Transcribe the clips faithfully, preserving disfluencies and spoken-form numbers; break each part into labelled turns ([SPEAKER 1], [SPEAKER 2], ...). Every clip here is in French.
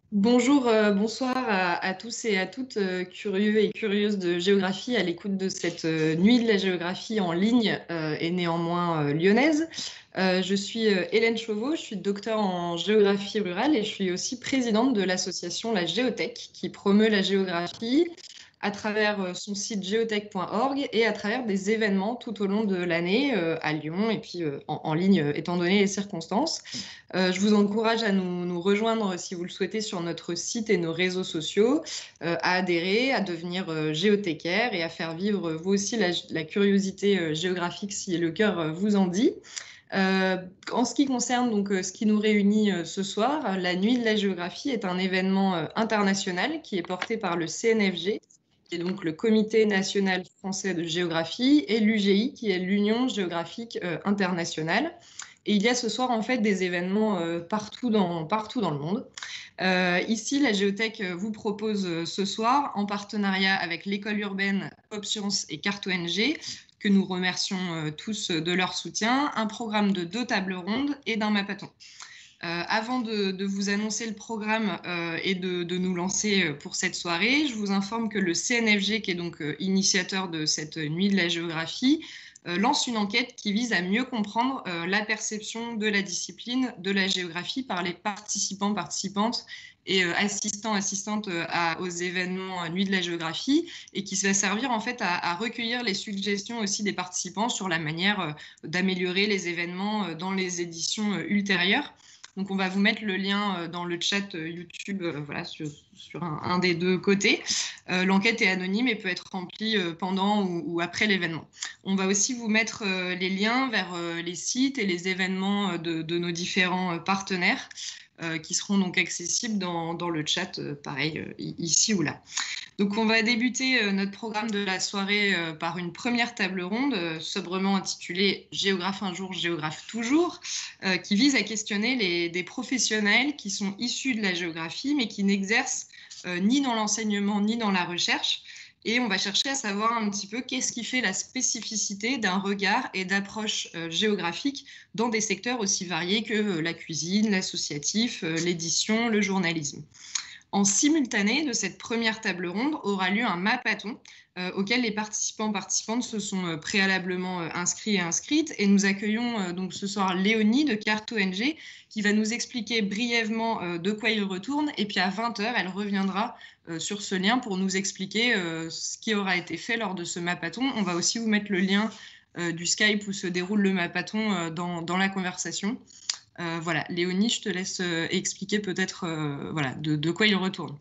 [SPEAKER 1] Bonjour, euh, bonsoir à, à tous et à toutes, euh, curieux et curieuses de géographie à l'écoute de cette euh, nuit de la géographie en ligne euh, et néanmoins euh, lyonnaise. Euh, je suis euh, Hélène Chauveau, je suis docteur en géographie rurale et je suis aussi présidente de l'association La Géothèque qui promeut la géographie à travers euh, son site géothèque point org et à travers des événements tout au long de l'année euh, à Lyon et puis euh, en, en ligne euh, étant donné les circonstances. Euh, je vous encourage à nous, nous rejoindre si vous le souhaitez sur notre site et nos réseaux sociaux, euh, à adhérer, à devenir euh, géothécaire et à faire vivre vous aussi la, la curiosité euh, géographique si le cœur euh, vous en dit. Euh, en ce qui concerne donc euh, ce qui nous réunit euh, ce soir, la Nuit de la géographie est un événement euh, international qui est porté par le C N F G, qui est donc le Comité national français de géographie, et l'U G I, qui est l'Union géographique euh, internationale. Et il y a ce soir en fait des événements euh, partout, dans, partout dans le monde. Euh, ici, la Géothèque vous propose euh, ce soir, en partenariat avec l'école urbaine PopScience et Carte O N G, que nous remercions euh, tous de leur soutien, un programme de deux tables rondes et d'un mapathon. Euh, avant de, de vous annoncer le programme euh, et de, de nous lancer pour cette soirée, je vous informe que le C N F G, qui est donc euh, initiateur de cette nuit de la géographie, euh, lance une enquête qui vise à mieux comprendre euh, la perception de la discipline de la géographie par les participants, participantes et euh, assistants, assistantes euh, à, aux événements euh, Nuit de la géographie, et qui va servir en fait à, à recueillir les suggestions aussi des participants sur la manière euh, d'améliorer les événements euh, dans les éditions euh, ultérieures. Donc, on va vous mettre le lien dans le chat YouTube, euh, voilà, sur, sur un, un, des deux côtés. Euh, L'enquête est anonyme et peut être remplie euh, pendant ou, ou après l'événement. On va aussi vous mettre euh, les liens vers euh, les sites et les événements de, de nos différents partenaires euh, qui seront donc accessibles dans, dans le chat, euh, pareil, euh, ici ou là. Donc, on va débuter euh, notre programme de la soirée euh, par une première table ronde, euh, sobrement intitulée « Géographe un jour, géographe toujours », euh, qui vise à questionner les, des professionnels qui sont issus de la géographie, mais qui n'exercent euh, ni dans l'enseignement, ni dans la recherche. Et on va chercher à savoir un petit peu qu'est-ce qui fait la spécificité d'un regard et d'approche euh, géographique dans des secteurs aussi variés que euh, la cuisine, l'associatif, euh, l'édition, le journalisme. En simultané de cette première table ronde aura lieu un mapathon euh, auquel les participants participantes se sont euh, préalablement euh, inscrits et inscrites. Et nous accueillons euh, donc ce soir Léonie de Carte O N G qui va nous expliquer brièvement euh, de quoi il retourne. Et puis à vingt heures, elle reviendra euh, sur ce lien pour nous expliquer euh, ce qui aura été fait lors de ce mapathon. On va aussi vous mettre le lien euh, du Skype où se déroule le mapathon euh, dans, dans la conversation. Euh, voilà, Léonie, je te laisse euh, expliquer peut-être euh, voilà, de, de quoi il retourne.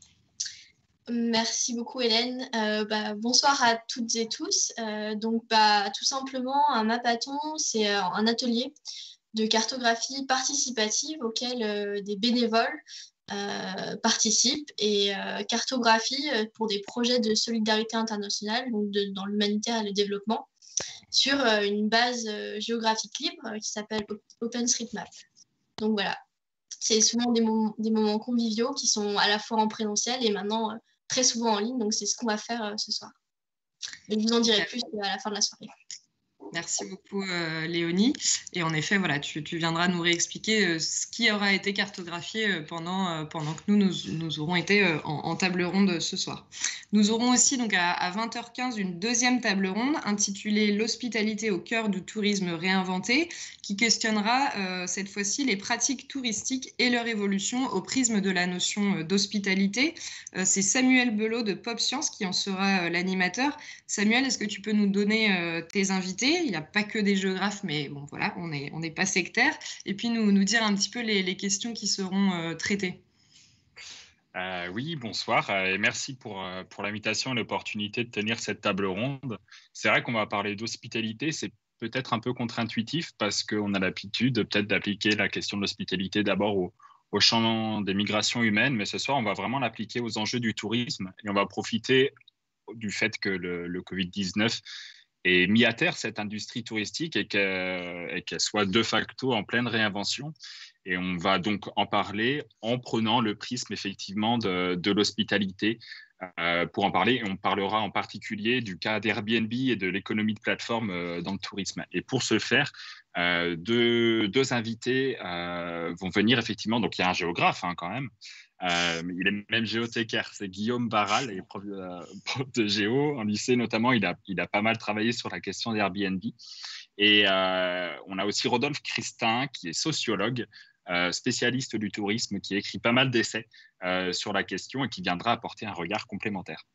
[SPEAKER 2] Merci beaucoup Hélène. Euh, bah, bonsoir à toutes et tous. Euh, donc bah, tout simplement, un mapathon, c'est euh, un atelier de cartographie participative auquel euh, des bénévoles euh, participent et euh, cartographient euh, pour des projets de solidarité internationale, donc de, dans l'humanitaire et le développement, sur euh, une base euh, géographique libre euh, qui s'appelle OpenStreetMap. Donc voilà, c'est souvent des, mom des moments conviviaux qui sont à la fois en présentiel et maintenant euh, très souvent en ligne. Donc c'est ce qu'on va faire euh, ce soir. Et je vous en dirai plus à la fin de la soirée.
[SPEAKER 1] Merci beaucoup euh, Léonie. Et en effet, voilà, tu, tu viendras nous réexpliquer euh, ce qui aura été cartographié euh, pendant, euh, pendant que nous, nous, nous aurons été euh, en, en table ronde ce soir. Nous aurons aussi donc à, à vingt heures quinze une deuxième table ronde intitulée « L'hospitalité au cœur du tourisme réinventé » qui questionnera euh, cette fois-ci les pratiques touristiques et leur évolution au prisme de la notion euh, d'hospitalité. Euh, C'est Samuel Belot de PopScience qui en sera euh, l'animateur. Samuel, est-ce que tu peux nous donner euh, tes invités? Il n'y a pas que des géographes, mais bon, voilà, on n'est on n'est pas sectaire. Et puis nous, nous dire un petit peu les, les questions qui seront euh, traitées.
[SPEAKER 3] Euh, oui, bonsoir euh, et merci pour, euh, pour l'invitation et l'opportunité de tenir cette table ronde. C'est vrai qu'on va parler d'hospitalité, c'est peut-être un peu contre-intuitif parce qu'on a l'habitude peut-être d'appliquer la question de l'hospitalité d'abord au, au champ des migrations humaines, mais ce soir, on va vraiment l'appliquer aux enjeux du tourisme et on va profiter du fait que le, le covid dix-neuf ait mis à terre cette industrie touristique et qu'elle qu'elle soit de facto en pleine réinvention. Et on va donc en parler en prenant le prisme effectivement de, de l'hospitalité. Euh, pour en parler, on parlera en particulier du cas d'Airbnb et de l'économie de plateforme euh, dans le tourisme. Et pour ce faire, euh, deux, deux invités euh, vont venir effectivement. Donc il y a un géographe hein, quand même, Euh, il est même géothécaire. C'est Guillaume Barral, il est prof de, prof de géo. En lycée, notamment, il a, il a pas mal travaillé sur la question d'Airbnb. Et euh, on a aussi Rodolphe Christin, qui est sociologue, euh, spécialiste du tourisme, qui écrit pas mal d'essais euh, sur la question et qui viendra apporter un regard complémentaire.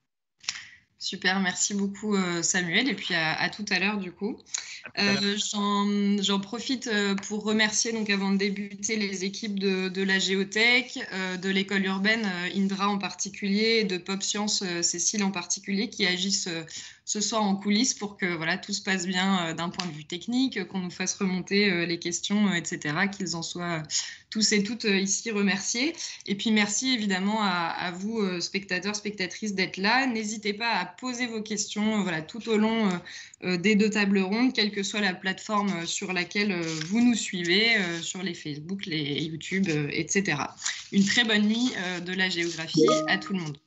[SPEAKER 1] Super, merci beaucoup Samuel, et puis à, à tout à l'heure du coup. Euh, j'en, j'en profite pour remercier, donc avant de débuter, les équipes de, de la Géothèque, euh, de l'école urbaine, Indra en particulier, et de Pop Science, Cécile en particulier, qui agissent ce soir en coulisses pour que voilà, tout se passe bien d'un point de vue technique, qu'on nous fasse remonter les questions, et cetera, qu'ils en soient tous et toutes ici remerciés. Et puis merci évidemment à, à vous, spectateurs, spectatrices, d'être là. N'hésitez pas à poser vos questions voilà, tout au long euh, des deux tables rondes, quelle que soit la plateforme sur laquelle euh, vous nous suivez, euh, sur les Facebook, les YouTube, euh, et cetera. Une très bonne nuit euh, de la géographie à tout le monde.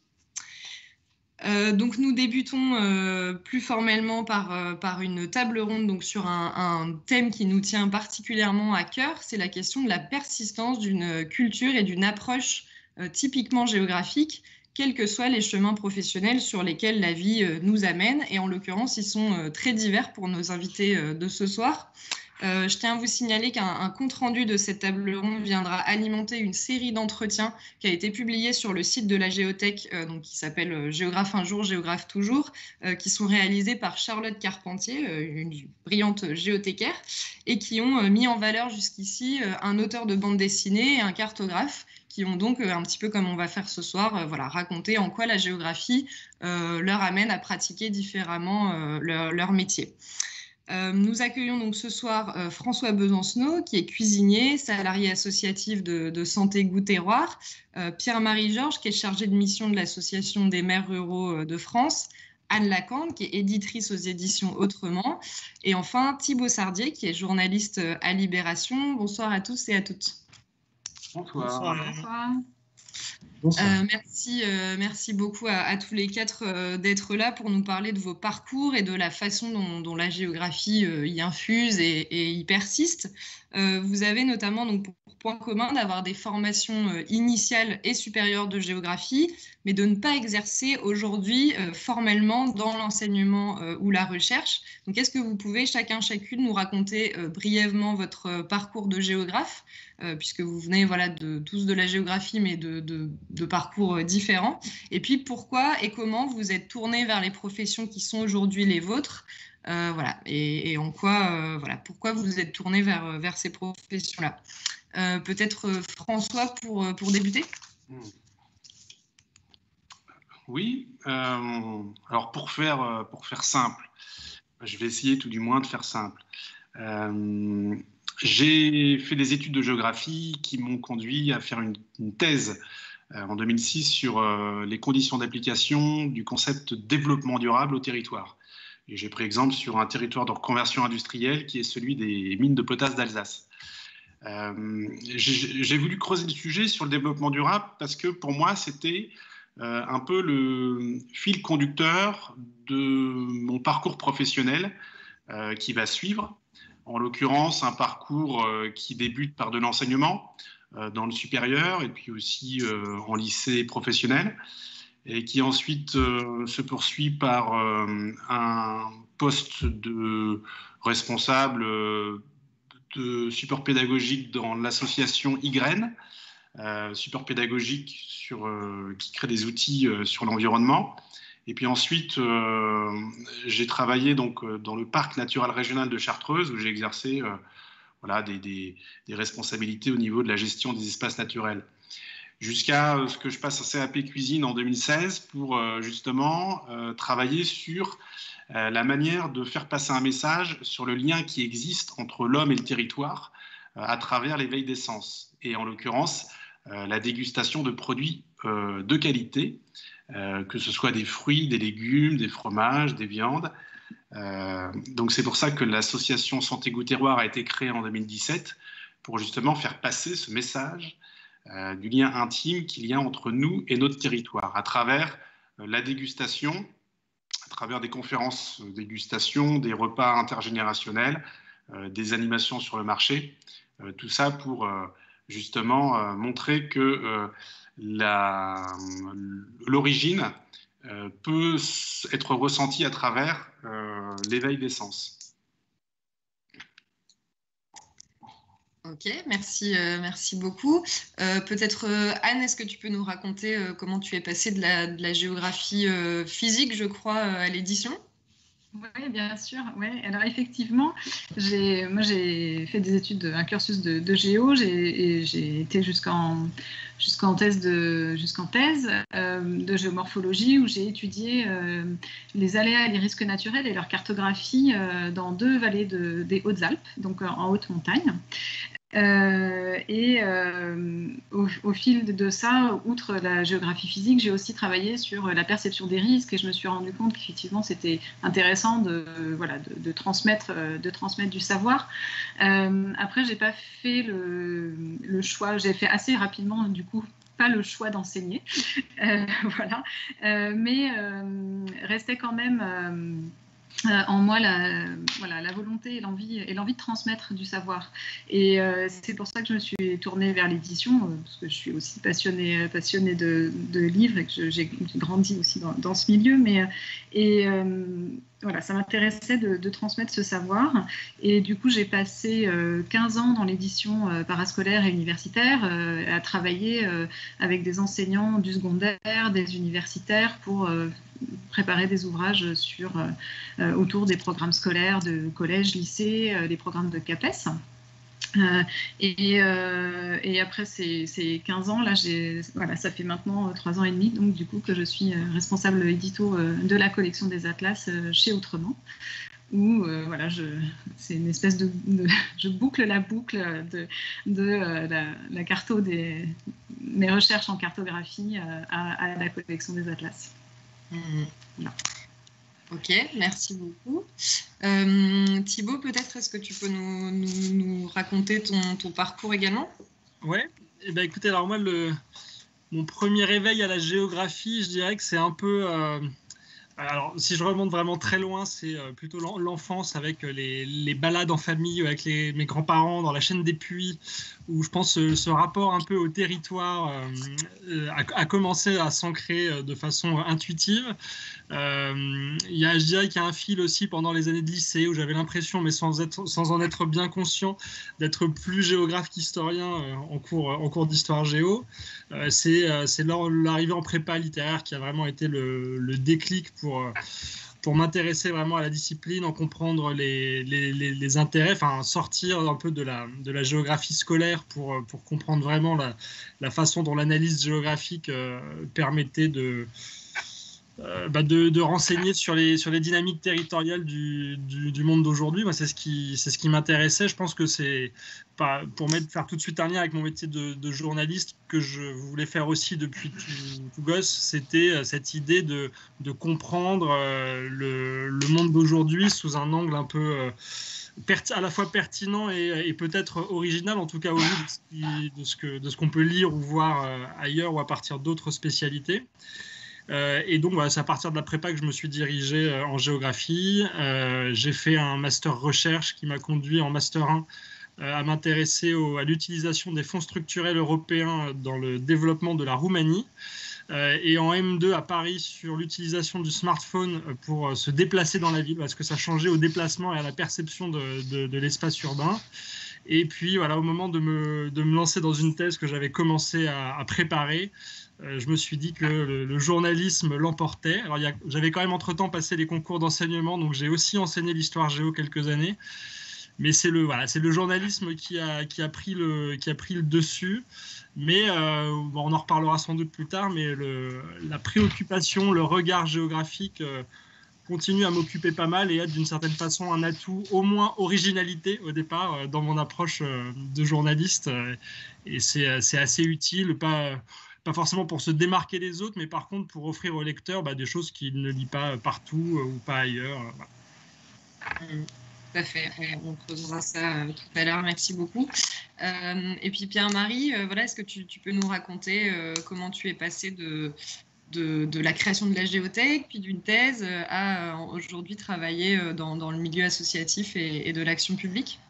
[SPEAKER 1] Euh, donc nous débutons euh, plus formellement par, euh, par une table ronde donc sur un, un thème qui nous tient particulièrement à cœur, c'est la question de la persistance d'une culture et d'une approche euh, typiquement géographique, quels que soient les chemins professionnels sur lesquels la vie euh, nous amène. Et en l'occurrence, ils sont euh, très divers pour nos invités euh, de ce soir. Euh, je tiens à vous signaler qu'un compte-rendu de cette table ronde viendra alimenter une série d'entretiens qui a été publiée sur le site de la Géothèque, euh, donc qui s'appelle euh, Géographe un jour, Géographe toujours, euh, qui sont réalisés par Charlotte Carpentier, euh, une brillante géothécaire, et qui ont euh, mis en valeur jusqu'ici euh, un auteur de bande dessinée et un cartographe, qui ont donc, euh, un petit peu comme on va faire ce soir, euh, voilà, raconté en quoi la géographie euh, leur amène à pratiquer différemment euh, leur, leur métier. Euh, nous accueillons donc ce soir euh, François Besancenot, qui est cuisinier, salarié associatif de, de Santé Goût Terroir, euh, Pierre-Marie Georges, qui est chargé de mission de l'Association des maires ruraux de France, Anne Lacande, qui est éditrice aux éditions Autrement, et enfin Thibaut Sardier, qui est journaliste à Libération. Bonsoir à tous et à toutes.
[SPEAKER 4] Bonsoir.
[SPEAKER 2] Bonsoir.
[SPEAKER 1] Euh, merci, euh, merci beaucoup à, à tous les quatre euh, d'être là pour nous parler de vos parcours et de la façon dont, dont la géographie euh, y infuse et, et y persiste. Euh, vous avez notamment donc, pour point commun d'avoir des formations euh, initiales et supérieures de géographie, mais de ne pas exercer aujourd'hui euh, formellement dans l'enseignement euh, ou la recherche. Donc, est-ce que vous pouvez chacun, chacune nous raconter euh, brièvement votre euh, parcours de géographe, euh, puisque vous venez voilà, de, tous de la géographie, mais de, de, de parcours euh, différents. Et puis, pourquoi et comment vous êtes tourné vers les professions qui sont aujourd'hui les vôtres, euh, voilà, et, et en quoi, euh, voilà, pourquoi vous vous êtes tourné vers, vers ces professions-là. Euh, Peut-être euh, François pour, pour débuter.
[SPEAKER 4] Oui, euh, alors pour faire, pour faire simple, je vais essayer tout du moins de faire simple. Euh, j'ai fait des études de géographie qui m'ont conduit à faire une, une thèse euh, en deux mille six sur euh, les conditions d'application du concept développement durable au territoire. Et j'ai pris exemple sur un territoire de reconversion industrielle qui est celui des mines de potasse d'Alsace. Euh, j'ai voulu creuser le sujet sur le développement durable parce que pour moi, c'était euh, un peu le fil conducteur de mon parcours professionnel euh, qui va suivre. En l'occurrence, un parcours euh, qui débute par de l'enseignement euh, dans le supérieur et puis aussi euh, en lycée professionnel, et qui ensuite euh, se poursuit par euh, un poste de responsable euh, de support pédagogique dans l'association Y, euh, support pédagogique sur, euh, qui crée des outils euh, sur l'environnement. Et puis ensuite, euh, j'ai travaillé donc, dans le parc naturel régional de Chartreuse, où j'ai exercé euh, voilà, des, des, des responsabilités au niveau de la gestion des espaces naturels. Jusqu'à ce que je passe un C A P cuisine en deux mille seize pour euh, justement euh, travailler sur euh, la manière de faire passer un message sur le lien qui existe entre l'homme et le territoire euh, à travers l'éveil des sens. Et en l'occurrence, euh, la dégustation de produits euh, de qualité, euh, que ce soit des fruits, des légumes, des fromages, des viandes. Euh, donc c'est pour ça que l'association Santé Goût Terroir a été créée en deux mille dix-sept pour justement faire passer ce message Euh, du lien intime qu'il y a entre nous et notre territoire, à travers euh, la dégustation, à travers des conférences euh, dégustation, des repas intergénérationnels, euh, des animations sur le marché, euh, tout ça pour euh, justement euh, montrer que euh, l'origine euh, peut être ressentie à travers euh, l'éveil des sens.
[SPEAKER 1] Ok, merci, euh, merci beaucoup. Euh, Peut-être, euh, Anne, est-ce que tu peux nous raconter euh, comment tu es passée de la, de la géographie euh, physique, je crois, euh, à l'édition?
[SPEAKER 5] Oui, bien sûr. Ouais. Alors effectivement, j'ai, moi j'ai fait des études, un cursus de, de géo, j'ai, et j'ai été jusqu'en jusqu'en thèse de jusqu'en thèse euh, de géomorphologie où j'ai étudié euh, les aléas et les risques naturels et leur cartographie euh, dans deux vallées de, des Hautes-Alpes, donc en haute montagne. Euh, et euh, au, au fil de ça, outre la géographie physique, j'ai aussi travaillé sur la perception des risques et je me suis rendu compte qu'effectivement c'était intéressant de, voilà, de, de, transmettre, de transmettre du savoir. Euh, après, j'ai pas fait le, le choix, j'ai fait assez rapidement du coup pas le choix d'enseigner, euh, voilà, euh, mais euh, restait quand même euh, Euh, en moi la, voilà, la volonté et l'envie, et l'envie de transmettre du savoir. Et euh, c'est pour ça que je me suis tournée vers l'édition, euh, parce que je suis aussi passionnée, passionnée de, de livres et que j'ai grandi aussi dans, dans ce milieu. Mais, et euh, voilà, ça m'intéressait de, de transmettre ce savoir. Et du coup, j'ai passé euh, quinze ans dans l'édition euh, parascolaire et universitaire euh, à travailler euh, avec des enseignants du secondaire, des universitaires pour euh, préparer des ouvrages sur, euh, autour des programmes scolaires de collège, lycée, euh, des programmes de CAPES. Euh, et, euh, et après ces, ces quinze ans, là, voilà, ça fait maintenant trois ans et demi donc, du coup, que je suis responsable édito euh, de la collection des atlas euh, chez Autrement. Où euh, voilà, c'est une espèce de, de... Je boucle la boucle de, de euh, la, la carto des... mes recherches en cartographie euh, à, à la collection des atlas.
[SPEAKER 1] Mmh. Voilà. Ok, merci beaucoup. Euh, Thibaut, peut-être, est-ce que tu peux nous, nous, nous raconter ton, ton parcours également?
[SPEAKER 6] Ouais, eh ben, écoutez, alors moi, le, mon premier réveil à la géographie, je dirais que c'est un peu... Euh, alors, si je remonte vraiment très loin, c'est plutôt l'enfance avec les, les balades en famille, avec les, mes grands-parents dans la chaîne des Puys, où je pense ce, ce rapport un peu au territoire euh, a, a commencé à s'ancrer de façon intuitive. Euh, il y a, je dirais qu'il y a un fil aussi pendant les années de lycée où j'avais l'impression, mais sans, être, sans en être bien conscient, d'être plus géographe qu'historien euh, en cours, en cours d'histoire géo. Euh, c'est euh, l'arrivée en prépa littéraire qui a vraiment été le, le déclic pour, euh, pour m'intéresser vraiment à la discipline, en comprendre les, les, les, les intérêts, enfin sortir un peu de la, de la géographie scolaire pour, pour comprendre vraiment la, la façon dont l'analyse géographique euh, permettait de... Euh, bah de, de renseigner sur les, sur les dynamiques territoriales du, du, du monde d'aujourd'hui. C'est ce qui, c'est ce qui m'intéressait. Je pense que c'est, pour mettre, faire tout de suite un lien avec mon métier de, de journaliste, que je voulais faire aussi depuis tout, tout gosse, c'était cette idée de, de comprendre euh, le, le monde d'aujourd'hui sous un angle un peu... Euh, à la fois pertinent et, et peut-être original, en tout cas au vu de ce, qui, de ce que, de ce qu'on peut lire ou voir euh, ailleurs ou à partir d'autres spécialités. Euh, et donc, voilà, c'est à partir de la prépa que je me suis dirigé euh, en géographie. Euh, j'ai fait un master recherche qui m'a conduit en master un euh, à m'intéresser à l'utilisation des fonds structurels européens dans le développement de la Roumanie. Euh, et en M deux à Paris sur l'utilisation du smartphone pour se déplacer dans la ville, parce que ça changeait au déplacement et à la perception de, de, de l'espace urbain. Et puis, voilà, au moment de me, de me lancer dans une thèse que j'avais commencé à, à préparer, euh, je me suis dit que le, le journalisme l'emportait. Alors, j'avais quand même entre-temps passé les concours d'enseignement, donc j'ai aussi enseigné l'histoire géo quelques années. Mais c'est le, voilà, c'est le journalisme qui a, qui, a pris le, qui a pris le dessus. Mais euh, bon, on en reparlera sans doute plus tard, mais le, la préoccupation, le regard géographique... Euh, continue à m'occuper pas mal et être d'une certaine façon un atout, au moins originalité au départ euh, dans mon approche euh, de journaliste. Euh, et c'est assez utile, pas, pas forcément pour se démarquer des autres, mais par contre pour offrir au lecteur bah, des choses qu'il ne lit pas partout euh, ou pas ailleurs. Euh, voilà.
[SPEAKER 1] Mmh, tout à fait, on, on creusera ça euh, tout à l'heure, merci beaucoup. Euh, et puis Pierre-Marie, euh, voilà, est-ce que tu, tu peux nous raconter euh, comment tu es passé de... De, de la création de la géothèque, puis d'une thèse, à euh, aujourd'hui travailler dans, dans le milieu associatif et, et de l'action publique?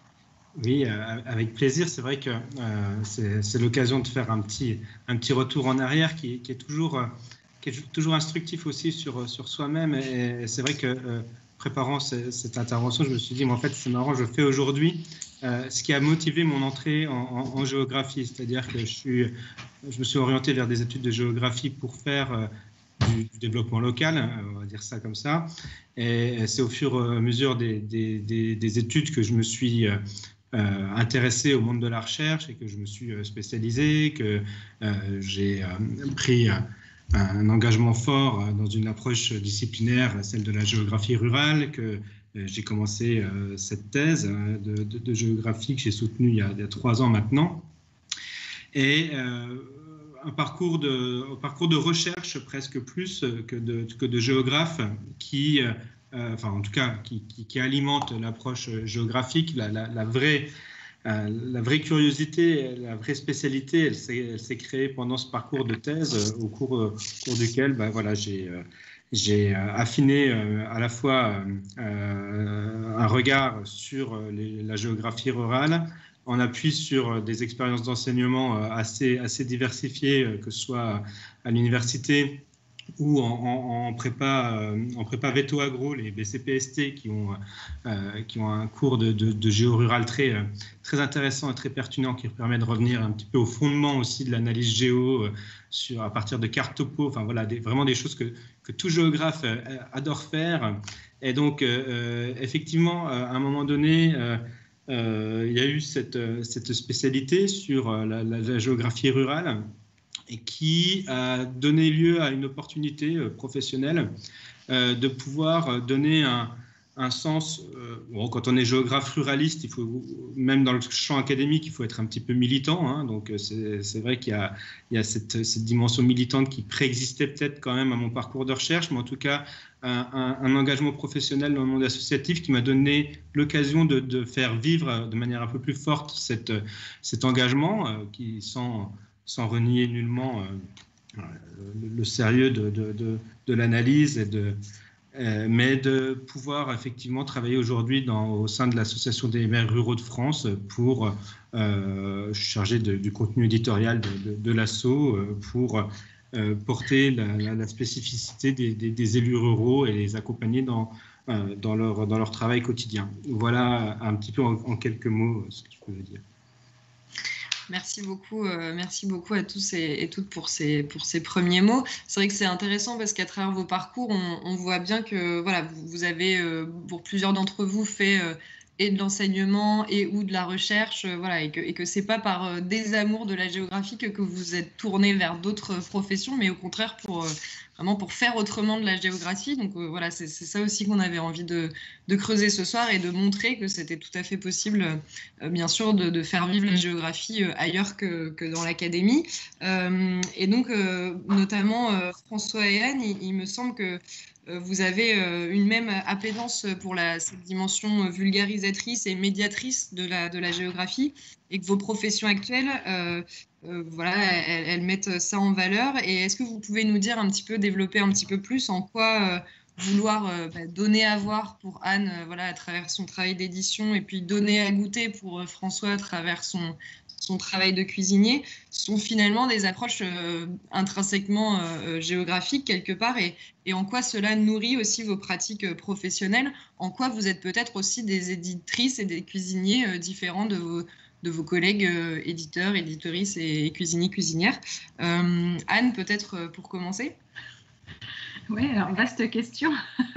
[SPEAKER 7] Oui, euh, avec plaisir. C'est vrai que euh, c'est l'occasion de faire un petit, un petit retour en arrière qui, qui, est, toujours, euh, qui est toujours instructif aussi sur, sur soi-même. Et, et c'est vrai que euh, préparant ce, cette intervention, je me suis dit, mais en fait, c'est marrant, je fais aujourd'hui euh, ce qui a motivé mon entrée en, en, en géographie. C'est-à-dire que je, suis, je me suis orienté vers des études de géographie pour faire euh, du, du développement local, on va dire ça comme ça. Et c'est au fur et à mesure des, des, des, des études que je me suis... Euh, Euh, intéressé au monde de la recherche et que je me suis euh, spécialisé, que euh, j'ai euh, pris euh, un engagement fort euh, dans une approche disciplinaire, celle de la géographie rurale, que euh, j'ai commencé euh, cette thèse euh, de, de, de géographie que j'ai soutenue il y a, il y a trois ans maintenant. Et euh, un parcours de, un parcours de recherche presque plus que de, que de géographe qui... Euh, Euh, enfin en tout cas qui, qui, qui alimente l'approche géographique, la, la, la, vraie, euh, la vraie curiosité, la vraie spécialité, elle s'est créée pendant ce parcours de thèse euh, au, cours, euh, au cours duquel bah, voilà, j'ai euh, j'ai affiné euh, à la fois euh, un regard sur les, la géographie rurale en appui sur des expériences d'enseignement assez, assez diversifiées, que ce soit à l'université ou en, en, en prépa, euh, en prépa Veto Agro, les B C P S T qui ont, euh, qui ont un cours de, de, de géo rural très, très intéressant et très pertinent qui permet de revenir un petit peu au fondement aussi de l'analyse géo euh, sur, à partir de cartes topo, enfin voilà, des, vraiment des choses que, que tout géographe euh, adore faire. Et donc, euh, effectivement, à un moment donné, euh, euh, il y a eu cette, cette spécialité sur la, la, la géographie rurale, et qui a donné lieu à une opportunité professionnelle euh, de pouvoir donner un, un sens. Euh, bon, quand on est géographe ruraliste, il faut, même dans le champ académique, il faut être un petit peu militant. Hein, donc c'est vrai qu'il y a, il y a cette, cette dimension militante qui préexistait peut-être quand même à mon parcours de recherche, mais en tout cas un, un, un engagement professionnel dans le monde associatif qui m'a donné l'occasion de, de faire vivre de manière un peu plus forte cette, cet engagement euh, qui sans sans renier nullement euh, le, le sérieux de, de, de, de l'analyse, de, euh, mais de pouvoir effectivement travailler aujourd'hui au sein de l'Association des maires ruraux de France pour euh, charger de, du contenu éditorial de, de, de l'asso, pour euh, porter la, la, la spécificité des, des, des élus ruraux et les accompagner dans, euh, dans, leur, dans leur travail quotidien. Voilà un petit peu en, en quelques mots ce que je peux dire.
[SPEAKER 1] Merci beaucoup, euh, merci beaucoup à tous et, et toutes pour ces, pour ces premiers mots. C'est vrai que c'est intéressant parce qu'à travers vos parcours, on, on voit bien que voilà, vous, vous avez, euh, pour plusieurs d'entre vous, fait euh, et de l'enseignement et ou de la recherche, euh, voilà, et que, et que ce n'est pas par euh, désamour de la géographie que, que vous êtes tourné vers d'autres professions, mais au contraire pour... Euh, vraiment pour faire autrement de la géographie. Donc euh, voilà, c'est ça aussi qu'on avait envie de, de creuser ce soir et de montrer que c'était tout à fait possible, euh, bien sûr, de, de faire vivre la géographie euh, ailleurs que, que dans l'académie. Euh, et donc, euh, notamment, euh, François et Anne, il, il me semble que euh, vous avez euh, une même appétence pour la, cette dimension vulgarisatrice et médiatrice de la, de la géographie, et que vos professions actuelles... Euh, Euh, voilà, elles, elles mettent ça en valeur. Et est-ce que vous pouvez nous dire un petit peu, développer un petit peu plus en quoi euh, vouloir euh, bah, donner à voir pour Anne, euh, voilà, à travers son travail d'édition, et puis donner à goûter pour euh, François à travers son, son travail de cuisinier, sont finalement des approches euh, intrinsèquement euh, géographiques quelque part, et, et en quoi cela nourrit aussi vos pratiques euh, professionnelles, en quoi vous êtes peut-être aussi des éditrices et des cuisiniers euh, différents de vos de vos collègues euh, éditeurs, éditorices et, et cuisiniers, cuisinières. Euh, Anne, peut-être euh, pour commencer.
[SPEAKER 5] Oui, alors vaste question.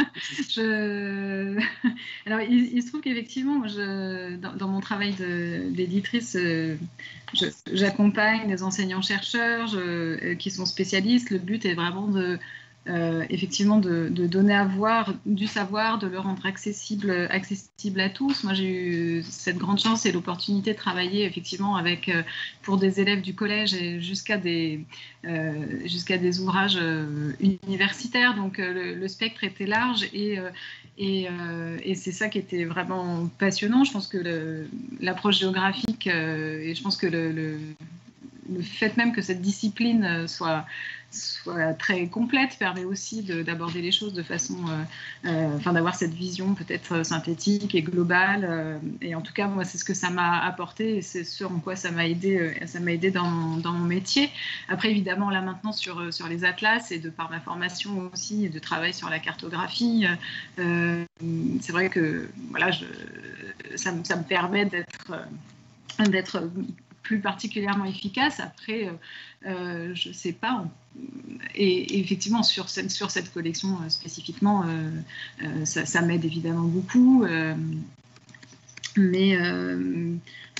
[SPEAKER 5] je... Alors, il, il se trouve qu'effectivement, je, dans, dans mon travail d'éditrice, euh, j'accompagne des enseignants-chercheurs euh, qui sont spécialistes. Le but est vraiment de Euh, effectivement de, de donner à voir du savoir, de le rendre accessible, accessible à tous. Moi, j'ai eu cette grande chance et l'opportunité de travailler effectivement avec, euh, pour des élèves du collège et jusqu'à des, euh, jusqu'à des ouvrages euh, universitaires. Donc, euh, le, le spectre était large et, euh, et, euh, et c'est ça qui était vraiment passionnant. Je pense que l'approche géographique euh, et je pense que le, le le fait même que cette discipline soit, soit très complète permet aussi d'aborder les choses de façon, euh, euh, enfin d'avoir cette vision peut-être synthétique et globale. Euh, et en tout cas, moi, c'est ce que ça m'a apporté et c'est ce en quoi ça m'a aidé, euh, ça m'a aidé dans, dans mon métier. Après, évidemment, là maintenant sur, sur les atlas et de par ma formation aussi et de travail sur la cartographie, euh, c'est vrai que voilà, je, ça, ça me permet d'être d'être plus particulièrement efficace. Après, euh, je ne sais pas. Et, et effectivement, sur cette, sur cette collection euh, spécifiquement, euh, euh, ça, ça m'aide évidemment beaucoup. Euh, mais euh,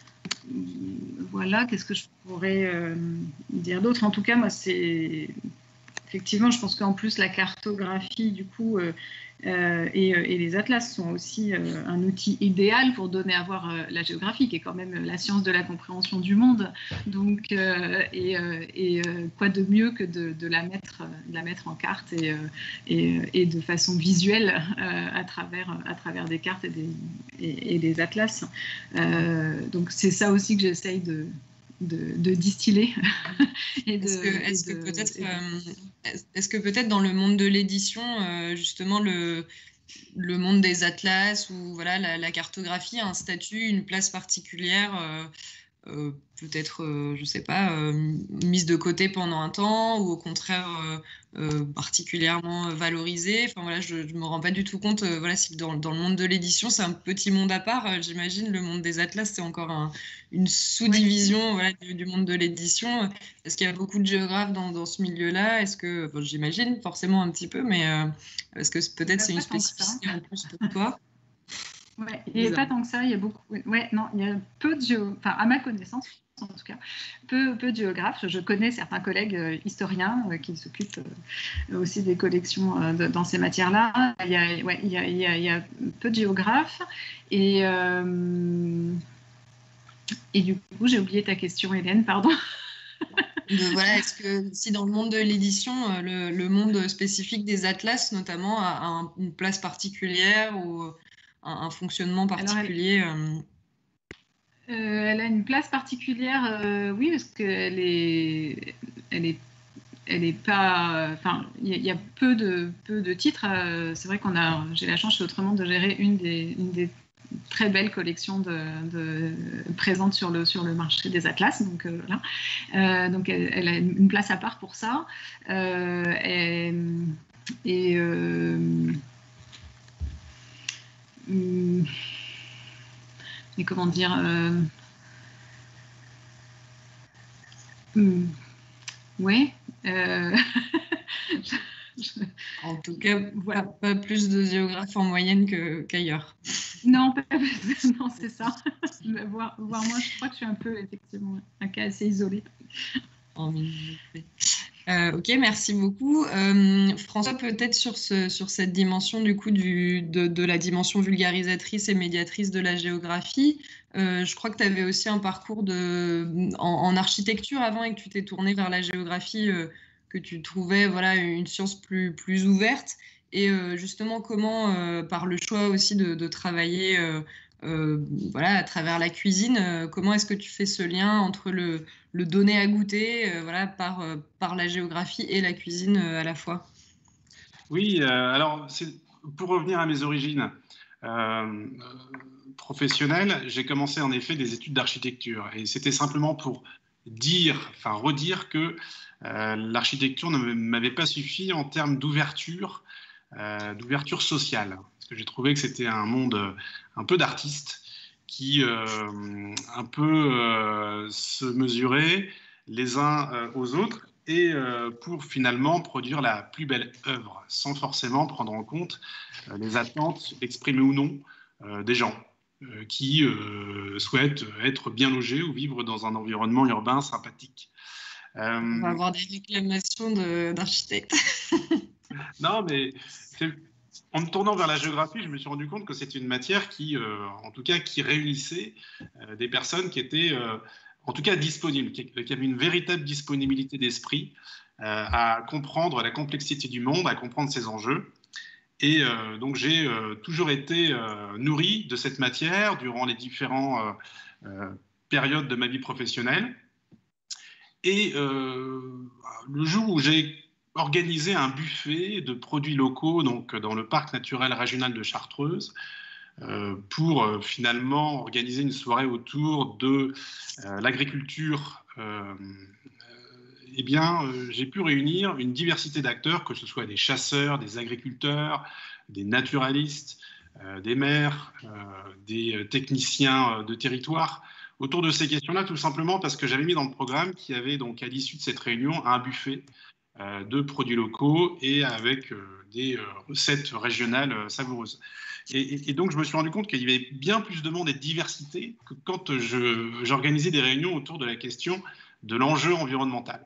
[SPEAKER 5] voilà, qu'est-ce que je pourrais euh, dire d'autre? En tout cas, moi, c'est... Effectivement, je pense qu'en plus, la cartographie, du coup, euh, euh, et, et les atlas sont aussi euh, un outil idéal pour donner à voir euh, la géographie, qui est quand même la science de la compréhension du monde. Donc, euh, et, euh, et euh, quoi de mieux que de, de, la, mettre, de la mettre en carte et, euh, et, et de façon visuelle euh, à, travers, à travers des cartes et des, et, et des atlas. Euh, donc, c'est ça aussi que j'essaye de... De, de distiller.
[SPEAKER 1] Est-ce que, est que peut-être euh, est-ce que peut-être dans le monde de l'édition, euh, justement le, le monde des atlas ou voilà, la, la cartographie a un statut, une place particulière, euh, euh, peut-être, euh, je ne sais pas, euh, mise de côté pendant un temps ou au contraire euh, euh, particulièrement valorisée. Enfin, voilà, je ne me rends pas du tout compte euh, voilà, si dans, dans le monde de l'édition, c'est un petit monde à part. Euh, J'imagine le monde des atlas, c'est encore un, une sous-division voilà, du, du monde de l'édition. Est-ce qu'il y a beaucoup de géographes dans, dans ce milieu-là? Est-ce que, bon, j'imagine forcément un petit peu, mais euh, est-ce que peut-être c'est une spécificité en plus pour toi?
[SPEAKER 5] Ouais, il n'y a pas tant que ça, il y a beaucoup. Ouais, non, il y a peu de géo. Enfin, à ma connaissance, en tout cas, peu, peu de géographes. Je connais certains collègues euh, historiens euh, qui s'occupent euh, aussi des collections euh, de, dans ces matières-là. Il y a, ouais, il y a, il y a, il y a peu de géographes. Et, euh, et du coup, j'ai oublié ta question, Hélène, pardon.
[SPEAKER 1] De, voilà, est-ce que si dans le monde de l'édition, le, le monde spécifique des atlas, notamment, a, a un, une place particulière ou un, un fonctionnement particulier?
[SPEAKER 5] Alors, elle, euh, elle a une place particulière, euh, oui, parce qu'elle est, elle est, elle est pas. Enfin, il y, y a peu de, peu de titres. Euh, c'est vrai qu'on a, j'ai la chance chez Autrement de gérer une des, une des très belles collections de, de, présentes sur le, sur le marché des atlas. Donc, euh, voilà. Euh, donc elle, elle a une place à part pour ça. Euh, et. et euh, mais comment dire euh, hmm, ouais euh,
[SPEAKER 1] je, je, en tout cas voilà, pas plus de géographes en moyenne qu'ailleurs.
[SPEAKER 5] Qu non, non c'est ça. Voir, voir moi je crois que je suis un peu effectivement un cas assez isolé.
[SPEAKER 1] En Euh, ok, merci beaucoup. Euh, François, peut-être sur, ce, sur cette dimension du coup du, de, de la dimension vulgarisatrice et médiatrice de la géographie, euh, je crois que tu avais aussi un parcours de, en, en architecture avant et que tu t'es tourné vers la géographie, euh, que tu trouvais voilà, une science plus, plus ouverte. Et euh, justement, comment, euh, par le choix aussi de, de travailler euh, euh, voilà, à travers la cuisine, euh, comment est-ce que tu fais ce lien entre le le donner à goûter euh, voilà, par, euh, par la géographie et la cuisine euh, à la fois?
[SPEAKER 4] Oui, euh, alors pour revenir à mes origines euh, professionnelles, j'ai commencé en effet des études d'architecture et c'était simplement pour dire, enfin redire que euh, l'architecture ne m'avait pas suffi en termes d'ouverture, euh, d'ouverture sociale, parce que j'ai trouvé que c'était un monde un peu d'artistes qui euh, un peu euh, se mesuraient les uns euh, aux autres et euh, pour finalement produire la plus belle œuvre, sans forcément prendre en compte euh, les attentes exprimées ou non euh, des gens euh, qui euh, souhaitent être bien logés ou vivre dans un environnement urbain sympathique.
[SPEAKER 1] Euh, On va avoir des réclamations d'architectes.
[SPEAKER 4] Non, mais en me tournant vers la géographie, je me suis rendu compte que c'était une matière qui, euh, en tout cas, qui réunissait euh, des personnes qui étaient, euh, en tout cas, disponibles, qui, qui avaient une véritable disponibilité d'esprit euh, à comprendre la complexité du monde, à comprendre ses enjeux. Et euh, donc, j'ai euh, toujours été euh, nourri de cette matière durant les différentes euh, euh, périodes de ma vie professionnelle. Et euh, le jour où j'ai organisé un buffet de produits locaux donc, dans le parc naturel régional de Chartreuse, euh, pour euh, finalement organiser une soirée autour de euh, l'agriculture, euh, eh bien, euh, j'ai pu réunir une diversité d'acteurs, que ce soit des chasseurs, des agriculteurs, des naturalistes, euh, des maires, euh, des techniciens de territoire, autour de ces questions-là, tout simplement parce que j'avais mis dans le programme qu'il y avait donc à l'issue de cette réunion un buffet euh, de produits locaux et avec euh, des euh, recettes régionales euh, savoureuses. Et, et, et donc, je me suis rendu compte qu'il y avait bien plus de monde et de diversité que quand j'organisais des réunions autour de la question de l'enjeu environnemental.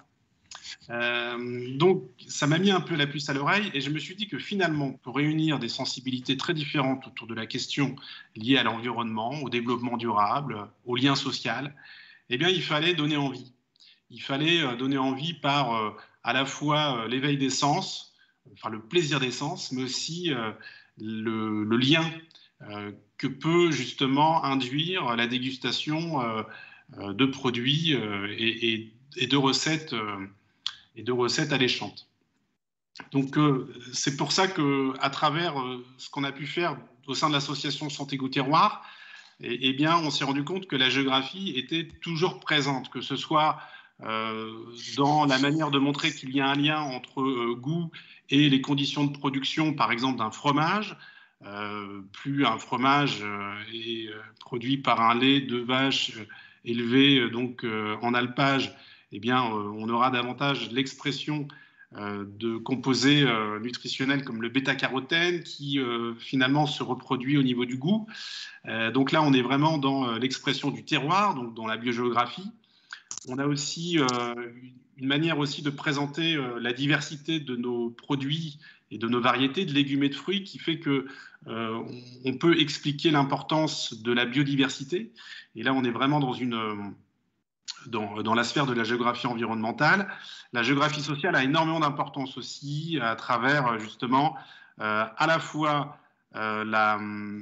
[SPEAKER 4] Euh, donc, ça m'a mis un peu la puce à l'oreille et je me suis dit que finalement, pour réunir des sensibilités très différentes autour de la question liée à l'environnement, au développement durable, au lien social, eh bien, il fallait donner envie. Il fallait euh, donner envie par euh, à la fois euh, l'éveil des sens, enfin le plaisir des sens, mais aussi euh, le, le lien euh, que peut justement induire la dégustation euh, euh, de produits euh, et, et, et de recettes. Euh, et de recettes alléchantes. Donc, euh, c'est pour ça qu'à travers euh, ce qu'on a pu faire au sein de l'association Santé Goût Terroir, eh, eh bien, on s'est rendu compte que la géographie était toujours présente, que ce soit euh, dans la manière de montrer qu'il y a un lien entre euh, goût et les conditions de production, par exemple, d'un fromage. Euh, plus un fromage euh, est euh, produit par un lait de vache euh, élevé euh, donc, euh, en alpage, eh bien, euh, on aura davantage l'expression euh, de composés euh, nutritionnels comme le bêta-carotène qui euh, finalement se reproduit au niveau du goût. Euh, donc là, on est vraiment dans euh, l'expression du terroir, donc dans la biogéographie. On a aussi euh, une manière aussi de présenter euh, la diversité de nos produits et de nos variétés de légumes et de fruits qui fait que euh, on peut expliquer l'importance de la biodiversité. Et là, on est vraiment dans une Dans, dans la sphère de la géographie environnementale. La géographie sociale a énormément d'importance aussi à travers justement euh, à la fois euh, la,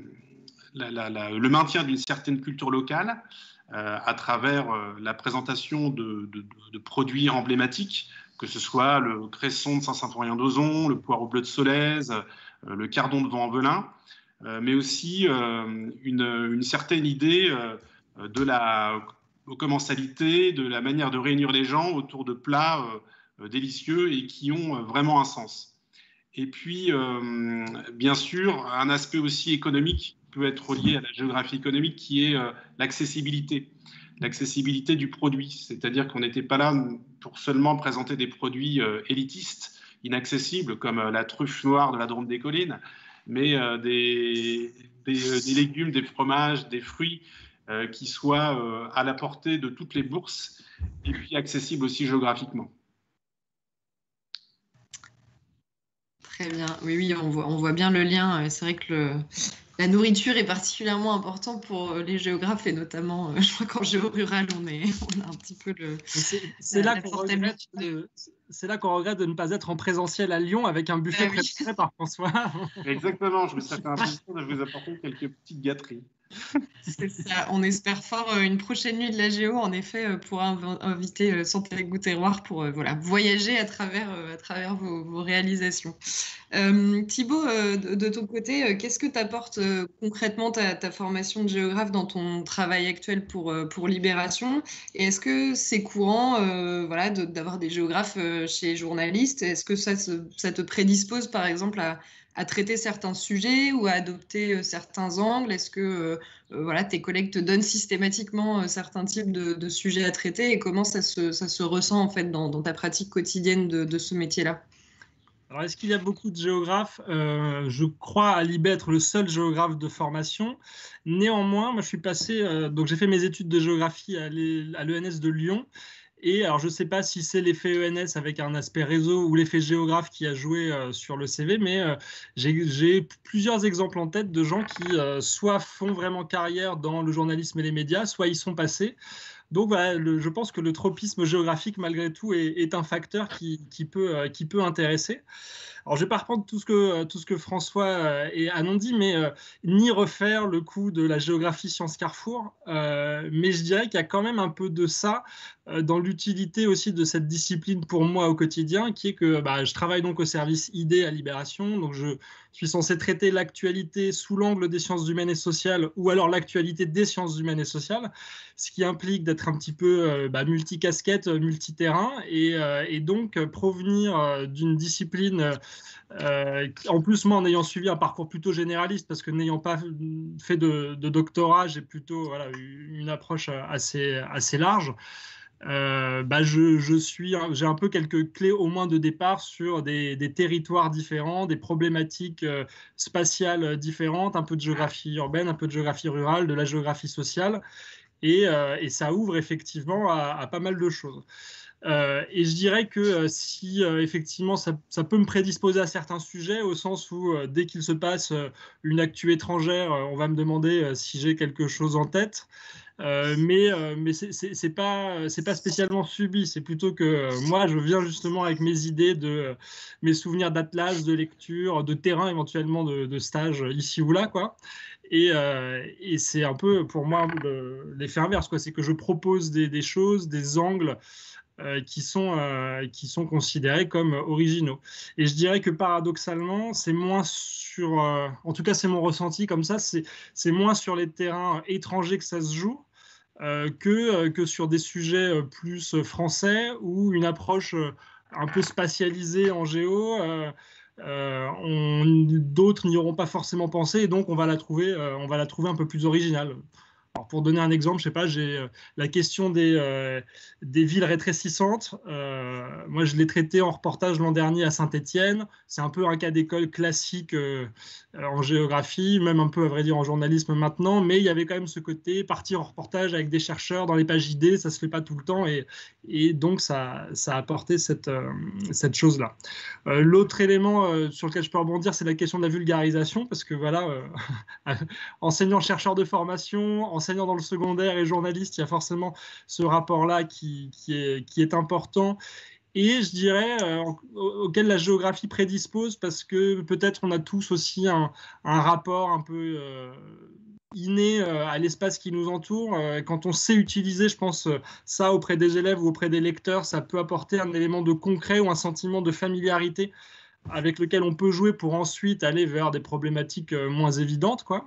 [SPEAKER 4] la, la, la, le maintien d'une certaine culture locale euh, à travers euh, la présentation de, de, de produits emblématiques, que ce soit le cresson de Saint-Symphorien d'Ozon, le poireau bleu de Solèze, euh, le cardon de Vent-en-Velin, euh, mais aussi euh, une, une certaine idée euh, de la commensalité, de la manière de réunir les gens autour de plats euh, délicieux et qui ont euh, vraiment un sens. Et puis, euh, bien sûr, un aspect aussi économique peut être relié à la géographie économique qui est euh, l'accessibilité, l'accessibilité du produit. C'est-à-dire qu'on n'était pas là pour seulement présenter des produits euh, élitistes, inaccessibles, comme euh, la truffe noire de la Drôme des Collines, mais euh, des, des, euh, des légumes, des fromages, des fruits Euh, qui soit euh, à la portée de toutes les bourses et puis accessible aussi géographiquement.
[SPEAKER 1] Très bien. Oui, oui, on voit, on voit bien le lien. C'est vrai que le, la nourriture est particulièrement importante pour les géographes et notamment, euh, je crois qu'en géo-rural, on, est, on a un petit peu le.
[SPEAKER 6] C'est là qu'on regrette, de, là qu'on regrette de ne pas être en présentiel à Lyon avec un buffet ah, oui. préparé par François.
[SPEAKER 4] Exactement. Je me serais fait un plaisir de vous apporter quelques petites gâteries.
[SPEAKER 1] C'est ça. On espère fort une prochaine nuit de la géo, en effet, pour inv inviter Santé Goût Terroir pour voilà, voyager à travers, à travers vos, vos réalisations. Euh, Thibaut, euh, de, de ton côté, qu'est-ce que t'apporte euh, concrètement ta, ta formation de géographe dans ton travail actuel pour, euh, pour Libération? Et est-ce que c'est courant euh, voilà, d'avoir de, des géographes euh, chez les journalistes? Est-ce que ça, se, ça te prédispose, par exemple, à à traiter certains sujets ou à adopter euh, certains angles? Est-ce que euh, euh, voilà, tes collègues te donnent systématiquement euh, certains types de, de sujets à traiter et comment ça se, ça se ressent en fait dans, dans ta pratique quotidienne de, de ce métier-là?
[SPEAKER 6] Alors, est-ce qu'il y a beaucoup de géographes? euh, Je crois à Libé être le seul géographe de formation. Néanmoins, moi, je suis passé, euh, donc j'ai fait mes études de géographie à l'E N S de Lyon. Et alors, je ne sais pas si c'est l'effet E N S avec un aspect réseau ou l'effet géographe qui a joué euh, sur le C V, mais euh, j'ai plusieurs exemples en tête de gens qui euh, soit font vraiment carrière dans le journalisme et les médias, soit y sont passés. Donc, voilà, le, je pense que le tropisme géographique, malgré tout, est, est un facteur qui, qui, peut, euh, qui peut intéresser. Alors, je ne vais pas reprendre tout ce que, tout ce que François et Anne dit, mais euh, ni refaire le coup de la géographie Sciences Carrefour, euh, mais je dirais qu'il y a quand même un peu de ça, euh, dans l'utilité aussi de cette discipline pour moi au quotidien, qui est que bah, je travaille donc au service I D à Libération, donc je suis censé traiter l'actualité sous l'angle des sciences humaines et sociales, ou alors l'actualité des sciences humaines et sociales, ce qui implique d'être un petit peu euh, bah, multicasquette, multiterrain, et, euh, et donc euh, provenir euh, d'une discipline, euh, en plus moi en ayant suivi un parcours plutôt généraliste, parce que n'ayant pas fait de, de doctorat, j'ai plutôt voilà, une approche assez, assez large. Euh, bah je, je suis, j'ai un peu quelques clés au moins de départ sur des, des territoires différents, des problématiques euh, spatiales différentes, un peu de géographie urbaine, un peu de géographie rurale, de la géographie sociale, et, euh, et ça ouvre effectivement à, à pas mal de choses. Euh, et je dirais que euh, si euh, effectivement ça, ça peut me prédisposer à certains sujets, au sens où euh, dès qu'il se passe euh, une actu étrangère, euh, on va me demander euh, si j'ai quelque chose en tête. Euh, mais euh, mais c'est pas c'est pas spécialement subi, c'est plutôt que euh, moi je viens justement avec mes idées, de euh, mes souvenirs d'atlas, de lecture, de terrain, éventuellement de, de stage ici ou là, quoi. Et, euh, et c'est un peu pour moi l'effet inverse, quoi. C'est que je propose des, des choses, des angles euh, qui sont euh, qui sont considérés comme originaux. Et je dirais que paradoxalement, c'est moins sur, euh, en tout cas c'est mon ressenti comme ça, c'est c'est moins sur les terrains étrangers que ça se joue. Euh, que, euh, que sur des sujets plus français ou une approche un peu spatialisée en géo. Euh, euh, d'autres n'y auront pas forcément pensé, et donc on va la trouver, euh, on va la trouver un peu plus originale. Alors pour donner un exemple, je sais pas, j'ai euh, la question des, euh, des villes rétrécissantes. Euh, moi, je l'ai traité en reportage l'an dernier à Saint-Étienne. C'est un peu un cas d'école classique euh, en géographie, même un peu, à vrai dire, en journalisme maintenant. Mais il y avait quand même ce côté partir en reportage avec des chercheurs dans les pages I D, ça se fait pas tout le temps, et, et donc ça, ça a apporté cette, euh, cette chose-là. Euh, L'autre élément euh, sur lequel je peux rebondir, c'est la question de la vulgarisation, parce que voilà, euh, enseignant-chercheur de formation, enseignant dans le secondaire et journaliste, il y a forcément ce rapport-là qui, qui, est, qui est important, et je dirais euh, auquel la géographie prédispose, parce que peut-être on a tous aussi un, un rapport un peu euh, inné euh, à l'espace qui nous entoure. Euh, quand on sait utiliser, je pense, ça auprès des élèves ou auprès des lecteurs, ça peut apporter un élément de concret ou un sentiment de familiarité avec lequel on peut jouer pour ensuite aller vers des problématiques euh, moins évidentes, quoi.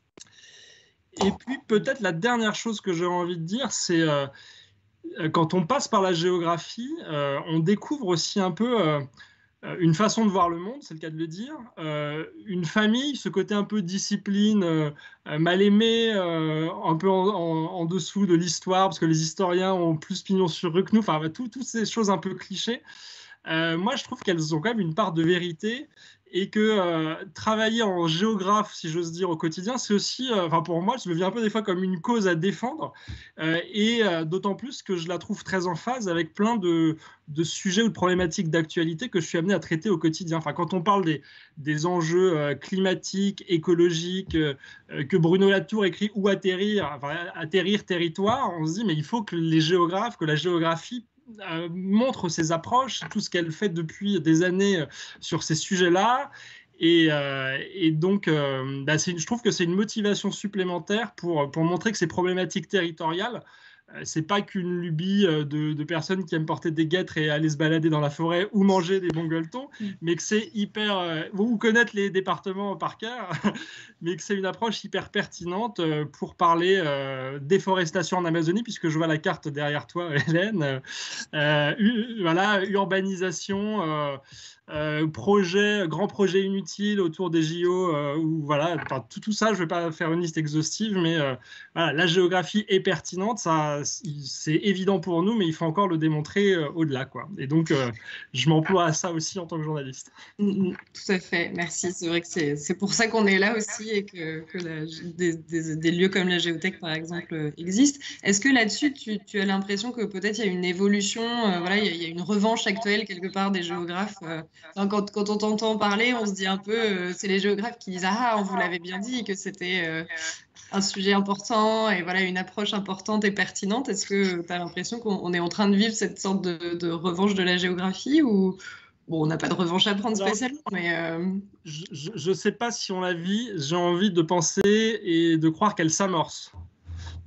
[SPEAKER 6] Et puis peut-être la dernière chose que j'ai envie de dire, c'est euh, quand on passe par la géographie, euh, on découvre aussi un peu euh, une façon de voir le monde, c'est le cas de le dire, euh, une famille, ce côté un peu discipline, euh, mal aimé, euh, un peu en, en, en dessous de l'histoire, parce que les historiens ont plus pignon sur rue que nous, enfin tout, toutes ces choses un peu clichés. Euh, moi, je trouve qu'elles ont quand même une part de vérité, et que euh, travailler en géographe, si j'ose dire, au quotidien, c'est aussi, euh, enfin pour moi, je le vis un peu des fois comme une cause à défendre, euh, et euh, d'autant plus que je la trouve très en phase avec plein de, de sujets ou de problématiques d'actualité que je suis amené à traiter au quotidien. Enfin, quand on parle des, des enjeux euh, climatiques, écologiques, euh, que Bruno Latour écrit « Où atterrir enfin, »,« Atterrir territoire », on se dit, mais il faut que les géographes, que la géographie Euh, montre ses approches, tout ce qu'elle fait depuis des années euh, sur ces sujets-là. Et, euh, et donc, euh, bah une, je trouve que c'est une motivation supplémentaire pour, pour montrer que ces problématiques territoriales, euh, c'est pas qu'une lubie euh, de, de personnes qui aiment porter des guêtres et aller se balader dans la forêt ou manger des bons gueuletons, mmh. mais que c'est hyper... Euh, ou connaître les départements par cœur, mais que c'est une approche hyper pertinente euh, pour parler euh, déforestation en Amazonie, puisque je vois la carte derrière toi, Hélène. Euh, voilà, urbanisation... Euh, Euh, projet, grand projet inutile autour des J O, euh, où, voilà, tout, tout ça, je ne vais pas faire une liste exhaustive, mais euh, voilà, la géographie est pertinente, ça, c'est évident pour nous, mais il faut encore le démontrer euh, au-delà, quoi. Et donc, euh, je m'emploie à ça aussi en tant que journaliste.
[SPEAKER 1] Mmh, tout à fait, merci. C'est vrai que c'est pour ça qu'on est là aussi, et que, que la, des, des, des lieux comme la Géothèque, par exemple, existent. Est-ce que là-dessus, tu, tu as l'impression que peut-être il y a une évolution, euh, voilà, il y, a, il y a une revanche actuelle quelque part des géographes euh, Enfin, quand, quand on t'entend parler, on se dit un peu, euh, c'est les géographes qui disent « Ah, on vous l'avait bien dit, que c'était euh, un sujet important et voilà, une approche importante et pertinente ». Est-ce que tu as l'impression qu'on est en train de vivre cette sorte de, de revanche de la géographie, ou bon, on n'a pas de revanche à prendre spécialement, mais… Euh...
[SPEAKER 6] Je ne sais pas si on la vit, j'ai envie de penser et de croire qu'elle s'amorce.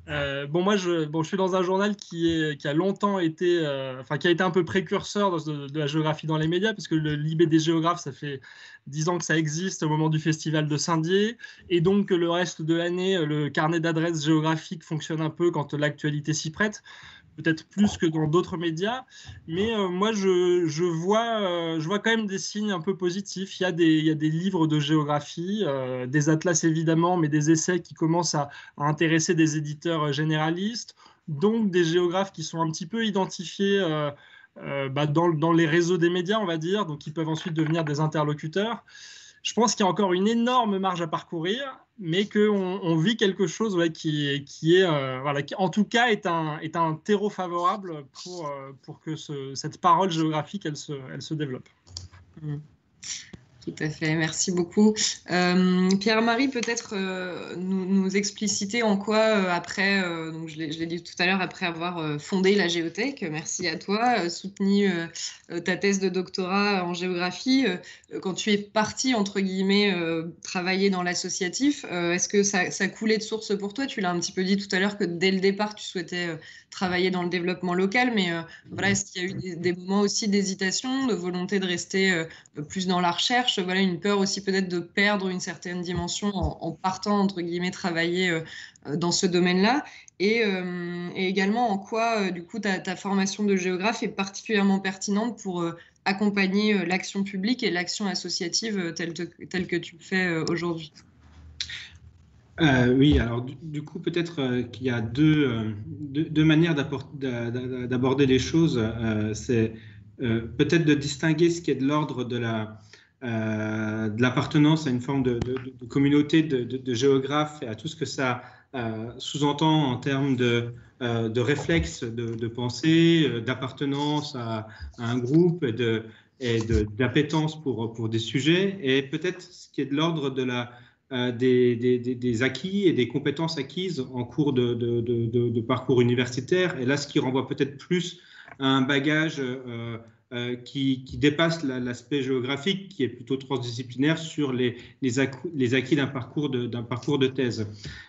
[SPEAKER 6] Euh, bon, moi, je, bon, je suis dans un journal qui, est, qui a longtemps été, euh, enfin, qui a été un peu précurseur de, de la géographie dans les médias, parce que le l'I B des géographes, ça fait dix ans que ça existe au moment du festival de Saint-Dié, et donc que le reste de l'année, le carnet d'adresses géographiques fonctionne un peu quand l'actualité s'y prête, peut-être plus que dans d'autres médias, mais euh, moi, je, je, vois, euh, je vois quand même des signes un peu positifs. Il y a des, il y a des livres de géographie, euh, des atlas évidemment, mais des essais qui commencent à, à intéresser des éditeurs généralistes, donc des géographes qui sont un petit peu identifiés euh, euh, bah, dans, dans les réseaux des médias, on va dire, donc qui peuvent ensuite devenir des interlocuteurs. Je pense qu'il y a encore une énorme marge à parcourir, mais qu'on on vit quelque chose ouais, qui, qui est, euh, voilà, qui en tout cas est un, est un terreau favorable pour, euh, pour que ce, cette parole géographique elle se, elle se développe.
[SPEAKER 1] Mmh. Tout à fait, merci beaucoup. Euh, Pierre-Marie, peut-être euh, nous, nous expliciter en quoi, euh, après, euh, donc je l'ai dit tout à l'heure, après avoir euh, fondé la Géothèque, merci à toi, euh, soutenu euh, ta thèse de doctorat en géographie, euh, quand tu es parti, entre guillemets, euh, travailler dans l'associatif, euh, est-ce que ça, ça coulait de source pour toi? Tu l'as un petit peu dit tout à l'heure que dès le départ, tu souhaitais euh, travailler dans le développement local, mais euh, voilà, est-ce qu'il y a eu des, des moments aussi d'hésitation, de volonté de rester euh, plus dans la recherche? Voilà, une peur aussi peut-être de perdre une certaine dimension en, en partant, entre guillemets, travailler euh, dans ce domaine-là. Et, euh, et également en quoi, euh, du coup, ta, ta formation de géographe est particulièrement pertinente pour euh, accompagner euh, l'action publique et l'action associative euh, telle, te, telle que tu le fais euh, aujourd'hui.
[SPEAKER 7] Euh, oui, alors du, du coup, peut-être euh, qu'il y a deux, euh, deux, deux manières d'aborder les choses. Euh, C'est euh, peut-être de distinguer ce qui est de l'ordre de la Euh, de l'appartenance à une forme de, de, de communauté de, de, de géographes et à tout ce que ça euh, sous-entend en termes de, euh, de réflexes de, de pensée, euh, d'appartenance à, à un groupe et de et d'appétence pour, pour des sujets, et peut-être ce qui est de l'ordre de la, euh, des, des, des acquis et des compétences acquises en cours de, de, de, de parcours universitaire, et là ce qui renvoie peut-être plus à un bagage euh, Euh, qui, qui dépasse l'aspect géographique, qui est plutôt transdisciplinaire sur les, les, acquis, les acquis d'un parcours, parcours de thèse.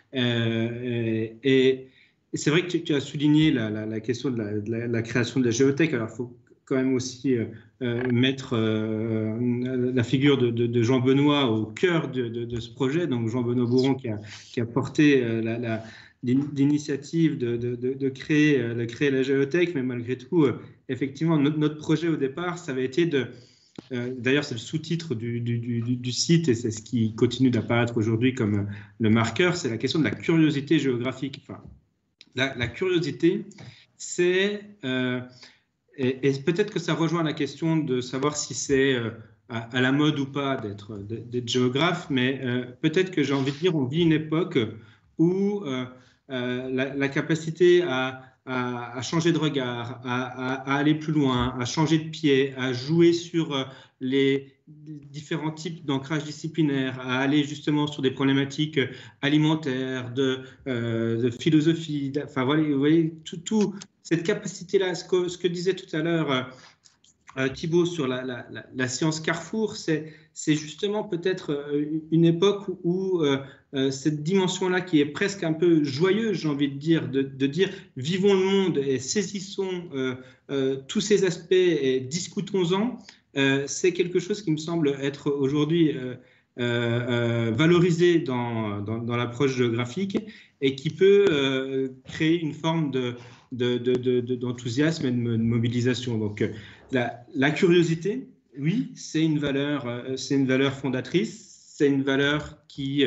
[SPEAKER 7] Euh, et, et c'est vrai que tu, tu as souligné la, la, la question de la, de la, la création de la géothèque. Alors, il faut quand même aussi euh, mettre euh, la figure de, de, de Jean Benoît au cœur de, de, de ce projet. Donc, Jean Benoît Bourron qui a, qui a porté euh, la, la l'initiative de, de, de, de, créer, de créer la géothèque, mais malgré tout, euh, effectivement, notre, notre projet au départ, ça avait été de... Euh, D'ailleurs, c'est le sous-titre du, du, du, du site, et c'est ce qui continue d'apparaître aujourd'hui comme euh, le marqueur, c'est la question de la curiosité géographique. Enfin, la, la curiosité, c'est... Euh, et, et peut-être que ça rejoint la question de savoir si c'est euh, à, à la mode ou pas d'être géographe, mais euh, peut-être que j'ai envie de dire, on vit une époque où... Euh, Euh, la, la capacité à, à, à changer de regard, à, à, à aller plus loin, à changer de pied, à jouer sur euh, les différents types d'ancrage disciplinaire, à aller justement sur des problématiques alimentaires, de, euh, de philosophie, de, enfin voilà, vous voyez, tout, tout cette capacité-là, ce que, ce que disait tout à l'heure euh, euh, Thibaut sur la, la, la, la science Carrefour, c'est justement peut-être une époque où euh, euh, cette dimension-là qui est presque un peu joyeuse, j'ai envie de dire, de, de dire vivons le monde et saisissons euh, euh, tous ces aspects et discutons-en, euh, c'est quelque chose qui me semble être aujourd'hui euh, euh, valorisé dans, dans, dans l'approche géographique et qui peut euh, créer une forme de d'enthousiasme de, de, de, et de mobilisation. Donc, la, la curiosité, oui, c'est une valeur, c'est une valeur fondatrice, c'est une valeur qui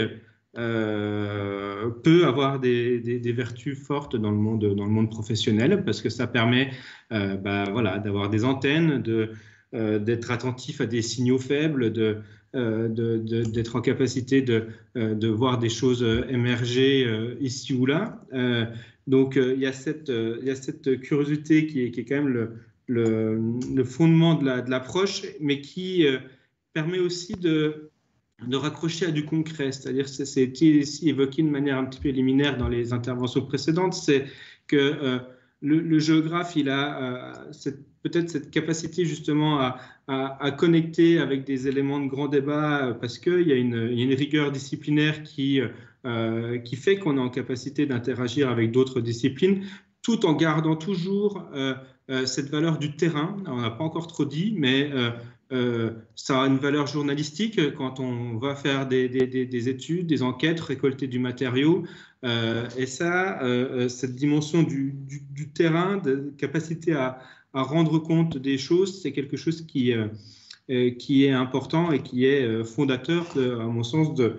[SPEAKER 7] euh, peut avoir des, des, des vertus fortes dans le monde, dans le monde professionnel, parce que ça permet, euh, bah, voilà, d'avoir des antennes, de euh, d'être attentif à des signaux faibles, de euh, d'être en capacité de, euh, de voir des choses émerger euh, ici ou là. Euh, donc, il y a cette, il y a cette curiosité qui est, qui est quand même le Le, le fondement de l'approche, la, mais qui euh, permet aussi de, de raccrocher à du concret. C'est-à-dire, c'est ici évoqué de manière un petit peu liminaire dans les interventions précédentes, c'est que euh, le, le géographe, il a euh, cette, peut-être cette capacité justement à, à, à connecter avec des éléments de grand débat euh, parce qu'il y, y a une rigueur disciplinaire qui, euh, qui fait qu'on est en capacité d'interagir avec d'autres disciplines, tout en gardant toujours euh, euh, cette valeur du terrain. Alors, on n'a pas encore trop dit, mais euh, euh, ça a une valeur journalistique quand on va faire des, des, des, des études, des enquêtes, récolter du matériau. Euh, et ça, euh, cette dimension du, du, du terrain, de capacité à, à rendre compte des choses, c'est quelque chose qui, euh, qui est important et qui est fondateur, de, à mon sens, de,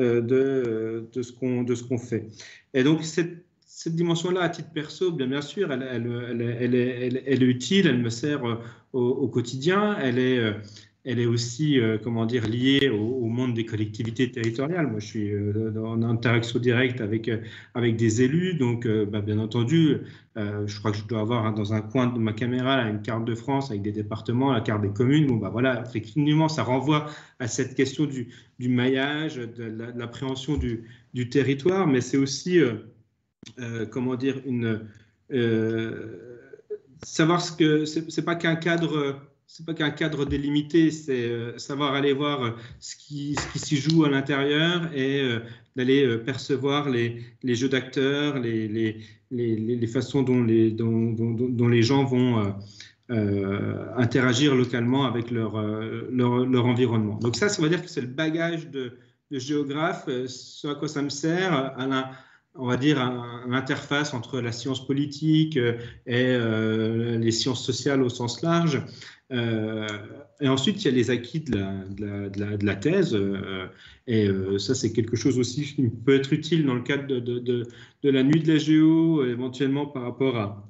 [SPEAKER 7] de, de ce qu'on de ce qu'on fait. Et donc, cette, cette dimension-là, à titre perso, bien, bien sûr, elle, elle, elle, elle, elle, elle est utile, elle me sert au, au quotidien, elle est... Elle est aussi, euh, comment dire, liée au, au monde des collectivités territoriales. Moi, je suis euh, en interaction directe avec, euh, avec des élus. Donc, euh, bah, bien entendu, euh, je crois que je dois avoir hein, dans un coin de ma caméra là, une carte de France avec des départements, la carte des communes. Bon, bah, voilà, effectivement, ça renvoie à cette question du, du maillage, de l'appréhension du, du territoire. Mais c'est aussi, euh, euh, comment dire, une, euh, savoir ce que... C'est pas qu'un cadre... C'est pas qu'un cadre délimité, c'est euh, savoir aller voir euh, ce qui, ce qui s'y joue à l'intérieur et euh, d'aller euh, percevoir les, les jeux d'acteurs, les, les, les, les façons dont les, dont, dont, dont les gens vont euh, euh, interagir localement avec leur, euh, leur, leur environnement. Donc ça, ça veut dire que c'est le bagage de, de géographe, euh, ce à quoi ça me sert, à la, on va dire, à l'interface entre la science politique et euh, les sciences sociales au sens large. Euh, et ensuite, il y a les acquis de la, de la, de la, de la thèse. Euh, et euh, ça, c'est quelque chose aussi qui peut être utile dans le cadre de, de, de, de la nuit de la géo, éventuellement par rapport à,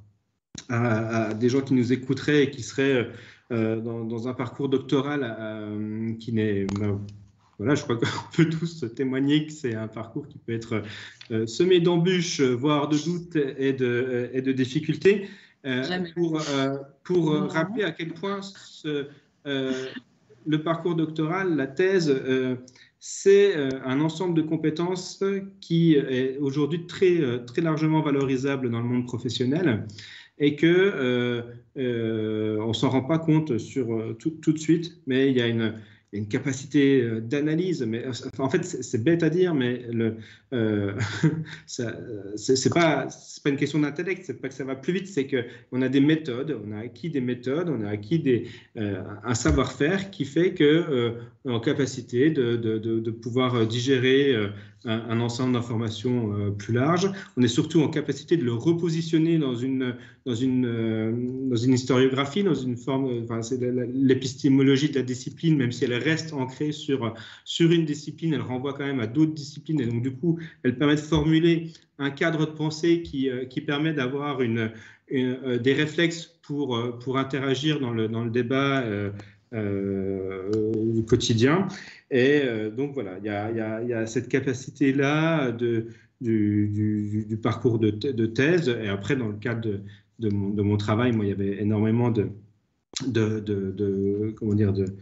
[SPEAKER 7] à, à des gens qui nous écouteraient et qui seraient euh, dans, dans un parcours doctoral euh, qui n'est... Ben, voilà, je crois qu'on peut tous témoigner que c'est un parcours qui peut être euh, semé d'embûches, voire de doutes et de, et de difficultés. Euh, pour euh, pour euh, rappeler à quel point ce, euh, le parcours doctoral, la thèse, euh, c'est euh, un ensemble de compétences qui est aujourd'hui très, très largement valorisable dans le monde professionnel et que euh, euh, on ne s'en rend pas compte sur, tout, tout de suite, mais il y a une, une capacité d'analyse. Mais en fait, c'est bête à dire, mais le, euh, c'est pas, pas une question d'intellect, c'est pas que ça va plus vite, c'est qu'on a des méthodes, on a acquis des méthodes, on a acquis des, euh, un savoir-faire qui fait qu'on euh, est en capacité de, de, de, de pouvoir digérer euh, un, un ensemble d'informations euh, plus large. On est surtout en capacité de le repositionner dans une, dans une, euh, dans une historiographie, dans une forme, enfin, c'est l'épistémologie de la discipline, même si elle reste ancrée sur, sur une discipline, elle renvoie quand même à d'autres disciplines et donc du coup, elle permet de formuler un cadre de pensée qui, euh, qui permet d'avoir une, une, euh, des réflexes pour, euh, pour interagir dans le, dans le débat euh, euh, quotidien. Et euh, donc voilà, il y a, y a, y a cette capacité-là de, du, du, du parcours de, de thèse. Et après, dans le cadre de, de, mon, de mon travail, moi, il y avait énormément de, de, de, de comment dire, de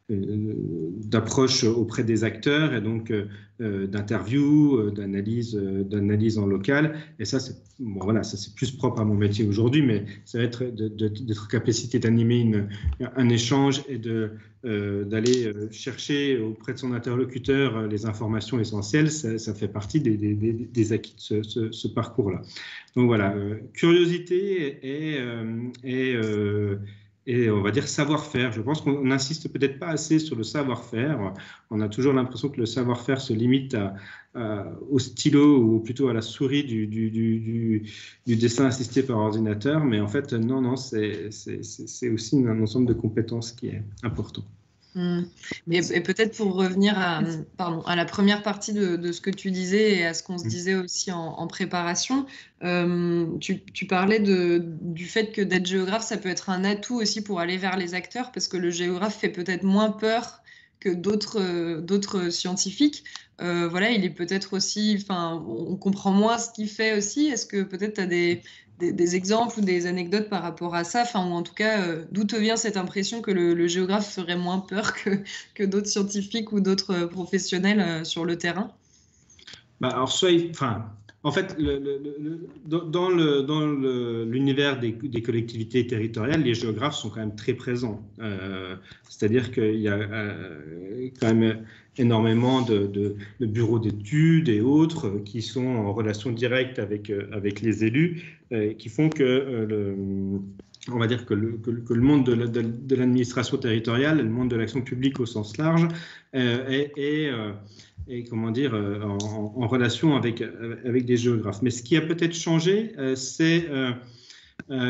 [SPEAKER 7] d'approche auprès des acteurs et donc euh, d'interviews, euh, d'analyse, euh, d'analyse en local. Et ça, c'est bon, voilà, ça c'est plus propre à mon métier aujourd'hui, mais ça va être d'être capacité d'animer un échange et de euh, d'aller chercher auprès de son interlocuteur les informations essentielles. Ça, ça fait partie des, des, des acquis de ce, ce, ce parcours-là. Donc voilà, euh, curiosité et, euh, et euh, et on va dire savoir-faire. Je pense qu'on n'insiste peut-être pas assez sur le savoir-faire. On a toujours l'impression que le savoir-faire se limite à, à, au stylo ou plutôt à la souris du, du, du, du dessin assisté par ordinateur. Mais en fait, non, non, c'est aussi un ensemble de compétences qui est important.
[SPEAKER 1] Mmh. Et, et peut-être pour revenir à, pardon, à la première partie de, de ce que tu disais et à ce qu'on se disait aussi en, en préparation, euh, tu, tu parlais de, du fait que d'être géographe, ça peut être un atout aussi pour aller vers les acteurs, parce que le géographe fait peut-être moins peur que d'autres d'autres scientifiques. Euh, voilà, il est peut-être aussi, enfin, on comprend moins ce qu'il fait aussi. Est-ce que peut-être tu as des, des, des exemples ou des anecdotes par rapport à ça, enfin, ou en tout cas, euh, d'où te vient cette impression que le, le géographe ferait moins peur que, que d'autres scientifiques ou d'autres professionnels euh, sur le terrain?
[SPEAKER 7] Bah, alors, soit, enfin, En fait, le, le, le, dans, le, dans le, l'univers des, des collectivités territoriales, les géographes sont quand même très présents. Euh, c'est-à-dire qu'il y a euh, quand même énormément de, de, de bureaux d'études et autres qui sont en relation directe avec, avec les élus, euh, qui font que euh, le, on va dire que le, que, que le monde de, de, de l'administration territoriale, le monde de l'action publique au sens large, euh, est, est euh, et comment dire, euh, en, en relation avec, avec des géographes. Mais ce qui a peut-être changé, euh, c'est euh, euh,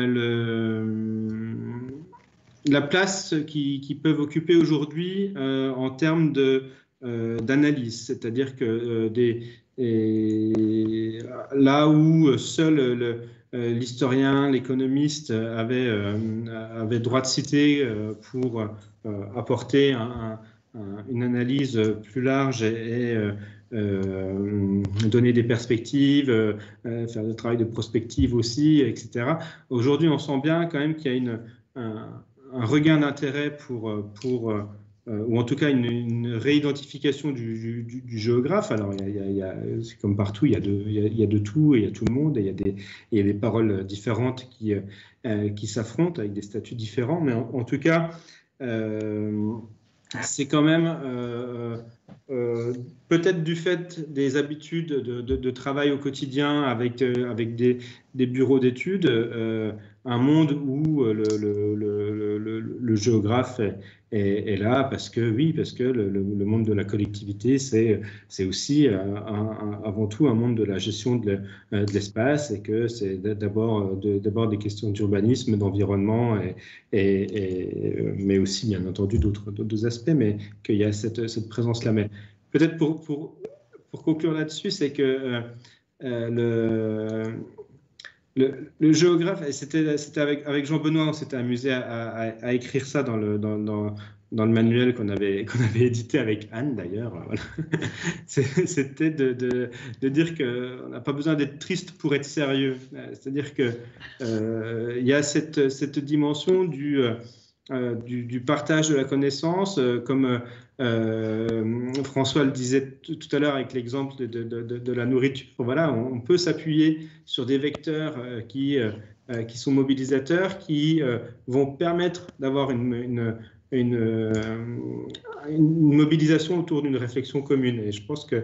[SPEAKER 7] le, la place qu'ils qui peuvent occuper aujourd'hui euh, en termes de, euh, d'analyse. C'est-à-dire que euh, des, et, là où seul le, l'historien, l'économiste avait, euh, avait droit de citer euh, pour euh, apporter un, un une analyse plus large et, et euh, euh, donner des perspectives, euh, faire du travail de prospective aussi, et cetera. Aujourd'hui, on sent bien quand même qu'il y a une, un, un regain d'intérêt pour, pour euh, ou en tout cas une, une réidentification du, du, du géographe. Alors, il y a, il y a, c'est comme partout, il y, a de, il, y a, il y a de tout et il y a tout le monde et il y a des, il y a des paroles différentes qui, euh, qui s'affrontent avec des statuts différents. Mais en, en tout cas, euh, c'est quand même, euh, euh, peut-être du fait des habitudes de, de, de travail au quotidien avec, euh, avec des, des bureaux d'études, euh, un monde où le, le, le, le, le géographe est, est, est là parce que, oui, parce que le, le monde de la collectivité, c'est, c'est aussi un, un, avant tout un monde de la gestion de l'espace et que c'est d'abord, de, d'abord des questions d'urbanisme, d'environnement, et, et, et, mais aussi, bien entendu, d'autres, d'autres aspects, mais qu'il y a cette, cette présence-là. Mais peut-être pour, pour, pour conclure là-dessus, c'est que euh, le... Le, le géographe, c'était, c'était avec, avec Jean-Benoît, on s'était amusé à, à, à écrire ça dans le, dans, dans, dans le manuel qu'on avait, qu'on avait édité avec Anne d'ailleurs. Voilà. C'était de, de, de dire qu'on n'a pas besoin d'être triste pour être sérieux. C'est-à-dire qu'il euh, y a cette, cette dimension du, euh, du, du partage de la connaissance, euh, comme euh, François le disait tout à l'heure avec l'exemple de, de, de, de la nourriture. Voilà, on, on peut s'appuyer sur des vecteurs euh, qui, euh, qui sont mobilisateurs, qui euh, vont permettre d'avoir une, une, une, euh, une mobilisation autour d'une réflexion commune. Et je pense que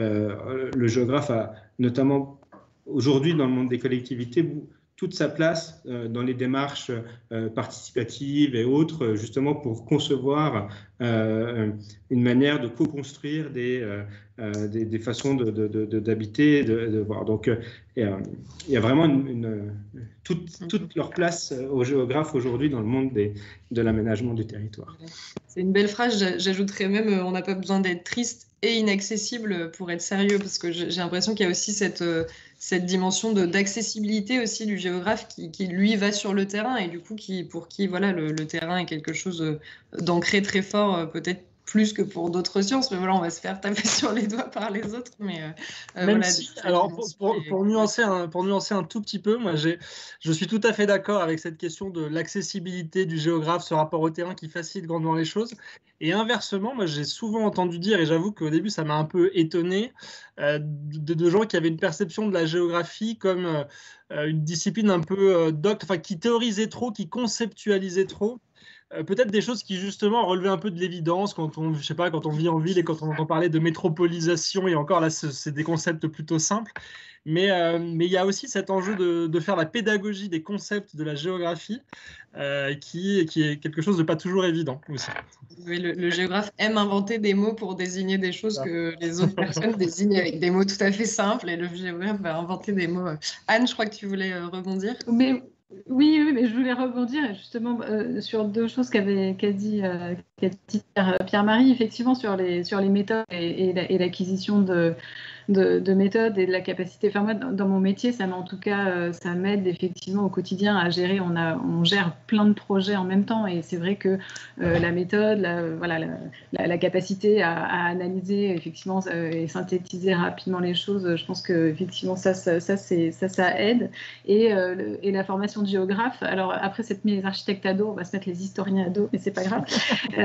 [SPEAKER 7] euh, le géographe a notamment aujourd'hui dans le monde des collectivités toute sa place euh, dans les démarches euh, participatives et autres, justement pour concevoir euh, une manière de co-construire des, euh, des, des façons de, de, de, d'habiter, de, de voir. Donc, euh, il y a vraiment une, une, toute, toute leur place aux géographes aujourd'hui dans le monde des, de l'aménagement du territoire.
[SPEAKER 1] C'est une belle phrase, j'ajouterais même, on n'a pas besoin d'être triste et inaccessible pour être sérieux, parce que j'ai l'impression qu'il y a aussi cette, cette dimension de, d'accessibilité aussi du géographe qui, qui, lui, va sur le terrain et du coup, qui, pour qui voilà, le, le terrain est quelque chose d'ancré très fort, peut-être plus que pour d'autres sciences, mais voilà, on va se faire taper sur les doigts par les autres. Mais euh,
[SPEAKER 6] Même
[SPEAKER 1] voilà,
[SPEAKER 6] si, alors pour, pour, pour, nuancer un, pour nuancer un tout petit peu, moi je suis tout à fait d'accord avec cette question de l'accessibilité du géographe, ce rapport au terrain qui facilite grandement les choses. Et inversement, moi j'ai souvent entendu dire, et j'avoue qu'au début ça m'a un peu étonné, euh, de, de gens qui avaient une perception de la géographie comme euh, une discipline un peu euh, docte, enfin qui théorisait trop, qui conceptualisait trop. Peut-être des choses qui justement relevaient un peu de l'évidence quand on, je sais pas, quand on vit en ville et quand on entend parler de métropolisation, et encore là c'est des concepts plutôt simples, mais euh, mais il y a aussi cet enjeu de, de faire la pédagogie des concepts de la géographie euh, qui, qui est quelque chose de pas toujours évident aussi.
[SPEAKER 1] Oui, le, le géographe aime inventer des mots pour désigner des choses que les autres personnes désignent avec des mots tout à fait simples, et le géographe va inventer des mots. Anne, je crois que tu voulais rebondir.
[SPEAKER 5] Mais Oui, oui, mais je voulais rebondir justement euh, sur deux choses qu'a qu'a dit, euh, qu'a dit Pierre-Marie, effectivement sur les, sur les méthodes et, et l'acquisition de, de, de méthodes et de la capacité. Enfin, moi, dans, dans mon métier, ça en tout cas, euh, ça m'aide effectivement au quotidien à gérer. On, a, on gère plein de projets en même temps, et c'est vrai que euh, la méthode, la, voilà, la, la, la capacité à, à analyser effectivement euh, et synthétiser rapidement les choses, je pense que effectivement ça, ça, ça, ça, ça aide. Et, euh, le, et la formation de géographe. Alors après, cette mise les architectes à dos, on va se mettre les historiens à dos, mais c'est pas grave. Euh,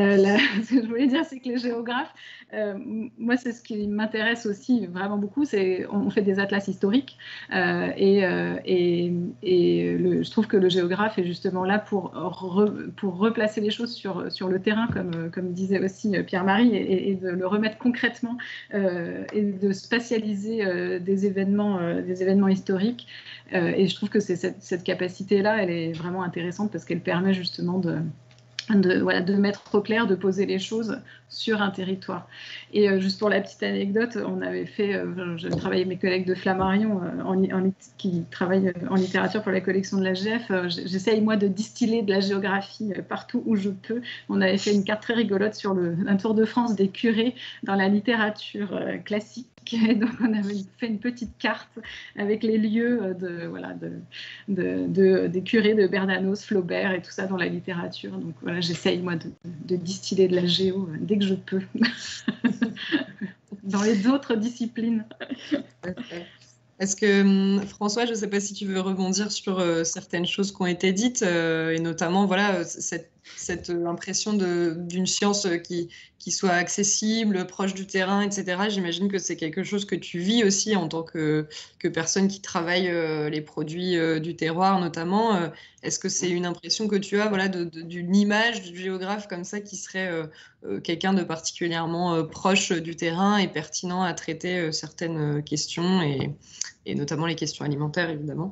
[SPEAKER 5] Euh, la, ce que je voulais dire, c'est que les géographes, euh, moi, c'est ce qui m'intéresse aussi vraiment beaucoup, c'est on fait des atlas historiques euh, et, euh, et, et le, je trouve que le géographe est justement là pour, re, pour replacer les choses sur, sur le terrain, comme, comme disait aussi Pierre-Marie, et, et de le remettre concrètement euh, et de spatialiser euh, des, événements, euh, des événements historiques. Euh, et je trouve que c'est cette, cette capacité-là, elle est vraiment intéressante parce qu'elle permet justement de... De, voilà, de mettre au clair, de poser les choses sur un territoire. Et euh, juste pour la petite anecdote, on avait fait, euh, je travaillais avec mes collègues de Flammarion euh, en, en, qui travaillent en littérature pour la collection de l'A G F. Euh, J'essaye moi de distiller de la géographie euh, partout où je peux. On avait fait une carte très rigolote sur le, un tour de France des curés dans la littérature euh, classique. Et donc on avait fait une petite carte avec les lieux de, voilà, de, de, de, des curés de Bernanos, Flaubert et tout ça dans la littérature. Donc voilà, j'essaye moi de, de distiller de la géo dès que je peux dans les autres disciplines.
[SPEAKER 1] Est-ce que, François, je ne sais pas si tu veux rebondir sur euh, certaines choses qui ont été dites, euh, et notamment voilà, cette, cette impression d'une science qui, qui soit accessible, proche du terrain, et cetera. J'imagine que c'est quelque chose que tu vis aussi en tant que, que personne qui travaille euh, les produits euh, du terroir, notamment. Euh, Est-ce que c'est une impression que tu as voilà, d'une image du géographe comme ça qui serait euh, euh, quelqu'un de particulièrement euh, proche du terrain et pertinent à traiter euh, certaines questions et, et notamment les questions alimentaires, évidemment?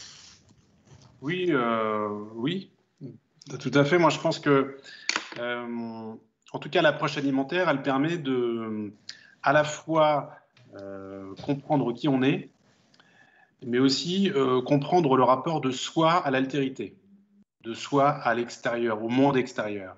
[SPEAKER 4] Oui, euh, oui, tout à fait. Moi, je pense que, euh, en tout cas, l'approche alimentaire, elle permet de, à la fois euh, comprendre qui on est, mais aussi euh, comprendre le rapport de soi à l'altérité, de soi à l'extérieur, au monde extérieur.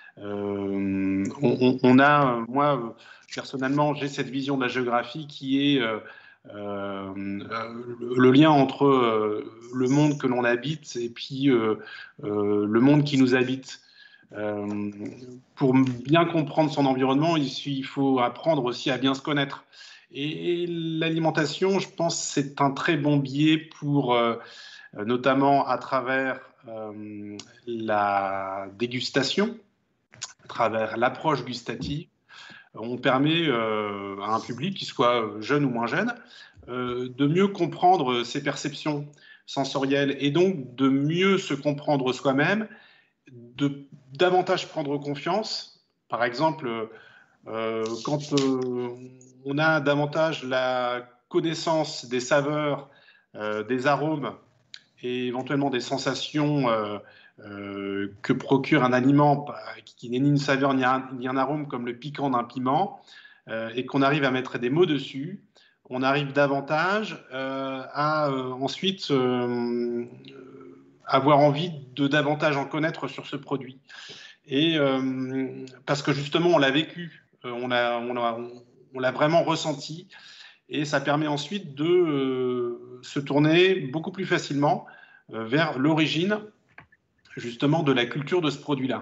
[SPEAKER 4] Euh, on, on, on a, moi, personnellement, j'ai cette vision de la géographie qui est euh, euh, le lien entre euh, le monde que l'on habite et puis euh, euh, le monde qui nous habite. Euh, pour bien comprendre son environnement, il, il faut apprendre aussi à bien se connaître. Et, et l'alimentation, je pense, c'est un très bon biais pour, euh, notamment à travers euh, la dégustation, à travers l'approche gustative, on permet euh, à un public, qu'il soit jeune ou moins jeune, euh, de mieux comprendre ses perceptions sensorielles et donc de mieux se comprendre soi-même, de davantage prendre confiance. Par exemple, euh, quand euh, on a davantage la connaissance des saveurs, euh, des arômes et éventuellement des sensations euh, euh, que procure un aliment qui n'est ni une saveur ni un, ni un arôme comme le piquant d'un piment, euh, et qu'on arrive à mettre des mots dessus, on arrive davantage euh, à euh, ensuite euh, avoir envie de davantage en connaître sur ce produit. Et euh, parce que justement, on l'a vécu, euh, on l'a on a, on l'a vraiment ressenti, et ça permet ensuite de euh, se tourner beaucoup plus facilement euh, vers l'origine justement de la culture de ce produit-là.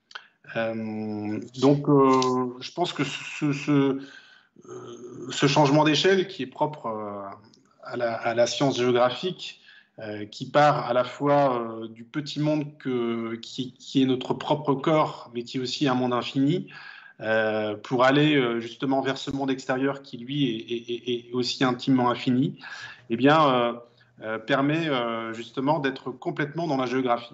[SPEAKER 4] Euh, donc, euh, je pense que ce, ce, euh, ce changement d'échelle qui est propre euh, à, la, à la science géographique, euh, qui part à la fois euh, du petit monde que, qui, qui est notre propre corps, mais qui est aussi un monde infini, euh, pour aller euh, justement vers ce monde extérieur qui, lui, est, est, est aussi intimement infini, eh bien, euh, euh, permet euh, justement d'être complètement dans la géographie.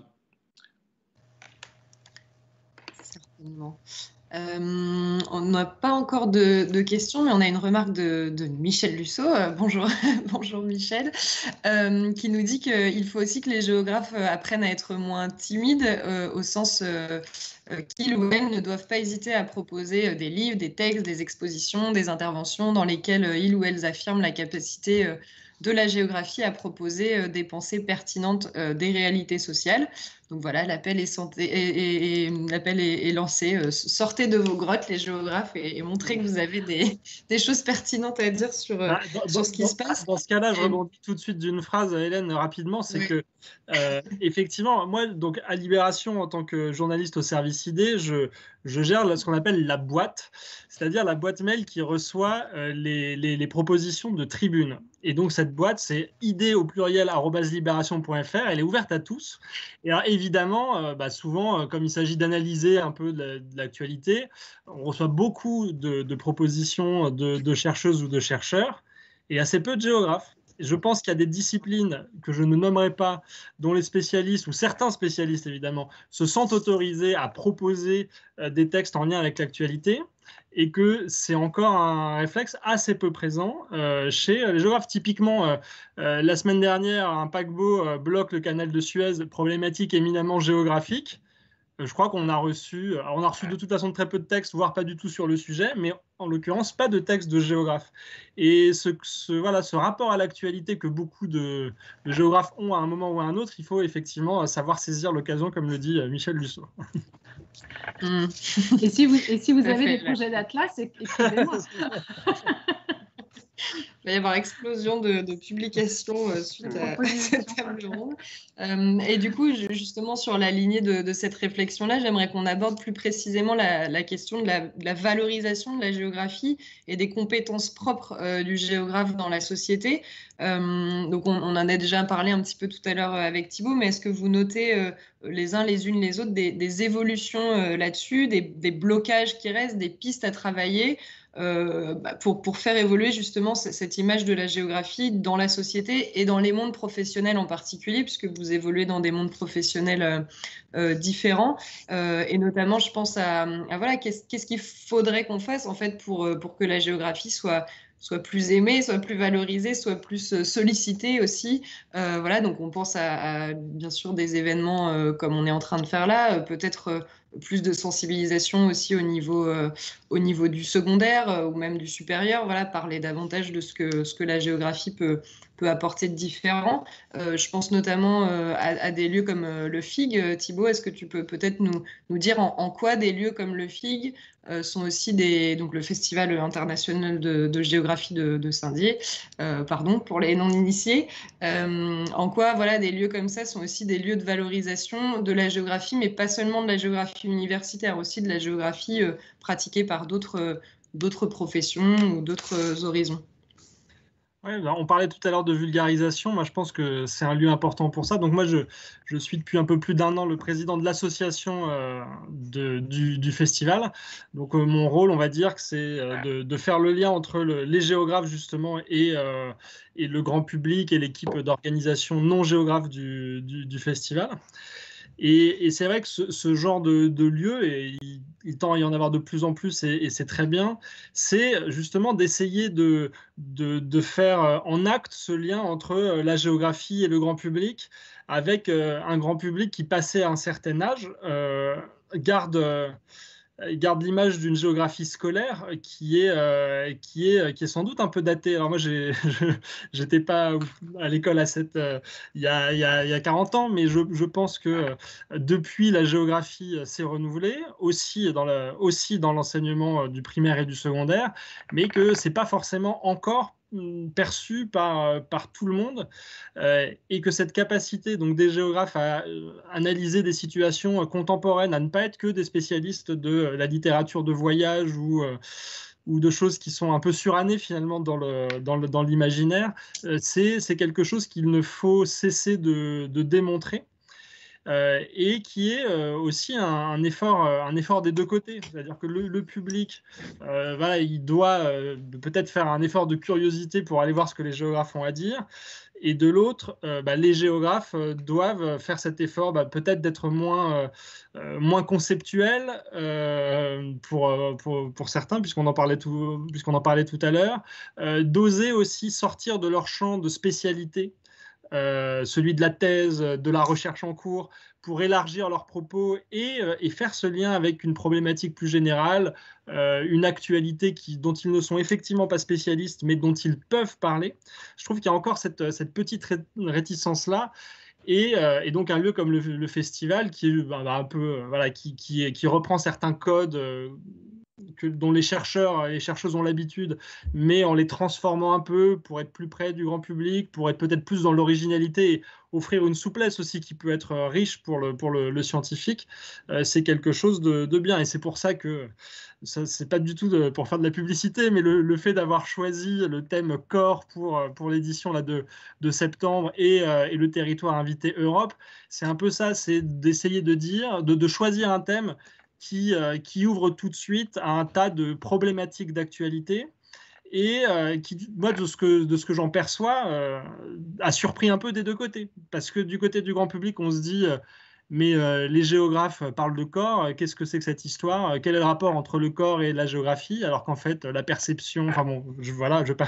[SPEAKER 1] Certainement. Euh, on n'a pas encore de, de questions, mais on a une remarque de, de Michel Lusso. Euh, bonjour, bonjour Michel, euh, qui nous dit qu'il faut aussi que les géographes apprennent à être moins timides, euh, au sens euh, qu'ils ou elles ne doivent pas hésiter à proposer des livres, des textes, des expositions, des interventions dans lesquelles ils ou elles affirment la capacité euh, de la géographie à proposer euh, des pensées pertinentes euh, des réalités sociales. Donc voilà, l'appel est, santé, et, et, et, l'appel est, est lancé. Euh, sortez de vos grottes, les géographes, et, et montrez que vous avez des, des choses pertinentes à dire sur, euh,
[SPEAKER 6] dans,
[SPEAKER 1] sur ce qui
[SPEAKER 6] dans,
[SPEAKER 1] se passe.
[SPEAKER 6] Dans ce cas-là, je rebondis tout de suite d'une phrase, Hélène, rapidement. C'est oui. que, euh, effectivement, moi, donc, à Libération, en tant que journaliste au service idée, je, je gère ce qu'on appelle la boîte, c'est-à-dire la boîte mail qui reçoit euh, les, les, les propositions de Tribune. Et donc, cette boîte, c'est idée au pluriel arobase libération point F R. Elle est ouverte à tous. Et alors, évidemment, euh, bah, souvent, euh, comme il s'agit d'analyser un peu de l'actualité, on reçoit beaucoup de, de propositions de, de chercheuses ou de chercheurs et assez peu de géographes. Je pense qu'il y a des disciplines que je ne nommerai pas, dont les spécialistes, ou certains spécialistes évidemment, se sentent autorisés à proposer euh, des textes en lien avec l'actualité, et que c'est encore un réflexe assez peu présent euh, chez les géographes. Typiquement, euh, euh, la semaine dernière, un paquebot euh, bloque le canal de Suez, problématique éminemment géographique. Je crois qu'on a reçu, on a reçu de toute façon très peu de textes, voire pas du tout sur le sujet, mais en l'occurrence pas de texte de géographe. Et ce, ce, voilà, ce rapport à l'actualité que beaucoup de, de géographes ont à un moment ou à un autre, il faut effectivement savoir saisir l'occasion, comme le dit Michel Lussot.
[SPEAKER 5] Mmh. Et si vous, et si vous avez des projets d'atlas, écrivez-moi.
[SPEAKER 1] Il va y avoir explosion de, de publications euh, suite à, à cette table ronde. Euh, et du coup, je, justement, sur la lignée de, de cette réflexion-là, j'aimerais qu'on aborde plus précisément la, la question de la, de la valorisation de la géographie et des compétences propres euh, du géographe dans la société. Euh, donc, on, on en a déjà parlé un petit peu tout à l'heure avec Thibaut, mais est-ce que vous notez euh, les uns les unes les autres des, des évolutions euh, là-dessus, des, des blocages qui restent, des pistes à travailler Euh, bah, pour, pour faire évoluer justement cette image de la géographie dans la société et dans les mondes professionnels en particulier, puisque vous évoluez dans des mondes professionnels euh, euh, différents. Euh, et notamment, je pense à, à voilà, qu'est-ce qu'est-ce qu'il faudrait qu'on fasse en fait pour, pour que la géographie soit soit plus aimée, soit plus valorisée, soit plus sollicitée aussi. Euh, voilà, donc on pense à, à bien sûr des événements euh, comme on est en train de faire là, euh, peut-être euh, plus de sensibilisation aussi au niveau, euh, au niveau du secondaire euh, ou même du supérieur, voilà, parler davantage de ce que, ce que la géographie peut, peut apporter de différent. Euh, je pense notamment euh, à, à des lieux comme euh, le F I G. Thibaut, est-ce que tu peux peut-être nous, nous dire en, en quoi des lieux comme le F I G euh, sont aussi des, donc le Festival international de, de géographie de, de Saint-Dié, euh, pardon, pour les non-initiés, euh, en quoi voilà, des lieux comme ça sont aussi des lieux de valorisation de la géographie, mais pas seulement de la géographie universitaire, aussi de la géographie euh, pratiquée par d'autres euh, d'autres professions ou d'autres horizons.
[SPEAKER 6] Ouais, on parlait tout à l'heure de vulgarisation. Moi, je pense que c'est un lieu important pour ça. Donc, moi, je, je suis depuis un peu plus d'un an le président de l'association euh, de, du, du festival. Donc, euh, mon rôle, on va dire que c'est euh, de, de faire le lien entre le, les géographes, justement, et, euh, et le grand public et l'équipe d'organisation non géographe du, du, du festival. Et, et c'est vrai que ce, ce genre de, de lieu, et il, il tend à y en avoir de plus en plus, et, et c'est très bien, c'est justement d'essayer de, de, de faire en acte ce lien entre la géographie et le grand public, avec un grand public qui, passé un certain âge, euh, garde... Euh, garde l'image d'une géographie scolaire qui est, euh, qui, est, qui est sans doute un peu datée. Alors moi, je n'étais pas à l'école à cette, euh, il, y a, il, y a, il y a quarante ans, mais je, je pense que euh, depuis, la géographie s'est renouvelée, aussi dans, la, aussi dans l'enseignement du primaire et du secondaire, mais que ce n'est pas forcément encore perçu par, par tout le monde euh, et que cette capacité donc, des géographes à euh, analyser des situations euh, contemporaines, à ne pas être que des spécialistes de euh, la littérature de voyage ou, euh, ou de choses qui sont un peu surannées finalement dans, le, dans, le, dans l'imaginaire, euh, c'est, c'est quelque chose qu'il ne faut cesser de, de démontrer. Euh, et qui est euh, aussi un, un, effort, euh, un effort des deux côtés. C'est-à-dire que le, le public, euh, voilà, il doit euh, peut-être faire un effort de curiosité pour aller voir ce que les géographes ont à dire. Et de l'autre, euh, bah, les géographes euh, doivent faire cet effort bah, peut-être d'être moins, euh, moins conceptuels euh, pour, pour, pour certains, puisqu'on en parlait tout, puisqu'on en parlait tout à l'heure, euh, d'oser aussi sortir de leur champ de spécialité. Euh, celui de la thèse, de la recherche en cours, pour élargir leurs propos et, euh, et faire ce lien avec une problématique plus générale, euh, une actualité qui, dont ils ne sont effectivement pas spécialistes, mais dont ils peuvent parler. Je trouve qu'il y a encore cette, cette petite réticence-là. Et, euh, et donc un lieu comme le, le festival qui, bah, un peu, euh, voilà, qui, qui, qui reprend certains codes euh, que, dont les chercheurs et les chercheuses ont l'habitude, mais en les transformant un peu pour être plus près du grand public, pour être peut-être plus dans l'originalité et offrir une souplesse aussi qui peut être riche pour le, pour le, le scientifique, euh, c'est quelque chose de, de bien. Et c'est pour ça que ce n'est pas du tout de, pour faire de la publicité, mais le, le fait d'avoir choisi le thème corps pour, pour l'édition là, de, de septembre et, euh, et le territoire invité Europe, c'est un peu ça, c'est d'essayer de dire, de, de choisir un thème Qui, euh, qui ouvre tout de suite à un tas de problématiques d'actualité et euh, qui, moi, de ce que, de ce que j'en perçois, euh, a surpris un peu des deux côtés. Parce que du côté du grand public, on se dit, euh, mais euh, les géographes parlent de corps, qu'est-ce que c'est que cette histoire? Quel est le rapport entre le corps et la géographie? Alors qu'en fait, la perception, enfin bon, je, voilà, je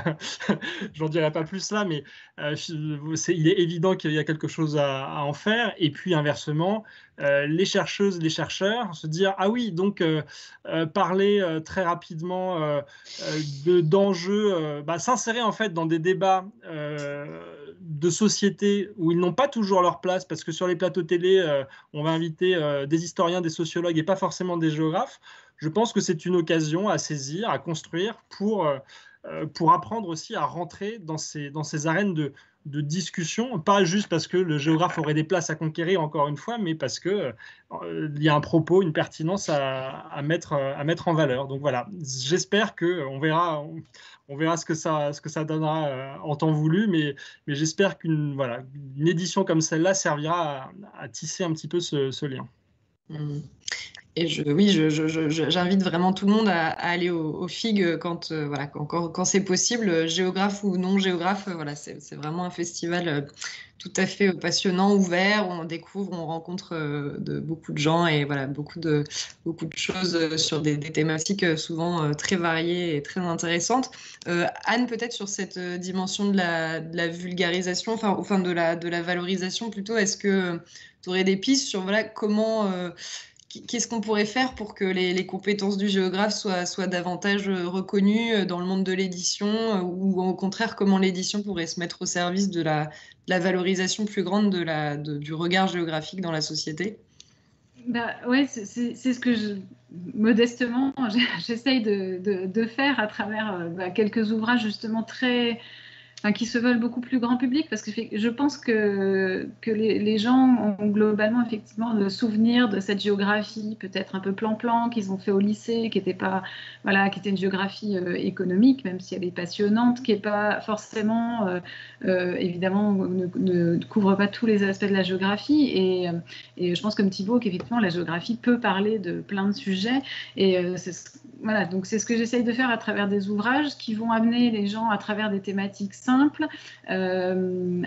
[SPEAKER 6] n'en dirai pas plus là, mais euh, c'est, il est évident qu'il y a quelque chose à, à en faire. Et puis inversement, euh, les chercheuses, les chercheurs se dire, ah oui, donc euh, euh, parler euh, très rapidement euh, de, d'enjeux, euh, bah, s'insérer en fait dans des débats euh, de société où ils n'ont pas toujours leur place, parce que sur les plateaux télé, euh, on va inviter euh, des historiens, des sociologues et pas forcément des géographes. Je pense que c'est une occasion à saisir, à construire pour, euh, pour apprendre aussi à rentrer dans ces, dans ces arènes de, de discussion, pas juste parce que le géographe aurait des places à conquérir, encore une fois, mais parce qu'il euh, y a un propos, une pertinence à, à, mettre, à mettre en valeur. Donc voilà, j'espère qu'on verra, on, on verra ce que ça, ce que ça donnera euh, en temps voulu, mais, mais j'espère qu'une voilà, une édition comme celle-là servira à, à tisser un petit peu ce, ce lien.
[SPEAKER 1] Mmh. Et je, oui, je, je, je, j'invite vraiment tout le monde à, à aller au, au F I G quand, euh, voilà, quand, quand, quand c'est possible, géographe ou non géographe. Euh, voilà, c'est, c'est vraiment un festival euh, tout à fait passionnant, ouvert, où on découvre, on rencontre euh, de, beaucoup de gens et voilà, beaucoup, de, beaucoup de choses sur des, des thématiques euh, souvent euh, très variées et très intéressantes. Euh, Anne, peut-être sur cette dimension de la, de la vulgarisation, enfin, enfin de, la, de la valorisation plutôt, est-ce que tu aurais des pistes sur voilà, comment... Euh, Qu'est-ce qu'on pourrait faire pour que les, les compétences du géographe soient, soient davantage reconnues dans le monde de l'édition, ou au contraire, comment l'édition pourrait se mettre au service de la, de la valorisation plus grande de la, de, du regard géographique dans la société?
[SPEAKER 5] Bah, oui, c'est, c'est, c'est ce que je, modestement j'essaye de, de, de faire à travers bah, quelques ouvrages justement très... Enfin, qui se veulent beaucoup plus grand public, parce que je pense que, que les, les gens ont globalement effectivement le souvenir de cette géographie peut-être un peu plan-plan qu'ils ont fait au lycée, qui était pas, voilà, qui était une géographie euh, économique, même si elle est passionnante, qui n'est pas forcément, euh, euh, évidemment, ne, ne couvre pas tous les aspects de la géographie. Et, et je pense comme Thibaut qu'effectivement la géographie peut parler de plein de sujets. Et euh, c'est, voilà, donc c'est ce que j'essaye de faire à travers des ouvrages qui vont amener les gens à travers des thématiques simple, euh,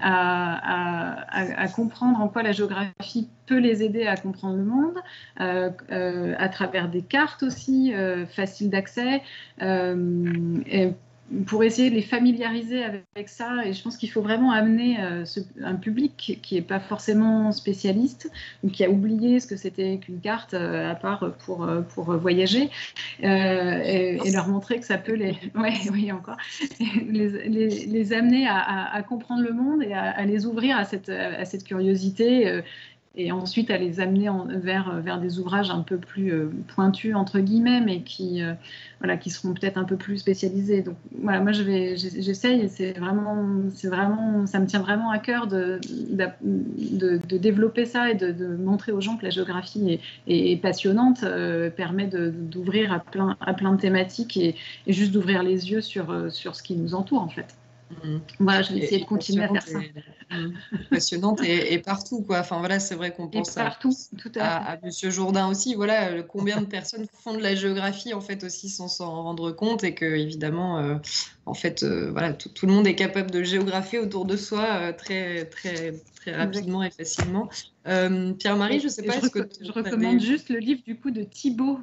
[SPEAKER 5] à, à, à comprendre en quoi la géographie peut les aider à comprendre le monde, euh, euh, à travers des cartes aussi, euh, faciles d'accès, euh, et pour essayer de les familiariser avec, avec ça. Et je pense qu'il faut vraiment amener euh, ce, un public qui n'est pas forcément spécialiste ou qui a oublié ce que c'était qu'une carte euh, à part pour, pour voyager, euh, et, et leur montrer que ça peut les, ouais, oui, encore, les, les, les amener à, à, à comprendre le monde et à, à les ouvrir à cette, à cette curiosité, euh, et ensuite à les amener en, vers, vers des ouvrages un peu plus euh, pointus, entre guillemets, mais qui, euh, voilà, qui seront peut-être un peu plus spécialisés. Donc voilà, moi je vais, j'essaye, et c'est vraiment, c'est vraiment, ça me tient vraiment à cœur de, de, de, de développer ça et de, de montrer aux gens que la géographie est, est passionnante, euh, permet de, d'ouvrir à plein, à plein de thématiques et, et juste d'ouvrir les yeux sur, sur ce qui nous entoure en fait. Mmh. Voilà, je vais essayer et, de continuer à faire ça.
[SPEAKER 1] Et, passionnante et, et partout, quoi. Enfin voilà, c'est vrai qu'on pense
[SPEAKER 5] et partout,
[SPEAKER 1] à,
[SPEAKER 5] tout à,
[SPEAKER 1] à, à Monsieur Jourdain aussi. Voilà, combien de personnes font de la géographie en fait aussi sans s'en rendre compte, et que évidemment, euh, en fait, euh, voilà, tout, tout le monde est capable de géographier autour de soi euh, très très très rapidement et facilement. Euh, Pierre-Marie, je ne sais pas.
[SPEAKER 5] Je,
[SPEAKER 1] est-ce
[SPEAKER 5] rec-
[SPEAKER 1] que
[SPEAKER 5] je recommande
[SPEAKER 1] des...
[SPEAKER 5] juste le livre du coup de Thibaut.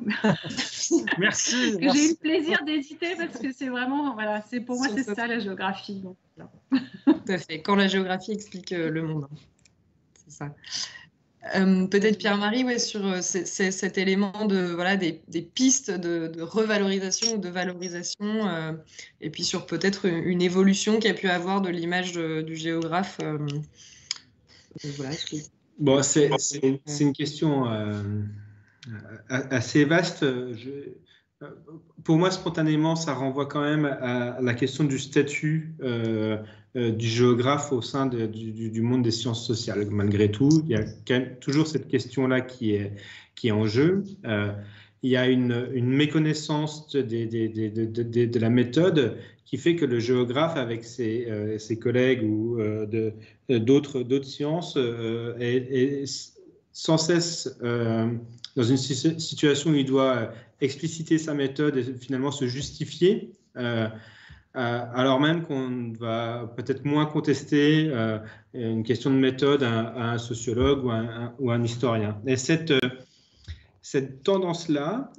[SPEAKER 6] Merci.
[SPEAKER 5] que
[SPEAKER 6] merci.
[SPEAKER 5] J'ai eu le plaisir d'éditer parce que c'est vraiment, voilà, c'est pour moi c'est ça, ça la géographie. Donc,
[SPEAKER 1] tout à fait. Quand la géographie explique euh, le monde, c'est ça. Euh, peut-être Pierre-Marie, ouais, sur euh, c'est, c'est cet élément de voilà des, des pistes de, de revalorisation ou de valorisation, euh, et puis sur peut-être une, une évolution qu'il y a pu avoir de l'image de, du géographe. Euh, voilà, que...
[SPEAKER 7] Bon, c'est, c'est, c'est une question euh, assez vaste. Je, pour moi, spontanément, ça renvoie quand même à la question du statut euh, euh, du géographe au sein de, du, du monde des sciences sociales. Malgré tout, il y a quand même toujours cette question-là qui est, qui est en jeu. Euh, il y a une, une méconnaissance de, de, de, de, de, de la méthode qui fait que le géographe, avec ses, euh, ses collègues ou euh, de, d'autres, d'autres sciences, euh, est, est sans cesse euh, dans une situation où il doit expliciter sa méthode et finalement se justifier, euh, euh, alors même qu'on va peut-être moins contester euh, une question de méthode à, à un sociologue ou à un, ou à un historien. Et cette, cette tendance-là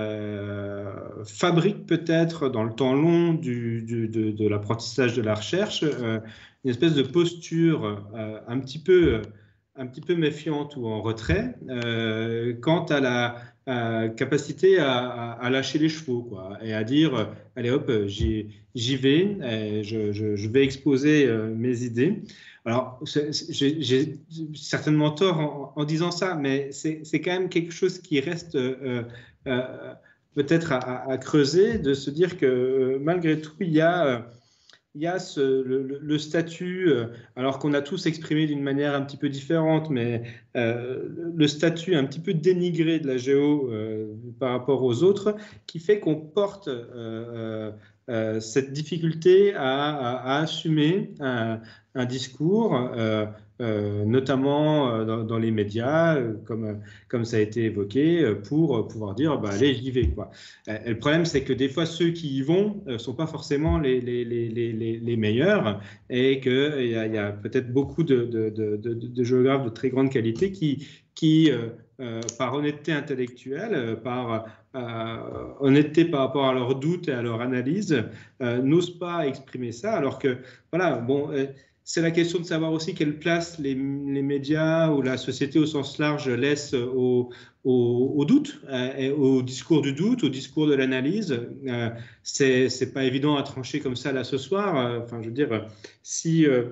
[SPEAKER 7] euh, fabrique peut-être dans le temps long du, du, de, de l'apprentissage de la recherche euh, une espèce de posture euh, un petit peu, un petit peu méfiante ou en retrait euh, quant à la Euh, capacité à, à, à lâcher les chevaux, quoi, et à dire euh, allez hop, j'y, j'y vais, je, je, je vais exposer euh, mes idées. Alors, c'est, c'est, j'ai, j'ai certainement tort en, en disant ça, mais c'est, c'est quand même quelque chose qui reste euh, euh, peut-être à, à creuser, de se dire que euh, malgré tout, il y a euh, il y a ce, le, le statut, euh, alors qu'on a tous exprimé d'une manière un petit peu différente, mais euh, le statut un petit peu dénigré de la géo euh, par rapport aux autres, qui fait qu'on porte euh, euh, cette difficulté à, à, à assumer un, un discours, euh, euh, notamment dans, dans les médias, comme, comme ça a été évoqué, pour pouvoir dire bah, allez, j'y vais, quoi. Et le problème, c'est que des fois, ceux qui y vont ne sont pas forcément les, les, les, les, les meilleurs, et qu'il y a, y a peut-être beaucoup de, de, de, de, de géographes de très grande qualité qui, qui euh, euh, par honnêteté intellectuelle, par euh, honnêteté par rapport à leurs doutes et à leur analyse, euh, n'osent pas exprimer ça, alors que, voilà, bon... Euh, c'est la question de savoir aussi quelle place les, les médias ou la société au sens large laissent au, au, au doute, euh, au discours du doute, au discours de l'analyse. Euh, c'est, c'est pas évident à trancher comme ça là ce soir. Euh, enfin, je veux dire, si, euh,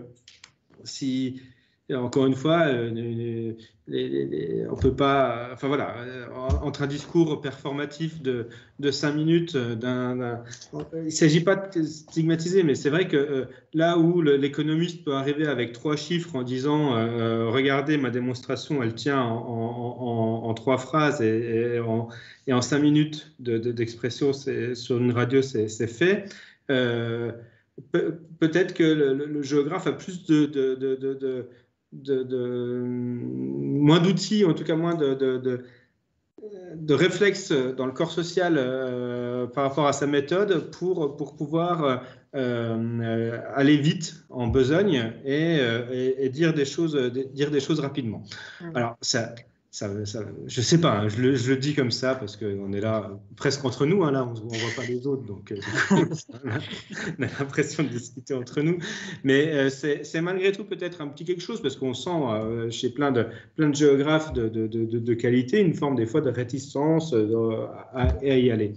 [SPEAKER 7] si encore une fois, euh, les, les, les, on peut pas. Enfin voilà, entre un discours performatif de, de cinq minutes, d'un, d'un, il ne s'agit pas de stigmatiser, mais c'est vrai que euh, là où le, l'économiste peut arriver avec trois chiffres en disant euh, regardez, ma démonstration, elle tient en, en, en, en trois phrases et, et, en, et en cinq minutes de, de, d'expression c'est, sur une radio, c'est, c'est fait. Euh, pe- peut-être que le, le géographe a plus de, de, de, de, de De, de, moins d'outils, en tout cas moins de, de, de, de réflexes dans le corps social euh, par rapport à sa méthode pour, pour pouvoir euh, aller vite en besogne et, et, et dire, des choses, dire des choses rapidement. Alors, ça, ça, ça, je ne sais pas, hein, je, le, je le dis comme ça parce qu'on est là presque entre nous, hein, là, on ne voit pas les autres, donc euh, on a l'impression de discuter entre nous. Mais euh, c'est, c'est malgré tout peut-être un petit quelque chose parce qu'on sent euh, chez plein de, plein de géographes de, de, de, de qualité une forme des fois de réticence euh, à, à y aller.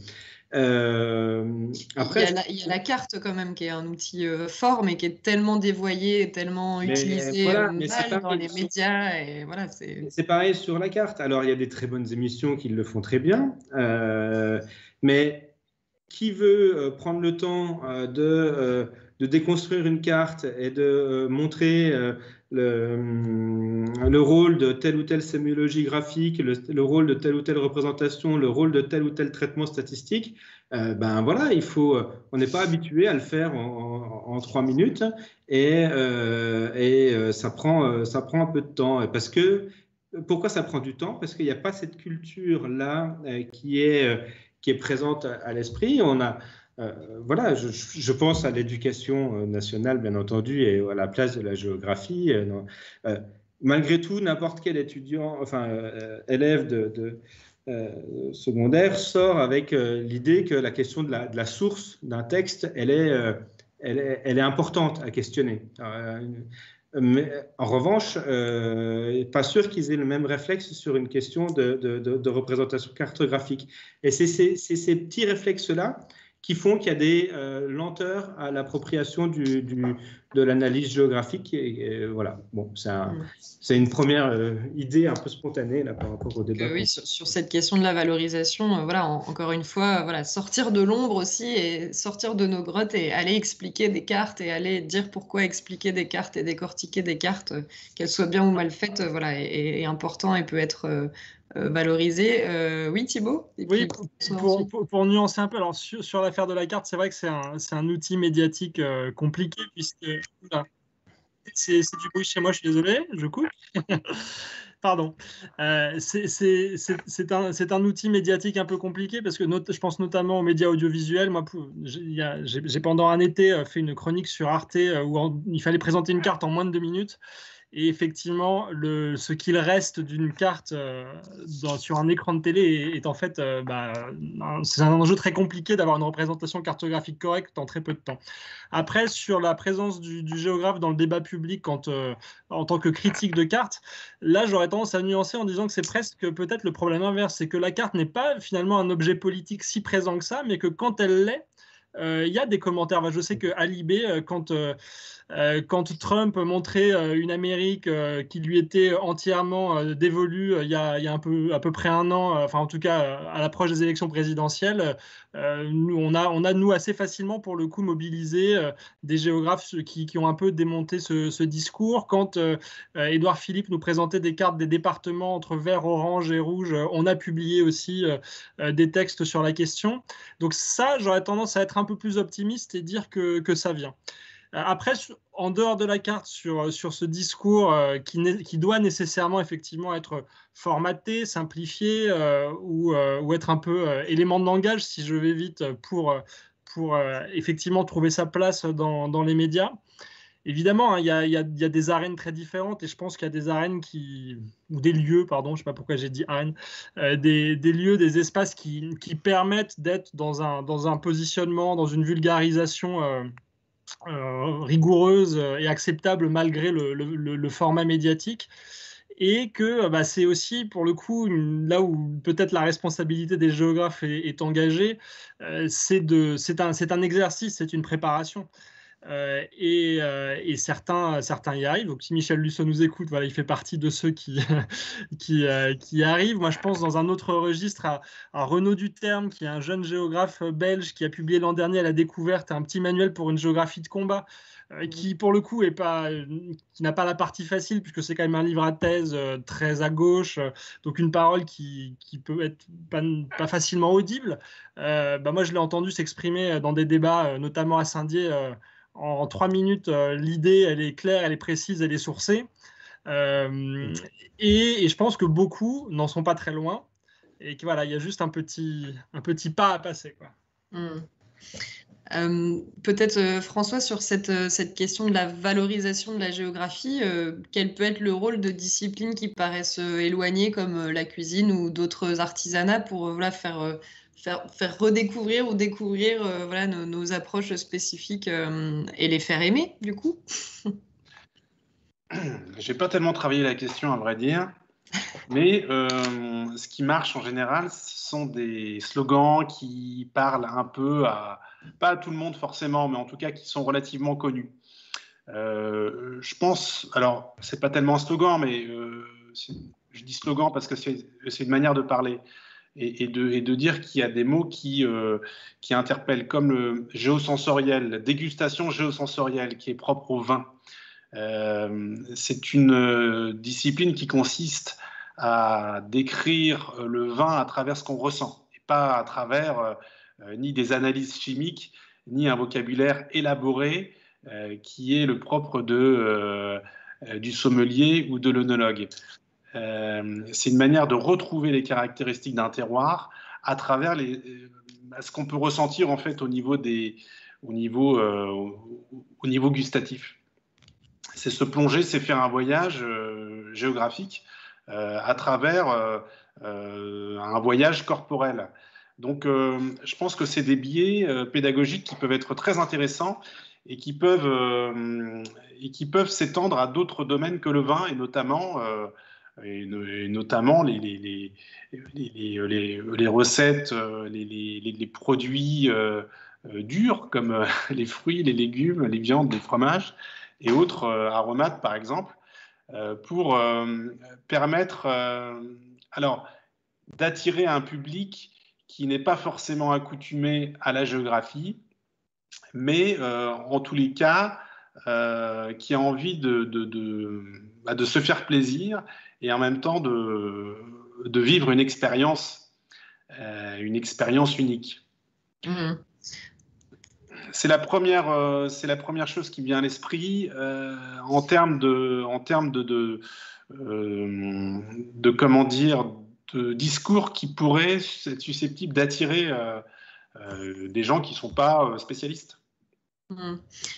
[SPEAKER 7] Euh, après,
[SPEAKER 1] il, y a la, il y a la carte quand même qui est un outil euh, fort mais qui est tellement dévoyé, tellement mais utilisé voilà, euh, mais mal dans les médias et voilà, c'est...
[SPEAKER 7] c'est pareil sur la carte. Alors il y a des très bonnes émissions qui le font très bien, euh, mais qui veut euh, prendre le temps euh, de, euh, de déconstruire une carte et de euh, montrer euh, le, le rôle de telle ou telle sémiologie graphique, le, le rôle de telle ou telle représentation, le rôle de tel ou tel traitement statistique, euh, ben voilà, il faut, on n'est pas habitué à le faire en, en, en trois minutes et, euh, et euh, ça, prend, ça prend un peu de temps. Parce que, pourquoi ça prend du temps? Parce qu'il n'y a pas cette culture-là euh, qui est... Euh, qui est présente à l'esprit. On a, euh, voilà, je, je pense à l'éducation nationale, bien entendu, et à la place de la géographie. Euh, euh, malgré tout, n'importe quel étudiant, enfin, euh, élève de, de euh, secondaire sort avec euh, l'idée que la question de la, de la source d'un texte, elle est, euh, elle est, elle est importante à questionner. Euh, Mais en revanche, euh, pas sûr qu'ils aient le même réflexe sur une question de, de, de, de représentation cartographique. Et c'est ces, c'est ces petits réflexes-là qui font qu'il y a des euh, lenteurs à l'appropriation du, du, de l'analyse géographique. Et, et voilà, bon, c'est un, c'est une première euh, idée un peu spontanée là, par rapport au débat.
[SPEAKER 1] Euh, oui, sur, sur cette question de la valorisation, euh, voilà, en, encore une fois, euh, voilà, sortir de l'ombre aussi et sortir de nos grottes et aller expliquer des cartes et aller dire pourquoi expliquer des cartes et décortiquer des cartes, euh, qu'elles soient bien ou mal faites, euh, voilà, est, est important et peut être euh, euh, valorisé. Euh, oui, Thibaut et
[SPEAKER 6] Oui,
[SPEAKER 1] puis,
[SPEAKER 6] pour, pour, pour nuancer un peu, alors sur, sur l'affaire de la carte, c'est vrai que c'est un, c'est un outil médiatique euh, compliqué, puisque c'est, c'est du bruit chez moi, je suis désolé, je coupe. Pardon. Euh, c'est, c'est, c'est, c'est, un, c'est un outil médiatique un peu compliqué, parce que not, je pense notamment aux médias audiovisuels. Moi, pour, j'ai, j'ai, j'ai pendant un été fait une chronique sur Arte où en, il fallait présenter une carte en moins de deux minutes. Et effectivement, le, ce qu'il reste d'une carte euh, dans, sur un écran de télé est, est en fait, euh, bah, un, c'est un enjeu très compliqué d'avoir une représentation cartographique correcte en très peu de temps. Après, sur la présence du, du géographe dans le débat public quand, euh, en tant que critique de carte, là, j'aurais tendance à nuancer en disant que c'est presque peut-être le problème inverse, c'est que la carte n'est pas finalement un objet politique si présent que ça, mais que quand elle l'est, il euh, y a des commentaires. Je sais que Ali B, quand, euh, euh, quand Trump montrait euh, une Amérique euh, qui lui était entièrement euh, dévolue il y a, y a un peu, à peu près un an, euh, enfin en tout cas euh, à l'approche des élections présidentielles, euh, nous, on, a, on a nous assez facilement pour le coup mobilisé euh, des géographes qui, qui ont un peu démonté ce, ce discours. Quand euh, Édouard Philippe nous présentait des cartes des départements entre vert, orange et rouge, on a publié aussi euh, des textes sur la question. Donc ça, j'aurais tendance à être un peu plus optimiste et dire que, que ça vient. Après, en dehors de la carte, sur, sur ce discours euh, qui, qui doit nécessairement effectivement être formaté, simplifié euh, ou, euh, ou être un peu euh, élément de langage, si je vais vite, pour, pour euh, effectivement trouver sa place dans, dans les médias. Évidemment, il hein, y, y, y a des arènes très différentes et je pense qu'il y a des arènes qui, ou des lieux, pardon, je ne sais pas pourquoi j'ai dit arène, euh, des, des lieux, des espaces qui, qui permettent d'être dans un, dans un positionnement, dans une vulgarisation euh, euh, rigoureuse et acceptable malgré le, le, le format médiatique. Et que bah, c'est aussi, pour le coup, une, là où peut-être la responsabilité des géographes est, est engagée, euh, c'est, de, c'est, un, c'est un exercice, c'est une préparation. Euh, et, euh, et certains, certains y arrivent. Donc, si Michel Lussot nous écoute, voilà, il fait partie de ceux qui, qui, euh, qui y arrivent. Moi, je pense dans un autre registre à, à Renaud Duterme, qui est un jeune géographe belge qui a publié l'an dernier à la Découverte un petit manuel pour une géographie de combat, euh, qui, pour le coup, est pas, qui n'a pas la partie facile, puisque c'est quand même un livre à thèse euh, très à gauche, euh, donc une parole qui, qui peut être pas, pas facilement audible. Euh, bah, moi, je l'ai entendu s'exprimer dans des débats, euh, notamment à Saint-Dié, euh, en trois minutes, euh, l'idée, elle est claire, elle est précise, elle est sourcée. Euh, et, et je pense que beaucoup n'en sont pas très loin. Et que voilà, il y a juste un petit, un petit pas à passer, quoi.
[SPEAKER 1] Mmh. Euh, peut-être, euh, François, sur cette, euh, cette question de la valorisation de la géographie, euh, quel peut être le rôle de disciplines qui paraissent euh, éloignées, comme euh, la cuisine ou d'autres artisanats, pour euh, voilà, faire... Euh, Faire, faire redécouvrir ou découvrir euh, voilà, nos, nos approches spécifiques euh, et les faire aimer, du coup.
[SPEAKER 4] J'ai pas tellement travaillé la question, à vrai dire, mais euh, ce qui marche en général, ce sont des slogans qui parlent un peu à, pas à tout le monde forcément, mais en tout cas qui sont relativement connus. Euh, je pense, alors c'est pas tellement un slogan, mais euh, je dis slogan parce que c'est, c'est une manière de parler. Et, et, de, et de dire qu'il y a des mots qui, euh, qui interpellent, comme le géosensoriel, la dégustation géosensorielle qui est propre au vin. Euh, c'est une euh, discipline qui consiste à décrire le vin à travers ce qu'on ressent, et pas à travers euh, ni des analyses chimiques, ni un vocabulaire élaboré euh, qui est le propre de, euh, du sommelier ou de l'œnologue. Euh, c'est une manière de retrouver les caractéristiques d'un terroir à travers les, euh, ce qu'on peut ressentir en fait au niveau, des, au niveau, euh, au, au niveau gustatif. C'est se plonger, c'est faire un voyage euh, géographique euh, à travers euh, euh, un voyage corporel. Donc, euh, je pense que c'est des biais euh, pédagogiques qui peuvent être très intéressants et qui peuvent, euh, et qui peuvent s'étendre à d'autres domaines que le vin, et notamment euh, Et, et notamment les, les, les, les, les, les recettes, les, les, les produits euh, euh, durs, comme euh, les fruits, les légumes, les viandes, les fromages et autres euh, aromates, par exemple, euh, pour euh, permettre euh, alors, d'attirer un public qui n'est pas forcément accoutumé à la géographie, mais euh, en tous les cas, euh, qui a envie de, de, de, bah, de se faire plaisir et en même temps de, de vivre une expérience, euh, une expérience unique. Mmh. C'est la première, euh, c'est la première chose qui me vient à l'esprit euh, en termes de, en termes de, de, euh, de comment dire, de discours qui pourraient être susceptibles d'attirer euh, euh, des gens qui ne sont pas spécialistes.
[SPEAKER 1] Mmh.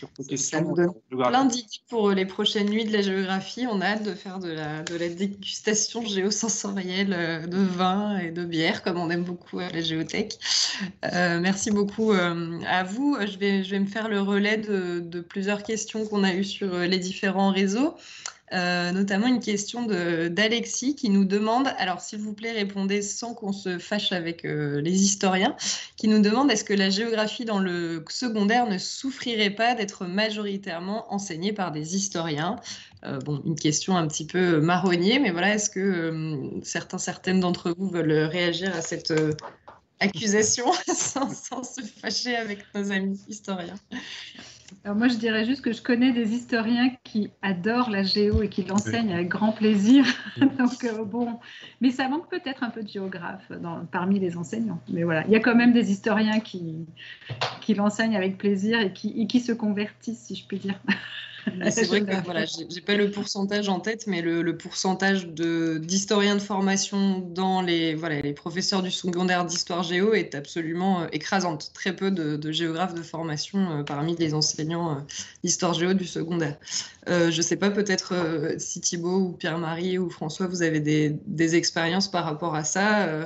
[SPEAKER 1] Ça nous donne plein d'idées pour les prochaines nuits de la géographie. On a hâte de faire de la, de la dégustation géosensorielle de vin et de bière, comme on aime beaucoup à la Géothèque. Euh, merci beaucoup euh, à vous. Je vais, je vais me faire le relais de, de plusieurs questions qu'on a eues sur les différents réseaux. Euh, notamment une question d'Alexis qui nous demande, alors s'il vous plaît répondez sans qu'on se fâche avec euh, les historiens, qui nous demande est-ce que la géographie dans le secondaire ne souffrirait pas d'être majoritairement enseignée par des historiens? euh, Bon, une question un petit peu marronnier, mais voilà, est-ce que euh, certains, certaines d'entre vous veulent réagir à cette euh, accusation sans, sans se fâcher avec nos amis historiens?
[SPEAKER 5] Alors moi, je dirais juste que je connais des historiens qui adorent la géo et qui l'enseignent oui. avec grand plaisir. Donc, euh, bon, mais ça manque peut-être un peu de géographes dans, parmi les enseignants. Mais voilà, il y a quand même des historiens qui, qui l'enseignent avec plaisir et qui, et qui se convertissent, si je puis dire.
[SPEAKER 1] C'est vrai que voilà, j'ai pas le pourcentage en tête, mais le, le pourcentage d'historiens de, de formation dans les, voilà, les professeurs du secondaire d'histoire géo est absolument euh, écrasante. Très peu de, de géographes de formation euh, parmi les enseignants euh, d'histoire géo du secondaire. Euh, je ne sais pas, peut-être euh, si Thibaut ou Pierre-Marie ou François, vous avez des, des expériences par rapport à ça. Euh,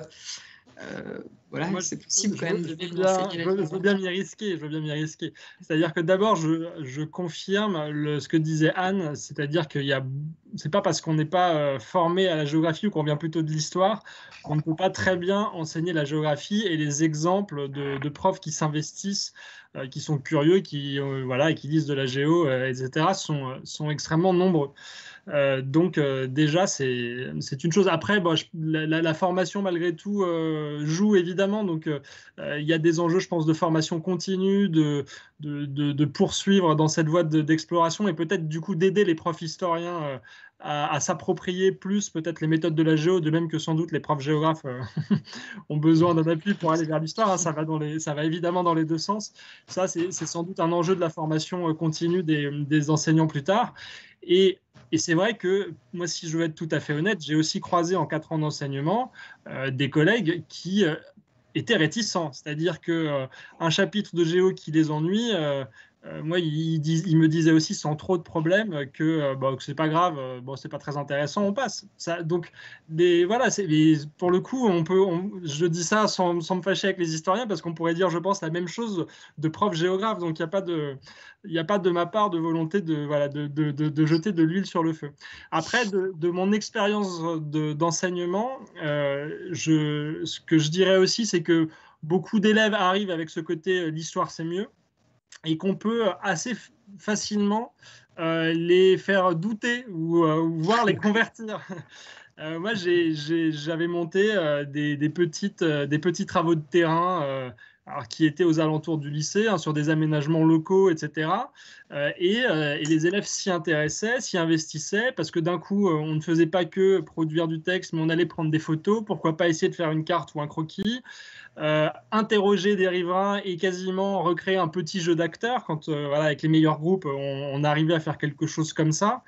[SPEAKER 1] euh, voilà, c'est possible
[SPEAKER 6] je,
[SPEAKER 1] quand même
[SPEAKER 6] je,
[SPEAKER 1] de
[SPEAKER 6] je, bien, je, je veux bien m'y risquer, je veux bien m'y risquer. C'est-à-dire que d'abord, je, je confirme le, ce que disait Anne, c'est-à-dire qu'il y a, c'est pas parce qu'on n'est pas euh, formé à la géographie ou qu'on vient plutôt de l'histoire qu'on ne peut pas très bien enseigner la géographie, et les exemples de, de profs qui s'investissent, euh, qui sont curieux, qui euh, voilà, et qui lisent de la géo, euh, et cetera, sont, sont extrêmement nombreux. Euh, donc euh, déjà c'est une chose. Après bon, je, la, la, la formation malgré tout euh, joue évidemment, donc il euh, y a des enjeux, je pense, de formation continue, de, de, de, de poursuivre dans cette voie d'exploration, et peut-être du coup d'aider les profs historiens euh, à, à s'approprier plus peut-être les méthodes de la géo, de même que sans doute les profs géographes euh, ont besoin d'un appui pour aller vers l'histoire, hein. ça, va dans les, ça va évidemment dans les deux sens. Ça c'est sans doute un enjeu de la formation continue des, des enseignants plus tard. Et Et c'est vrai que moi, si je veux être tout à fait honnête, j'ai aussi croisé en quatre ans d'enseignement euh, des collègues qui euh, étaient réticents. C'est-à-dire qu'un euh, chapitre de géo qui les ennuie, euh, euh, moi, ils, ils me disaient aussi sans trop de problèmes que, euh, bon, que c'est pas grave, euh, bon, c'est pas très intéressant, on passe. Ça, donc, les, voilà, les, pour le coup, on peut, on, je dis ça sans, sans me fâcher avec les historiens, parce qu'on pourrait dire, je pense, la même chose de prof géographe. Donc, il n'y a pas de... Il n'y a pas de ma part de volonté de, voilà, de, de, de, de jeter de l'huile sur le feu. Après, de, de mon expérience d'enseignement, euh, je, ce que je dirais aussi, c'est que beaucoup d'élèves arrivent avec ce côté « l'histoire, c'est mieux » et qu'on peut assez facilement euh, les faire douter ou, euh, ou voire les convertir. Euh, moi, j'avais monté euh, des, des, petites, euh, des petits travaux de terrain euh, alors, qui étaient aux alentours du lycée, hein, sur des aménagements locaux, et cetera. Euh, et, euh, et les élèves s'y intéressaient, s'y investissaient, parce que d'un coup, euh, on ne faisait pas que produire du texte, mais on allait prendre des photos. Pourquoi pas essayer de faire une carte ou un croquis, euh, interroger des riverains et quasiment recréer un petit jeu d'acteurs. Quand, euh, voilà, avec les meilleurs groupes, on, on arrivait à faire quelque chose comme ça.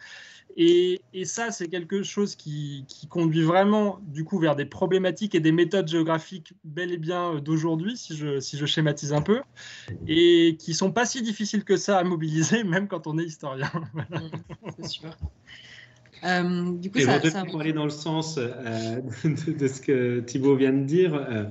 [SPEAKER 6] Et, et ça, c'est quelque chose qui, qui conduit vraiment du coup vers des problématiques et des méthodes géographiques bel et bien d'aujourd'hui, si je, si je schématise un peu, et qui ne sont pas si difficiles que ça à mobiliser, même quand on est historien. Voilà.
[SPEAKER 1] C'est sûr. Euh, du coup,
[SPEAKER 7] et
[SPEAKER 1] ça,
[SPEAKER 7] ça... pour aller dans le sens euh, de, de ce que Thibaut vient de dire, euh,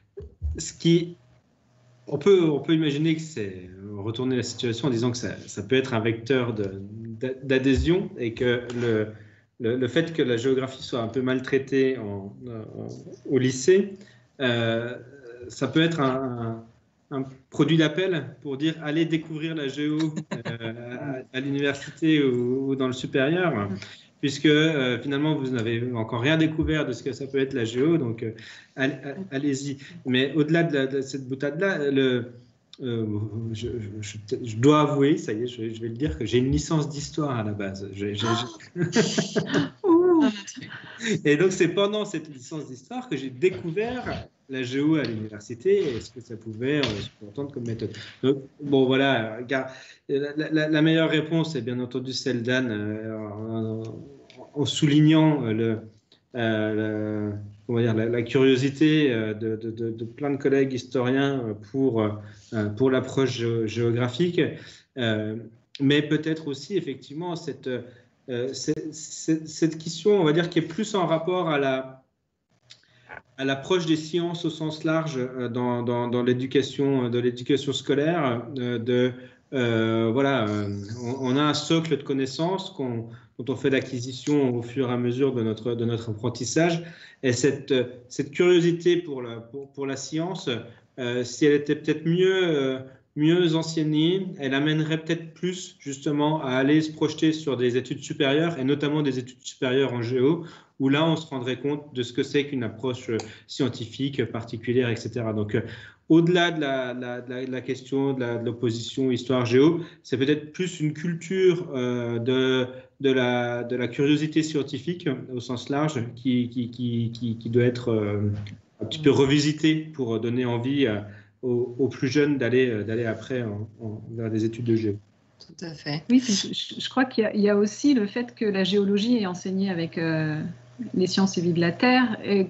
[SPEAKER 7] ce qui... On peut, on peut imaginer que c'est retourner la situation en disant que ça, ça peut être un vecteur d'adhésion, et que le, le, le fait que la géographie soit un peu maltraitée en, en, au lycée, euh, ça peut être un, un produit d'appel pour dire allez découvrir la géo euh, à, à l'université ou, ou dans le supérieur, puisque euh, finalement vous n'avez encore rien découvert de ce que ça peut être la géo, donc euh, allez-y. Mais au-delà de, de cette boutade-là, le, euh, je, je, je dois avouer, ça y est, je, je vais le dire, que j'ai une licence d'histoire à la base. Je, je, je... Et donc c'est pendant cette licence d'histoire que j'ai découvert la géo à l'université et ce que ça pouvait euh, se entendre comme méthode. Donc, bon, voilà, regarde, la, la, la meilleure réponse est bien entendu celle d'Anne euh, en, en soulignant le, euh, le, comment dire, la, la curiosité de, de, de, de plein de collègues historiens pour, euh, pour l'approche gé géographique, euh, mais peut-être aussi effectivement cette, euh, cette, cette, cette question, on va dire, qui est plus en rapport à la à l'approche des sciences au sens large dans, dans, dans l'éducation de l'éducation scolaire, de euh, voilà, on, on a un socle de connaissances qu'on, dont on fait l'acquisition au fur et à mesure de notre de notre apprentissage, et cette cette curiosité pour la pour, pour la science, euh, si elle était peut-être mieux euh, mieux enseignée, elle amènerait peut-être plus justement à aller se projeter sur des études supérieures, et notamment des études supérieures en géo, où là, on se rendrait compte de ce que c'est qu'une approche scientifique particulière, et cetera. Donc, euh, au-delà de la, la, de, la, de la question de l'opposition histoire-géo, c'est peut-être plus une culture euh, de, de, la, de la curiosité scientifique au sens large qui, qui, qui, qui, qui doit être euh, un petit peu revisitée pour donner envie euh, aux, aux plus jeunes d'aller d'aller après en, en, vers des études de géo.
[SPEAKER 1] Tout à fait.
[SPEAKER 5] Oui, je, je crois qu'il y, y a aussi le fait que la géologie est enseignée avec euh, les sciences et vie de la Terre. Et,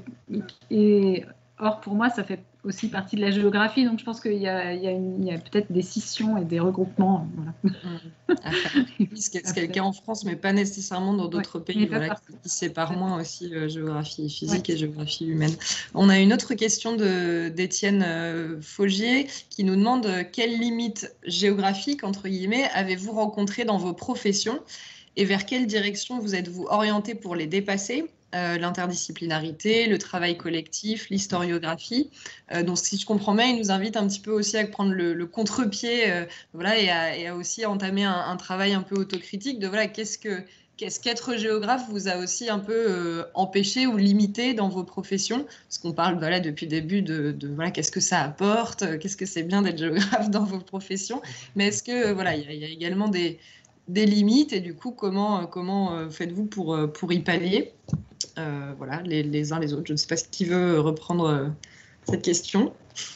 [SPEAKER 5] et, or, pour moi, ça fait aussi partie de la géographie. Donc, je pense qu'il y a, il y a, il y a peut-être des scissions et des regroupements. Voilà.
[SPEAKER 1] Mmh. Ce qui est le cas en France, mais pas nécessairement dans d'autres ouais, pays voilà, qui, qui séparent moins aussi euh, géographie physique ouais. et géographie humaine. On a une autre question d'Étienne euh, Faugier qui nous demande euh, quelles limites géographiques, entre guillemets, avez-vous rencontrées dans vos professions et vers quelle direction vous êtes-vous orienté pour les dépasser? Euh, l'interdisciplinarité, le travail collectif, l'historiographie. Euh, donc, si je comprends bien, il nous invite un petit peu aussi à prendre le, le contre-pied euh, voilà, et, à, et à aussi entamer un, un travail un peu autocritique de voilà, qu'est-ce que qu'est-ce qu'être géographe vous a aussi un peu euh, empêché ou limité dans vos professions, parce qu'on parle voilà, depuis le début de, de voilà, qu'est-ce que ça apporte, qu'est-ce que c'est bien d'être géographe dans vos professions, mais est-ce que voilà, il y, y a également des des limites et du coup comment, comment faites-vous pour, pour y pallier euh, voilà, les, les uns les autres. Je ne sais pas qui veut reprendre cette question.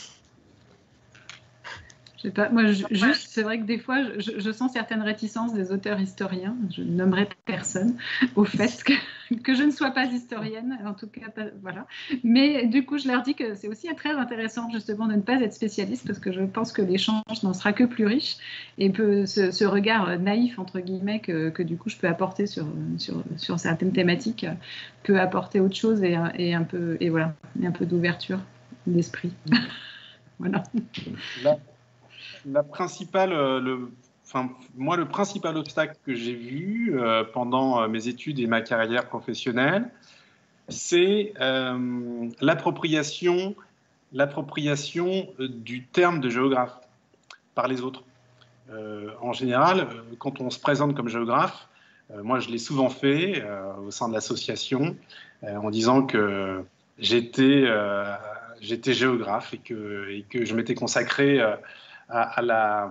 [SPEAKER 5] Je sais pas, moi je, juste c'est vrai que des fois je, je sens certaines réticences des auteurs historiens, je ne nommerai personne, au fait que, que je ne sois pas historienne, en tout cas pas, voilà. Mais du coup je leur dis que c'est aussi très intéressant justement de ne pas être spécialiste parce que je pense que l'échange n'en sera que plus riche et peut, ce, ce regard naïf entre guillemets que, que du coup je peux apporter sur, sur, sur certaines thématiques peut apporter autre chose et, et un peu et voilà, et un peu d'ouverture d'esprit. Voilà.
[SPEAKER 4] Là. La principale, le, enfin, moi, le principal obstacle que j'ai vu euh, pendant euh, mes études et ma carrière professionnelle, c'est euh, l'appropriation, l'appropriation du terme de géographe par les autres. Euh, en général, quand on se présente comme géographe, euh, moi, je l'ai souvent fait euh, au sein de l'association, euh, en disant que j'étais euh, j'étais géographe et que, et que je m'étais consacré euh, À, à, la,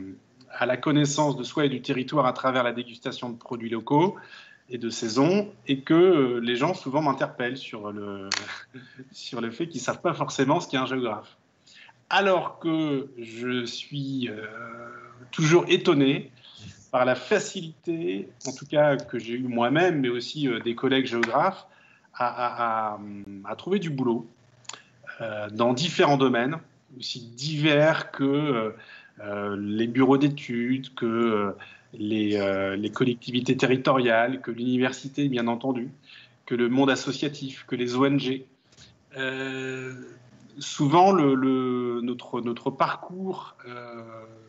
[SPEAKER 4] à la connaissance de soi et du territoire à travers la dégustation de produits locaux et de saison, et que les gens souvent m'interpellent sur le, sur le fait qu'ils ne savent pas forcément ce qu'est un géographe. Alors que je suis euh, toujours étonné par la facilité, en tout cas que j'ai eu moi-même, mais aussi euh, des collègues géographes, à, à, à, à trouver du boulot euh, dans différents domaines, aussi divers que euh, les bureaux d'études, que euh, les, euh, les collectivités territoriales, que l'université, bien entendu, que le monde associatif, que les O N G. Euh, souvent, le, le, notre, notre parcours euh,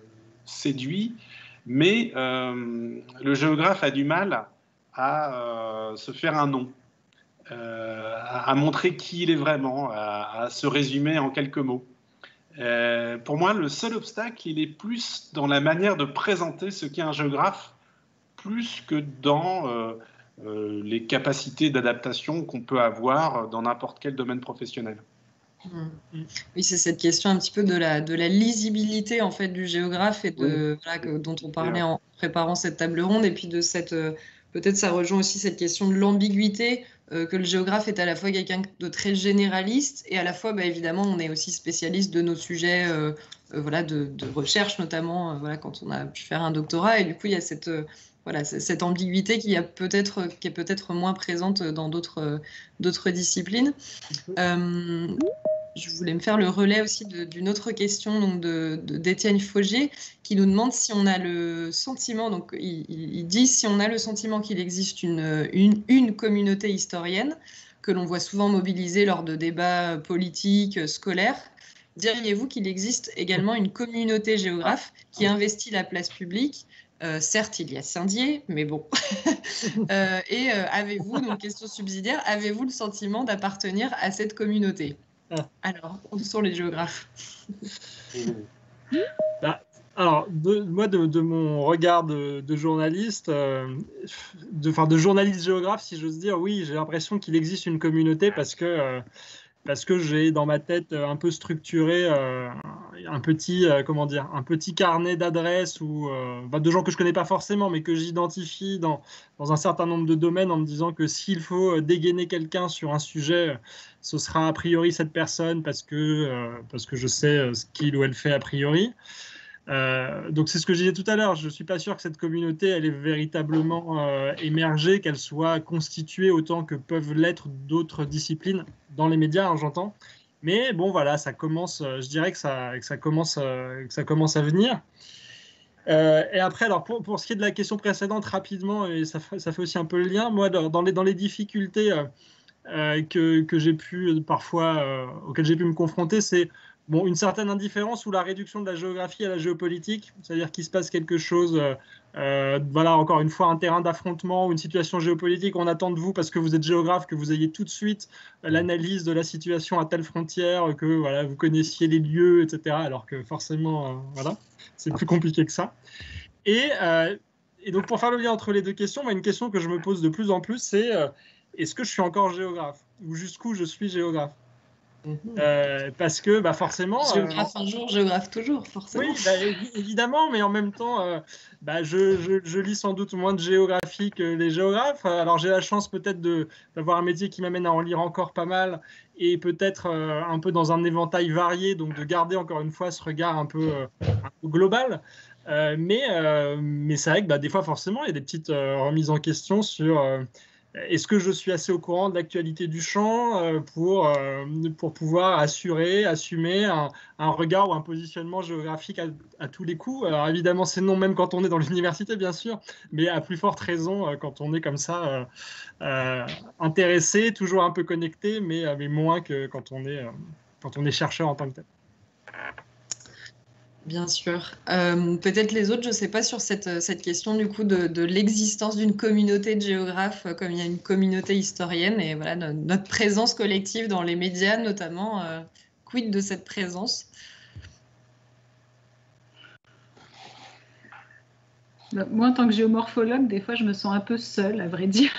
[SPEAKER 4] séduit, mais euh, le géographe a du mal à euh, se faire un nom, euh, à, à montrer qui il est vraiment, à, à se résumer en quelques mots. Euh, pour moi, le seul obstacle, il est plus dans la manière de présenter ce qu'est un géographe, plus que dans euh, euh, les capacités d'adaptation qu'on peut avoir dans n'importe quel domaine professionnel.
[SPEAKER 1] Mmh. Oui, c'est cette question un petit peu de la, de la lisibilité en fait, du géographe et de, oui. voilà, que, dont on parlait en préparant cette table ronde, et puis de cette, euh, peut-être ça rejoint aussi cette question de l'ambiguïté, euh, que le géographe est à la fois quelqu'un de très généraliste et à la fois, bah, évidemment, on est aussi spécialiste de nos sujets euh, euh, voilà, de, de recherche, notamment euh, voilà, quand on a pu faire un doctorat, et du coup, il y a cette... Euh, Voilà, cette ambiguïté qui, a peut-être, qui est peut-être moins présente dans d'autres, d'autres disciplines. Euh, je voulais me faire le relais aussi de, d'une autre question donc de, de, d'Étienne Faugier, qui nous demande si on a le sentiment, donc il, il dit si on a le sentiment qu'il existe une, une, une communauté historienne que l'on voit souvent mobilisée lors de débats politiques, scolaires. Diriez-vous qu'il existe également une communauté géographe qui investit la place publique? Euh, certes, il y a Saint-Dié, mais bon. euh, et euh, avez-vous, donc question subsidiaire, avez-vous le sentiment d'appartenir à cette communauté? Alors, où sont les géographes?
[SPEAKER 6] bah, Alors, de, moi, de, de mon regard de, de journaliste, euh, de, enfin, de journaliste géographe, si j'ose dire, oui, j'ai l'impression qu'il existe une communauté parce que... Euh, parce que j'ai dans ma tête un peu structuré euh, un, petit, euh, comment dire, un petit carnet d'adresses ou euh, bah, de gens que je ne connais pas forcément, mais que j'identifie dans, dans un certain nombre de domaines en me disant que s'il faut dégainer quelqu'un sur un sujet, ce sera a priori cette personne parce que, euh, parce que je sais ce qu'il ou elle fait a priori. Euh, donc c'est ce que je disais tout à l'heure, je ne suis pas sûr que cette communauté elle est véritablement euh, émergée, qu'elle soit constituée autant que peuvent l'être d'autres disciplines dans les médias, hein, j'entends. Mais bon voilà, ça commence, je dirais que ça, que ça, commence, euh, que ça commence à venir. Euh, et après, alors pour, pour ce qui est de la question précédente, rapidement, et ça, ça fait aussi un peu le lien, moi dans les, dans les difficultés euh, euh, que, que j'ai pu parfois, euh, auxquelles j'ai pu me confronter, c'est Bon, une certaine indifférence ou la réduction de la géographie à la géopolitique, c'est-à-dire qu'il se passe quelque chose, euh, euh, voilà, encore une fois, un terrain d'affrontement ou une situation géopolitique, on attend de vous, parce que vous êtes géographe, que vous ayez tout de suite l'analyse de la situation à telle frontière, que voilà, vous connaissiez les lieux, et cetera, alors que forcément, euh, voilà, c'est plus compliqué que ça. Et, euh, et donc, pour faire le lien entre les deux questions, bah, une question que je me pose de plus en plus, c'est euh, est-ce que je suis encore géographe? Ou jusqu'où je suis géographe? Euh, parce que bah, forcément
[SPEAKER 1] géographe euh, un jour, géographe toujours, forcément.
[SPEAKER 6] Oui, bah, évidemment, mais en même temps euh, bah, je, je, je lis sans doute moins de géographie que les géographes. Alors j'ai la chance peut-être d'avoir un métier qui m'amène à en lire encore pas mal et peut-être euh, un peu dans un éventail varié, donc de garder encore une fois ce regard un peu, euh, un peu global. Euh, mais euh, mais c'est vrai que bah, des fois forcément il y a des petites euh, remises en question sur euh, est-ce que je suis assez au courant de l'actualité du champ euh, pour, euh, pour pouvoir assurer, assumer un, un regard ou un positionnement géographique à, à tous les coups? Alors évidemment, c'est non même quand on est dans l'université, bien sûr, mais à plus forte raison euh, quand on est comme ça euh, euh, intéressé, toujours un peu connecté, mais, euh, mais moins que quand on est, euh, quand on est chercheur en tant que tel.
[SPEAKER 1] Bien sûr. Euh, peut-être les autres, je ne sais pas, sur cette, cette question du coup de, de l'existence d'une communauté de géographes, comme il y a une communauté historienne, et voilà, notre, notre présence collective dans les médias notamment, euh, quid de cette présence?
[SPEAKER 5] Moi, en tant que géomorphologue, des fois, je me sens un peu seule, à vrai dire.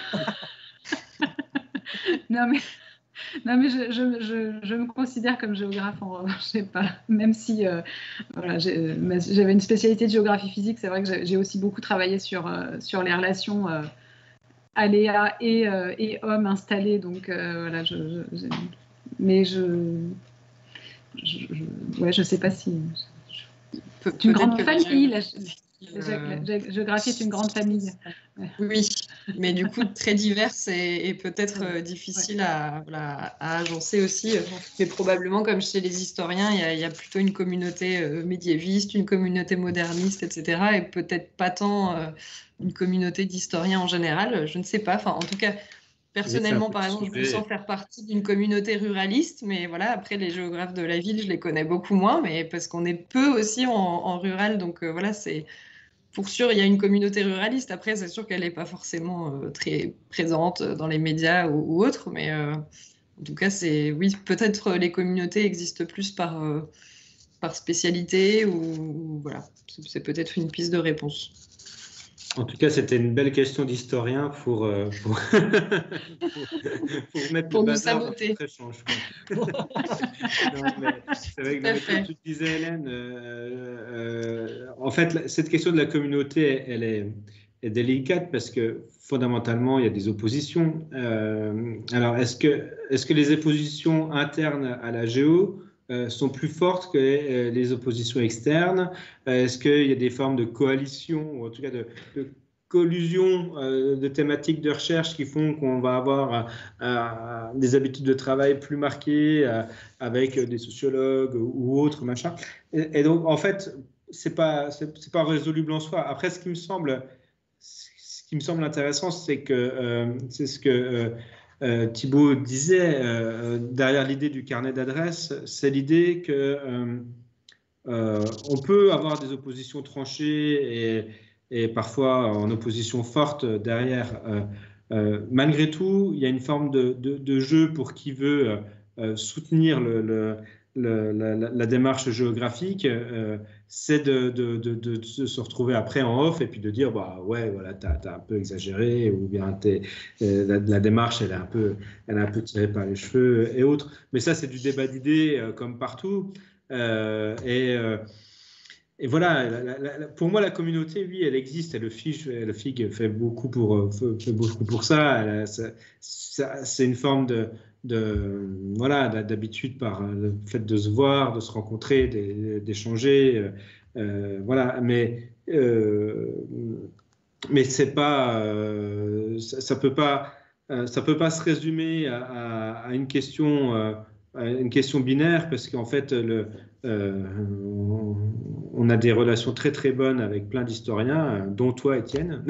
[SPEAKER 5] non, mais... Non, mais je, je, je, je me considère comme géographe, en revanche, je sais pas. Même si euh, voilà, j'avais une spécialité de géographie physique, c'est vrai que j'ai aussi beaucoup travaillé sur, euh, sur les relations euh, aléas et, euh, et hommes installés. Donc euh, voilà, je, je, mais je, je, je, ouais, je sais pas si. C'est une grande famille. La, la, la géographie est une grande famille.
[SPEAKER 1] Ouais. Oui, mais du coup très diverse et, et peut-être euh, difficile à, à, à agencer aussi. Mais probablement, comme chez les historiens, il y a, il y a plutôt une communauté euh, médiéviste, une communauté moderniste, et cetera. Et peut-être pas tant euh, une communauté d'historiens en général. Je ne sais pas. Enfin, en tout cas, personnellement, par exemple, je me sens faire partie d'une communauté ruraliste. Mais voilà, après, les géographes de la ville, je les connais beaucoup moins, mais parce qu'on est peu aussi en, en rural. Donc euh, voilà, c'est... Pour sûr, il y a une communauté ruraliste. Après, c'est sûr qu'elle n'est pas forcément euh, très présente dans les médias ou, ou autres, mais euh, en tout cas, c'est oui, peut-être les communautés existent plus par, euh, par spécialité ou, ou voilà, c'est peut-être une piste de réponse.
[SPEAKER 7] En tout cas, c'était une belle question d'historien pour, euh, pour, pour, pour mettre
[SPEAKER 1] pour
[SPEAKER 7] le
[SPEAKER 1] nous
[SPEAKER 7] bazar dans
[SPEAKER 1] saboter.
[SPEAKER 7] notre échange. C'est vrai que non, mais comme tu disais, Hélène, euh, euh, en fait, cette question de la communauté, elle est, est délicate parce que fondamentalement, il y a des oppositions. Euh, alors, est-ce que, est-ce que les oppositions internes à la géo euh, sont plus fortes que les, les oppositions externes? euh, Est-ce qu'il y a des formes de coalition, ou en tout cas de, de collusion euh, de thématiques de recherche qui font qu'on va avoir euh, des habitudes de travail plus marquées euh, avec des sociologues ou autres, machin. Et, et donc, en fait, c'est pas, c'est, c'est pas résoluble en soi. Après, ce qui me semble, ce qui me semble intéressant, c'est que euh, c'est ce que euh, euh, Thibaut disait euh, derrière l'idée du carnet d'adresses, c'est l'idée que euh, euh, on peut avoir des oppositions tranchées et, et parfois en opposition forte derrière. Euh, euh, malgré tout, il y a une forme de, de, de jeu pour qui veut euh, soutenir le, le, le, la, la, démarche géographique. Euh, c'est de, de, de, de, se retrouver après en off et puis de dire bah ouais voilà t'as, t'as un peu exagéré ou bien t'es, euh, la, la démarche elle est un peu elle est un peu tirée par les cheveux et autres. Mais ça c'est du débat d'idées euh, comme partout. Euh, et, euh, et voilà, la, la, la, pour moi, la communauté, oui, elle existe. Et le F I G, le F I G fait beaucoup pour, fait beaucoup pour ça. Elle, ça, ça c'est une forme de, de voilà, d'habitude par le fait de se voir, de se rencontrer, d'échanger. Euh, voilà, mais euh, mais c'est pas, euh, ça, ça peut pas, euh, ça peut pas se résumer à, à, à une question. Euh, une question binaire parce qu'en fait, le, euh, on a des relations très très bonnes avec plein d'historiens, dont toi, Étienne,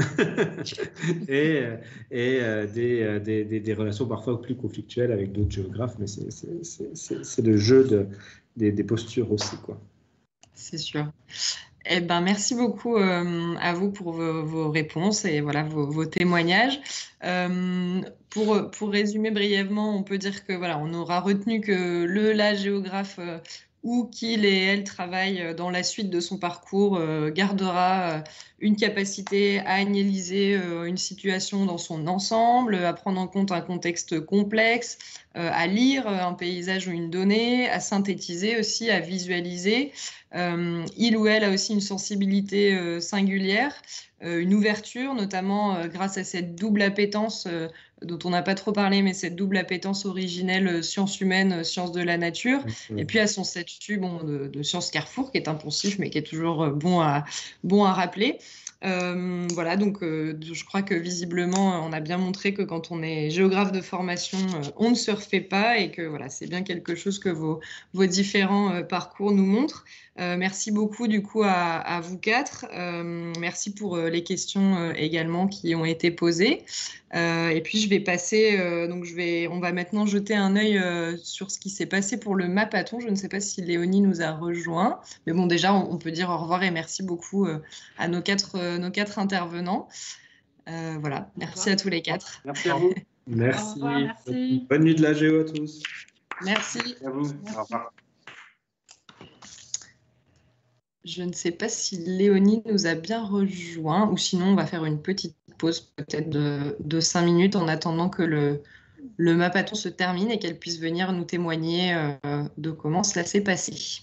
[SPEAKER 7] et, et euh, des, des, des, des relations parfois plus conflictuelles avec d'autres géographes, mais c'est, c'est, c'est, c'est le jeu de, des, des postures aussi, quoi.
[SPEAKER 1] C'est sûr. Eh ben, merci beaucoup euh, à vous pour vos, vos réponses et voilà, vos, vos témoignages. Euh, pour, pour résumer brièvement, on peut dire que voilà, on aura retenu que le la géographe euh, ou qu'il et elle travaille dans la suite de son parcours euh, gardera euh, une capacité à analyser euh, une situation dans son ensemble, à prendre en compte un contexte complexe, euh, à lire un paysage ou une donnée, à synthétiser aussi, à visualiser. Euh, il ou elle a aussi une sensibilité euh, singulière, euh, une ouverture, notamment euh, grâce à cette double appétence euh, dont on n'a pas trop parlé, mais cette double appétence originelle euh, sciences humaines, euh, sciences de la nature, mmh. Et puis à son statut bon, de, de sciences Carrefour, qui est impensif, mais qui est toujours euh, bon, à, bon à rappeler. Euh, voilà, donc euh, je crois que visiblement, on a bien montré que quand on est géographe de formation, euh, on ne se refait pas et que voilà, c'est bien quelque chose que vos, vos différents euh, parcours nous montrent. Euh, merci beaucoup du coup à, à vous quatre. Euh, merci pour euh, les questions euh, également qui ont été posées. Euh, et puis je vais passer, euh, donc je vais, on va maintenant jeter un œil euh, sur ce qui s'est passé pour le Mappathon. Je ne sais pas si Léonie nous a rejoint, mais bon déjà on, on peut dire au revoir et merci beaucoup euh, à nos quatre, euh, nos quatre intervenants. Euh, voilà, merci à tous les quatre.
[SPEAKER 7] Merci à vous. Merci.
[SPEAKER 5] Au revoir, merci.
[SPEAKER 7] Bonne nuit de la géo à tous.
[SPEAKER 1] Merci.
[SPEAKER 7] Merci à vous.
[SPEAKER 5] Merci.
[SPEAKER 7] Au revoir.
[SPEAKER 1] Je ne sais pas si Léonie nous a bien rejoint ou sinon on va faire une petite pause peut-être de, de cinq minutes en attendant que le, le Mappathon se termine et qu'elle puisse venir nous témoigner euh, de comment cela s'est passé.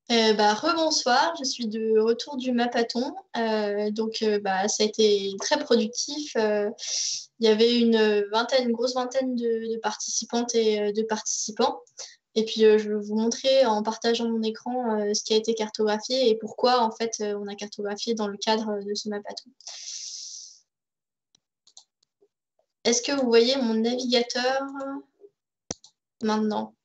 [SPEAKER 2] Euh, bah, rebonsoir, je suis de retour du Mappathon. Euh, donc, euh, bah, ça a été très productif. Euh, il y avait une vingtaine, une grosse vingtaine de, de participantes et euh, de participants. Et puis, euh, je vais vous montrer en partageant mon écran euh, ce qui a été cartographié et pourquoi, en fait, euh, on a cartographié dans le cadre de ce Mappathon. Est-ce que vous voyez mon navigateur maintenant?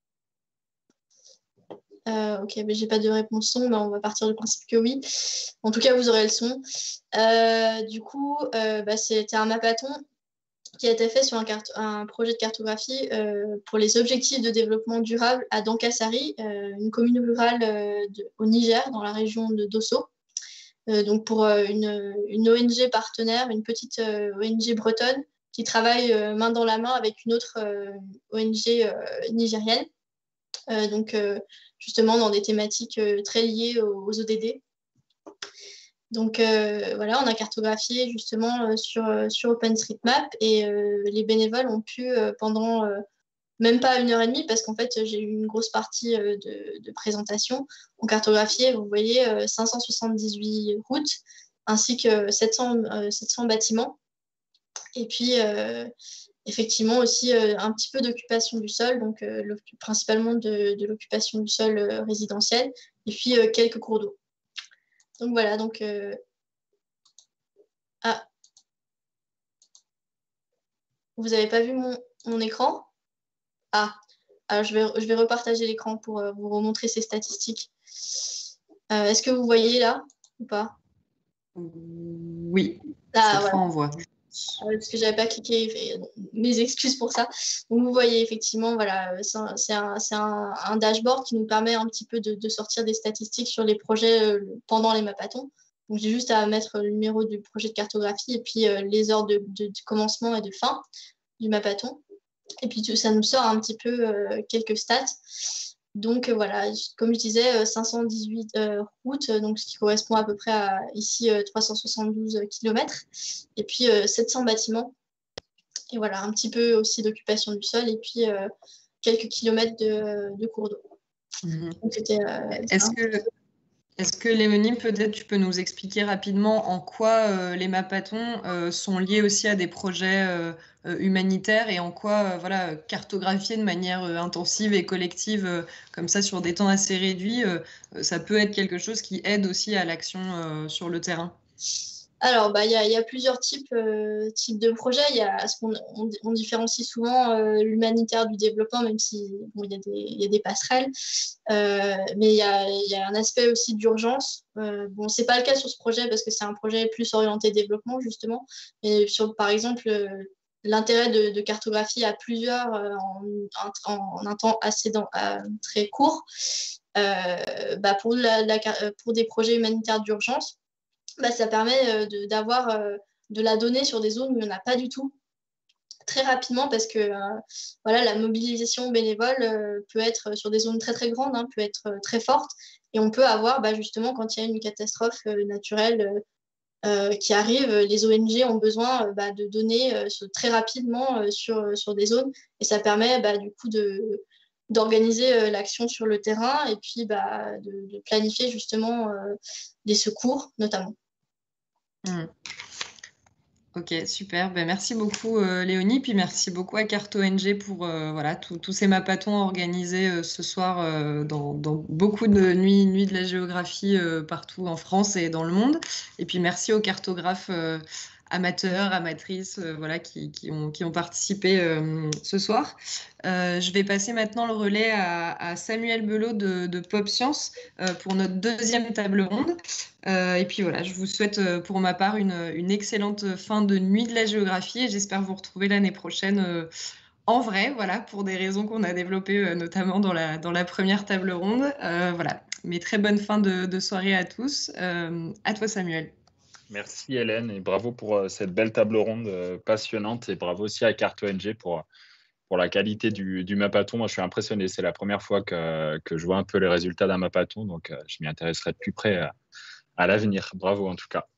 [SPEAKER 2] Euh, ok, mais j'ai pas de réponse son, mais on va partir du principe que oui. En tout cas, vous aurez le son. Euh, du coup, euh, bah, c'était un Mappathon qui a été fait sur un, un projet de cartographie euh, pour les objectifs de développement durable à Dankasari, euh, une commune rurale euh, de, au Niger, dans la région de Dosso. Euh, donc pour euh, une, une O N G partenaire, une petite euh, O N G bretonne qui travaille euh, main dans la main avec une autre euh, O N G euh, nigérienne. Euh, donc euh, justement dans des thématiques euh, très liées aux, aux O D D. Donc euh, voilà, on a cartographié justement euh, sur, euh, sur OpenStreetMap et euh, les bénévoles ont pu euh, pendant euh, même pas une heure et demie, parce qu'en fait j'ai eu une grosse partie euh, de, de présentation, on cartographié, vous voyez, euh, cinq cent soixante-dix-huit routes ainsi que sept cents, euh, sept cents bâtiments. Et puis euh, effectivement aussi euh, un petit peu d'occupation du sol, donc euh, principalement de, de l'occupation du sol euh, résidentiel, et puis euh, quelques cours d'eau. Donc voilà, donc... Euh... Ah, vous n'avez pas vu mon, mon écran? Ah, alors je vais, je vais repartager l'écran pour euh, vous remontrer ces statistiques. Euh, Est-ce que vous voyez là ou pas?
[SPEAKER 1] Oui,
[SPEAKER 2] ah,
[SPEAKER 1] cette
[SPEAKER 2] voilà.
[SPEAKER 1] fois on voit.
[SPEAKER 2] Parce que je n'avais pas cliqué, mes excuses pour ça. Donc vous voyez effectivement, voilà, c'est un, un, un dashboard qui nous permet un petit peu de, de sortir des statistiques sur les projets euh, pendant les Mappathons. Donc j'ai juste à mettre le numéro du projet de cartographie et puis euh, les heures de, de, de commencement et de fin du Mappathon. Et puis ça nous sort un petit peu euh, quelques stats. Donc euh, voilà, comme je disais, cinq cent dix-huit euh, routes, donc ce qui correspond à peu près à ici euh, trois cent soixante-douze kilomètres, et puis euh, sept cents bâtiments. Et voilà, un petit peu aussi d'occupation du sol, et puis euh, quelques kilomètres de, de cours d'eau.
[SPEAKER 1] Mmh.
[SPEAKER 2] Euh,
[SPEAKER 1] Est-ce que, est-ce que Léonie, peut-être tu peux nous expliquer rapidement en quoi euh, les Mappathons euh, sont liés aussi à des projets euh, humanitaires et en quoi euh, voilà, cartographier de manière euh, intensive et collective, euh, comme ça sur des temps assez réduits, euh, ça peut être quelque chose qui aide aussi à l'action euh, sur le terrain?
[SPEAKER 2] Alors, bah, y a, y a plusieurs types, euh, types de projets. Il y a ce qu'on on, on différencie souvent euh, l'humanitaire du développement, même si bon, y a des, y a des passerelles. Euh, mais il y a, y a un aspect aussi d'urgence. Euh, bon, c'est pas le cas sur ce projet parce que c'est un projet plus orienté développement, justement. Mais sur, par exemple, euh, l'intérêt de, de cartographie à plusieurs euh, en, en, en un temps assez dans, euh, très court, euh, bah, pour, la, la, pour des projets humanitaires d'urgence. Bah, ça permet euh, d'avoir euh, de la donnée sur des zones où il n'y en a pas du tout très rapidement parce que euh, voilà, la mobilisation bénévole euh, peut être sur des zones très très grandes, hein, peut être euh, très forte et on peut avoir bah, justement quand il y a une catastrophe euh, naturelle euh, qui arrive, les O N G ont besoin euh, bah, de données euh, très rapidement euh, sur, sur des zones et ça permet bah, du coup de d'organiser euh, l'action sur le terrain et puis bah, de, de planifier justement euh, des secours notamment.
[SPEAKER 1] Mmh. Ok, super. Ben, merci beaucoup euh, Léonie, puis merci beaucoup à Carto N G pour euh, voilà, tous ces Mappathons organisés euh, ce soir euh, dans, dans beaucoup de nuits, nuits de la géographie euh, partout en France et dans le monde. Et puis merci aux cartographes euh, amateurs, amatrices euh, voilà, qui, qui, ont, qui ont participé euh, ce soir. Euh, je vais passer maintenant le relais à, à Samuel Belot de, de Pop Science euh, pour notre deuxième table ronde. Euh, et puis voilà, je vous souhaite euh, pour ma part une, une excellente fin de nuit de la géographie et j'espère vous retrouver l'année prochaine euh, en vrai, voilà, pour des raisons qu'on a développées euh, notamment dans la, dans la première table ronde. Euh, voilà, mais très bonne fin de, de soirée à tous. Euh, à toi Samuel.
[SPEAKER 3] Merci Hélène et bravo pour euh, cette belle table ronde euh, passionnante et bravo aussi à Carto N G pour, pour la qualité du, du Mappathon. Moi je suis impressionné, c'est la première fois que, que je vois un peu les résultats d'un Mappathon, donc euh, je m'y intéresserai de plus près à, à l'avenir. Bravo en tout cas.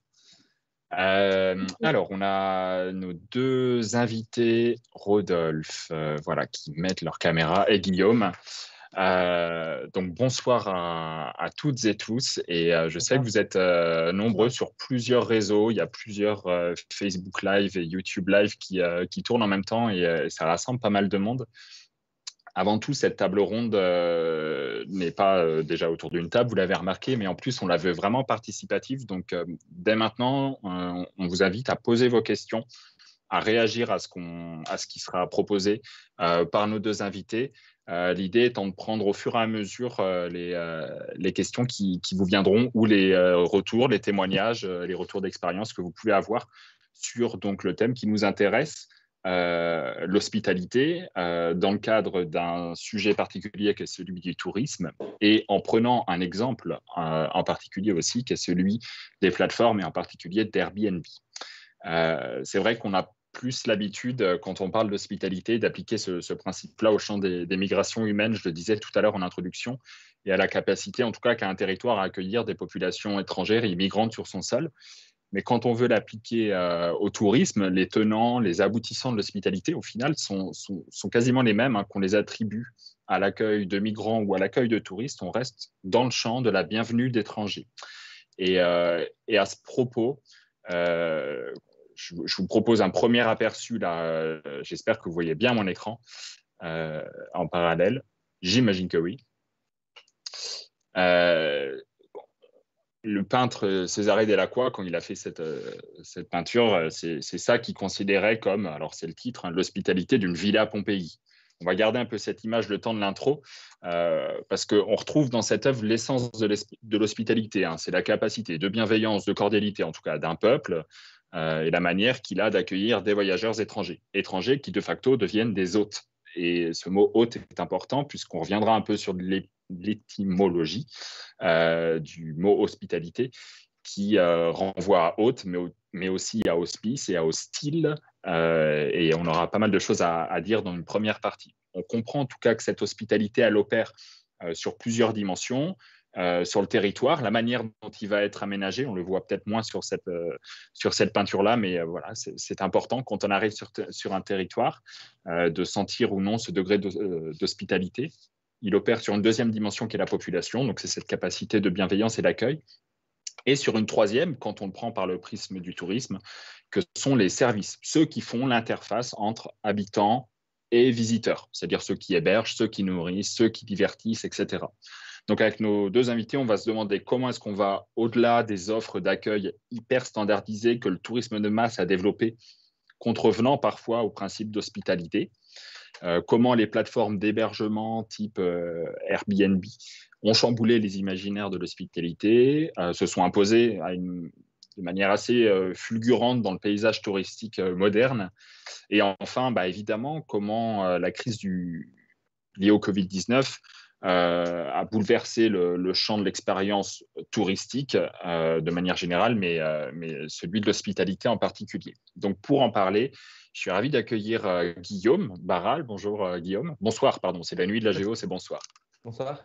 [SPEAKER 3] Euh, alors, on a nos deux invités, Rodolphe, euh, voilà, qui mettent leur caméra, et Guillaume. Euh, donc bonsoir à, à toutes et tous. Et euh, je sais que vous êtes euh, nombreux sur plusieurs réseaux. Il y a plusieurs euh, Facebook Live et YouTube Live qui, euh, qui tournent en même temps et euh, ça rassemble pas mal de monde. Avant tout, cette table ronde euh, n'est pas euh, déjà autour d'une table, vous l'avez remarqué, mais en plus, on la veut vraiment participative. Donc, euh, dès maintenant, euh, on vous invite à poser vos questions, à réagir à ce, qu'on, à ce qui sera proposé euh, par nos deux invités. Euh, l'idée étant de prendre au fur et à mesure euh, les, euh, les questions qui, qui vous viendront ou les euh, retours, les témoignages, euh, les retours d'expérience que vous pouvez avoir sur donc, le thème qui nous intéresse. Euh, l'hospitalité euh, dans le cadre d'un sujet particulier qui est celui du tourisme et en prenant un exemple euh, en particulier aussi qui est celui des plateformes et en particulier d'Airbnb. Euh, c'est vrai qu'on a plus l'habitude, quand on parle d'hospitalité, d'appliquer ce, ce principe-là au champ des, des migrations humaines, je le disais tout à l'heure en introduction, et à la capacité en tout cas qu'a un territoire à accueillir des populations étrangères et immigrantes sur son sol. Mais quand on veut l'appliquer euh, au tourisme, les tenants, les aboutissants de l'hospitalité, au final, sont, sont, sont quasiment les mêmes, hein, qu'on les attribue à l'accueil de migrants ou à l'accueil de touristes. On reste dans le champ de la bienvenue d'étrangers. Et, euh, et à ce propos, euh, je, je vous propose un premier aperçu, là. Euh, j'espère que vous voyez bien mon écran euh, en parallèle. J'imagine que oui. Euh, Le peintre Cesare Dell'Acqua, quand il a fait cette, cette peinture, c'est, c'est ça qu'il considérait comme, alors c'est le titre, hein, l'hospitalité d'une villa Pompéi. On va garder un peu cette image le temps de l'intro, euh, parce qu'on retrouve dans cette œuvre l'essence de, de l'hospitalité. Hein. C'est la capacité de bienveillance, de cordialité, en tout cas, d'un peuple, euh, et la manière qu'il a d'accueillir des voyageurs étrangers. Étrangers qui, de facto, deviennent des hôtes. Et ce mot hôte est important, puisqu'on reviendra un peu sur les l'étymologie euh, du mot hospitalité qui euh, renvoie à hôte, mais, mais aussi à hospice et à hostile. Euh, et on aura pas mal de choses à, à dire dans une première partie. On comprend en tout cas que cette hospitalité, elle opère euh, sur plusieurs dimensions. Euh, sur le territoire, la manière dont il va être aménagé, on le voit peut-être moins sur cette, euh, sur cette peinture-là, mais euh, voilà, c'est, c'est important quand on arrive sur, sur un territoire euh, de sentir ou non ce degré de, euh, d'hospitalité. Il opère sur une deuxième dimension qui est la population, donc c'est cette capacité de bienveillance et d'accueil. Et sur une troisième, quand on le prend par le prisme du tourisme, que sont les services, ceux qui font l'interface entre habitants et visiteurs, c'est-à-dire ceux qui hébergent, ceux qui nourrissent, ceux qui divertissent, et cetera. Donc avec nos deux invités, on va se demander comment est-ce qu'on va, au-delà des offres d'accueil hyper standardisées que le tourisme de masse a développées, contrevenant parfois au principe d'hospitalité, Euh, comment les plateformes d'hébergement type euh, Airbnb ont chamboulé les imaginaires de l'hospitalité, euh, se sont imposées à une, de manière assez euh, fulgurante dans le paysage touristique euh, moderne. Et enfin, bah, évidemment, comment euh, la crise du, liée au covid dix-neuf euh, a bouleversé le, le champ de l'expérience touristique euh, de manière générale, mais, euh, mais celui de l'hospitalité en particulier. Donc pour en parler, je suis ravi d'accueillir euh, Guillaume Barral. Bonjour euh, Guillaume. Bonsoir, pardon, c'est la nuit de la géo, c'est bonsoir.
[SPEAKER 8] Bonsoir.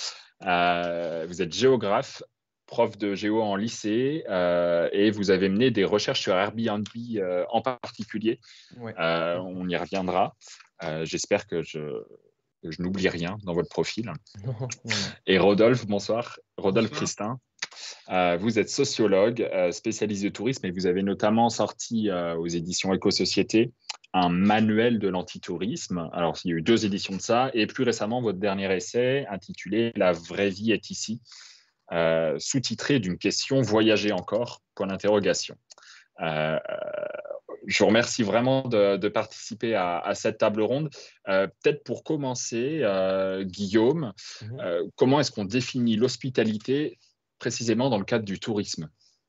[SPEAKER 3] Euh, vous êtes géographe, prof de géo en lycée euh, et vous avez mené des recherches sur Airbnb euh, en particulier. Ouais. Euh, on y reviendra. Euh, j'espère que je, que je n'oublie rien dans votre profil. Non, non, non. Et Rodolphe, bonsoir. Rodolphe bonsoir. Christin. Euh, vous êtes sociologue, euh, spécialiste de tourisme et vous avez notamment sorti euh, aux éditions Éco-Société un manuel de l'antitourisme. Alors, il y a eu deux éditions de ça et plus récemment, votre dernier essai intitulé « La vraie vie est ici euh, », sous-titré d'une question « Voyager encore ?» point d'interrogation. Euh, je vous remercie vraiment de, de participer à, à cette table ronde. Euh, peut-être pour commencer, euh, Guillaume, mmh. euh, comment est-ce qu'on définit l'hospitalité précisément dans le cadre du tourisme?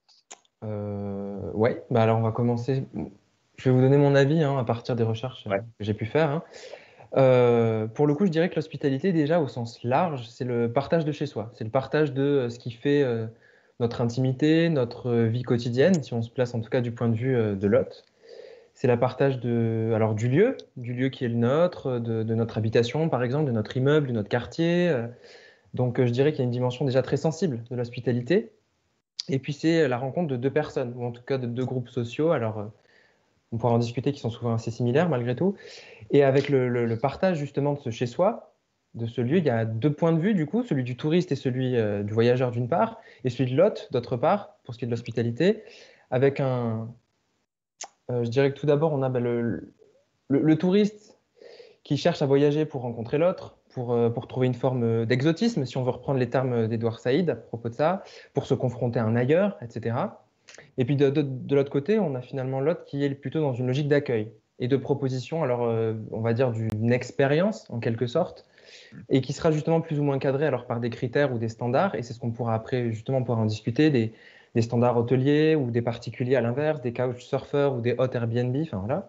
[SPEAKER 8] euh, Oui, bah alors on va commencer. Je vais vous donner mon avis hein, à partir des recherches ouais. que j'ai pu faire. Hein. Euh, pour le coup, je dirais que l'hospitalité, déjà au sens large, c'est le partage de chez soi. C'est le partage de ce qui fait euh, notre intimité, notre vie quotidienne, si on se place en tout cas du point de vue euh, de l'hôte. C'est le partage de, alors, du lieu, du lieu qui est le nôtre, de, de notre habitation par exemple, de notre immeuble, de notre quartier. Euh, Donc, je dirais qu'il y a une dimension déjà très sensible de l'hospitalité. Et puis, c'est la rencontre de deux personnes, ou en tout cas de deux groupes sociaux. Alors, on pourra en discuter, qui sont souvent assez similaires malgré tout. Et avec le, le, le partage justement de ce chez-soi, de ce lieu, il y a deux points de vue, du coup, celui du touriste et celui euh, du voyageur d'une part, et celui de l'hôte d'autre part, pour ce qui est de l'hospitalité, avec un... Euh, je dirais que tout d'abord, on a bah, le, le, le touriste qui cherche à voyager pour rencontrer l'autre, pour, euh, pour trouver une forme d'exotisme, si on veut reprendre les termes d'Edouard Saïd à propos de ça, pour se confronter à un ailleurs, et cetera. Et puis de, de, de l'autre côté, on a finalement l'autre qui est plutôt dans une logique d'accueil et de proposition, alors euh, on va dire d'une expérience en quelque sorte, et qui sera justement plus ou moins cadrée alors par des critères ou des standards, et c'est ce qu'on pourra après justement pouvoir en discuter, des, des standards hôteliers ou des particuliers à l'inverse, des couchsurfers ou des hôtes Airbnb, enfin voilà.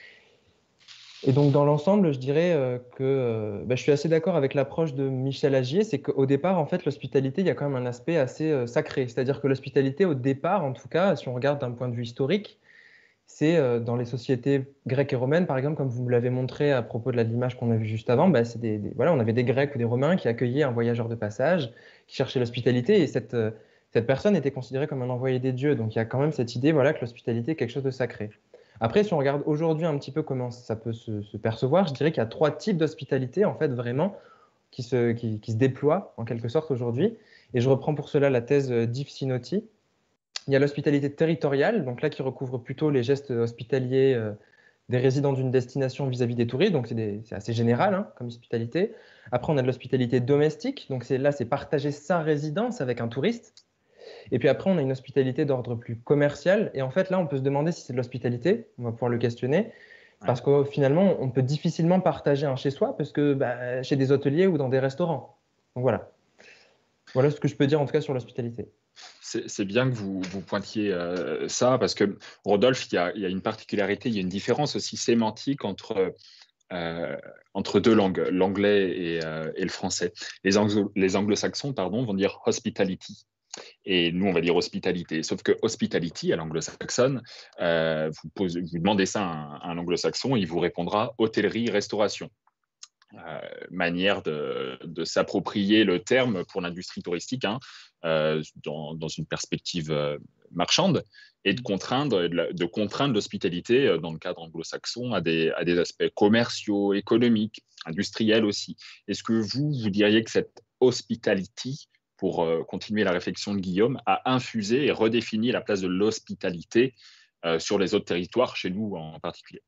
[SPEAKER 8] Et donc dans l'ensemble, je dirais euh, que euh, bah, je suis assez d'accord avec l'approche de Michel Agier, c'est qu'au départ, en fait, l'hospitalité, il y a quand même un aspect assez euh, sacré, c'est-à-dire que l'hospitalité, au départ, en tout cas, si on regarde d'un point de vue historique, c'est euh, dans les sociétés grecques et romaines, par exemple, comme vous me l'avez montré à propos de l'image qu'on a vue juste avant, bah, c'est des, des, voilà, on avait des Grecs ou des Romains qui accueillaient un voyageur de passage, qui cherchait l'hospitalité, et cette, euh, cette personne était considérée comme un envoyé des dieux. Donc il y a quand même cette idée voilà, que l'hospitalité est quelque chose de sacré. Après, si on regarde aujourd'hui un petit peu comment ça peut se, se percevoir, je dirais qu'il y a trois types d'hospitalité, en fait, vraiment, qui se, qui, qui se déploient, en quelque sorte, aujourd'hui. Et je reprends pour cela la thèse d'Yves Sinotti. Il y a l'hospitalité territoriale, donc là qui recouvre plutôt les gestes hospitaliers euh, des résidents d'une destination vis-à-vis des touristes, donc c'est assez général hein, comme hospitalité. Après, on a de l'hospitalité domestique, donc là c'est partager sa résidence avec un touriste. Et puis après, on a une hospitalité d'ordre plus commercial, et en fait là on peut se demander si c'est de l'hospitalité, on va pouvoir le questionner, parce que finalement on peut difficilement partager un chez soi, parce que bah, chez des hôteliers ou dans des restaurants. Donc voilà. Voilà ce que je peux dire en tout cas sur l'hospitalité.
[SPEAKER 3] C'est bien que vous, vous pointiez euh, ça, parce que, Rodolphe, il y, a, il y a une particularité, il y a une différence aussi sémantique entre, euh, entre deux langues, l'anglais et, euh, et le français. Les, anglo, les anglo-saxons pardon, vont dire hospitality, et nous, on va dire hospitalité. Sauf que hospitality, à l'anglo-saxonne, euh, vous, posez, vous demandez ça à un, à un anglo-saxon, il vous répondra hôtellerie, restauration. Euh, manière de, de s'approprier le terme pour l'industrie touristique hein, euh, dans, dans une perspective euh, marchande et de contraindre, de contraindre l'hospitalité dans le cadre anglo-saxon à des, à des aspects commerciaux, économiques, industriels aussi. Est-ce que vous, vous diriez que cette hospitality, pour euh, continuer la réflexion de Guillaume, a infusé et redéfini la place de l'hospitalité euh, sur les autres territoires, chez nous en particulier?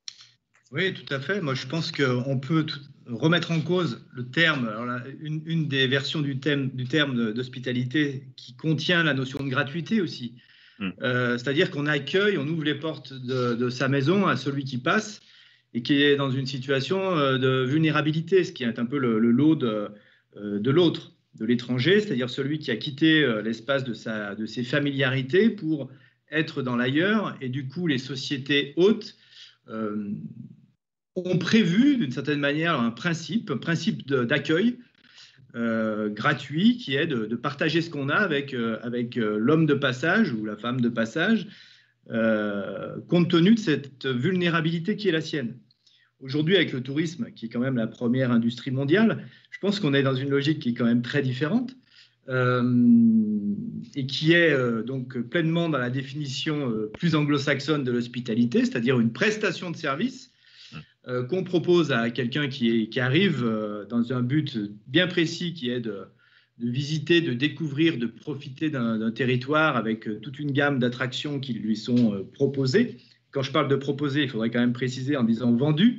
[SPEAKER 9] Oui, tout à fait. Moi, je pense qu'on peut tout, remettre en cause le terme, alors là, une, une des versions du, thème, du terme d'hospitalité qui contient la notion de gratuité aussi. Mmh. Euh, C'est-à-dire qu'on accueille, on ouvre les portes de, de sa maison à celui qui passe et qui est dans une situation de vulnérabilité, ce qui est un peu le, le lot de, de l'autre, de l'étranger, c'est-à-dire celui qui a quitté l'espace de, sa, de ses familiarités pour être dans l'ailleurs. Et du coup, les sociétés hôtes Euh, ont prévu d'une certaine manière un principe, un principe d'accueil euh, gratuit qui est de, de partager ce qu'on a avec, euh, avec euh, l'homme de passage ou la femme de passage, euh, compte tenu de cette vulnérabilité qui est la sienne. Aujourd'hui, avec le tourisme, qui est quand même la première industrie mondiale, je pense qu'on est dans une logique qui est quand même très différente. Euh, et qui est euh, donc pleinement dans la définition euh, plus anglo-saxonne de l'hospitalité, c'est-à-dire une prestation de service euh, qu'on propose à quelqu'un qui, qui arrive euh, dans un but bien précis qui est de, de visiter, de découvrir, de profiter d'un territoire avec euh, toute une gamme d'attractions qui lui sont euh, proposées. Quand je parle de proposer, il faudrait quand même préciser en disant vendu.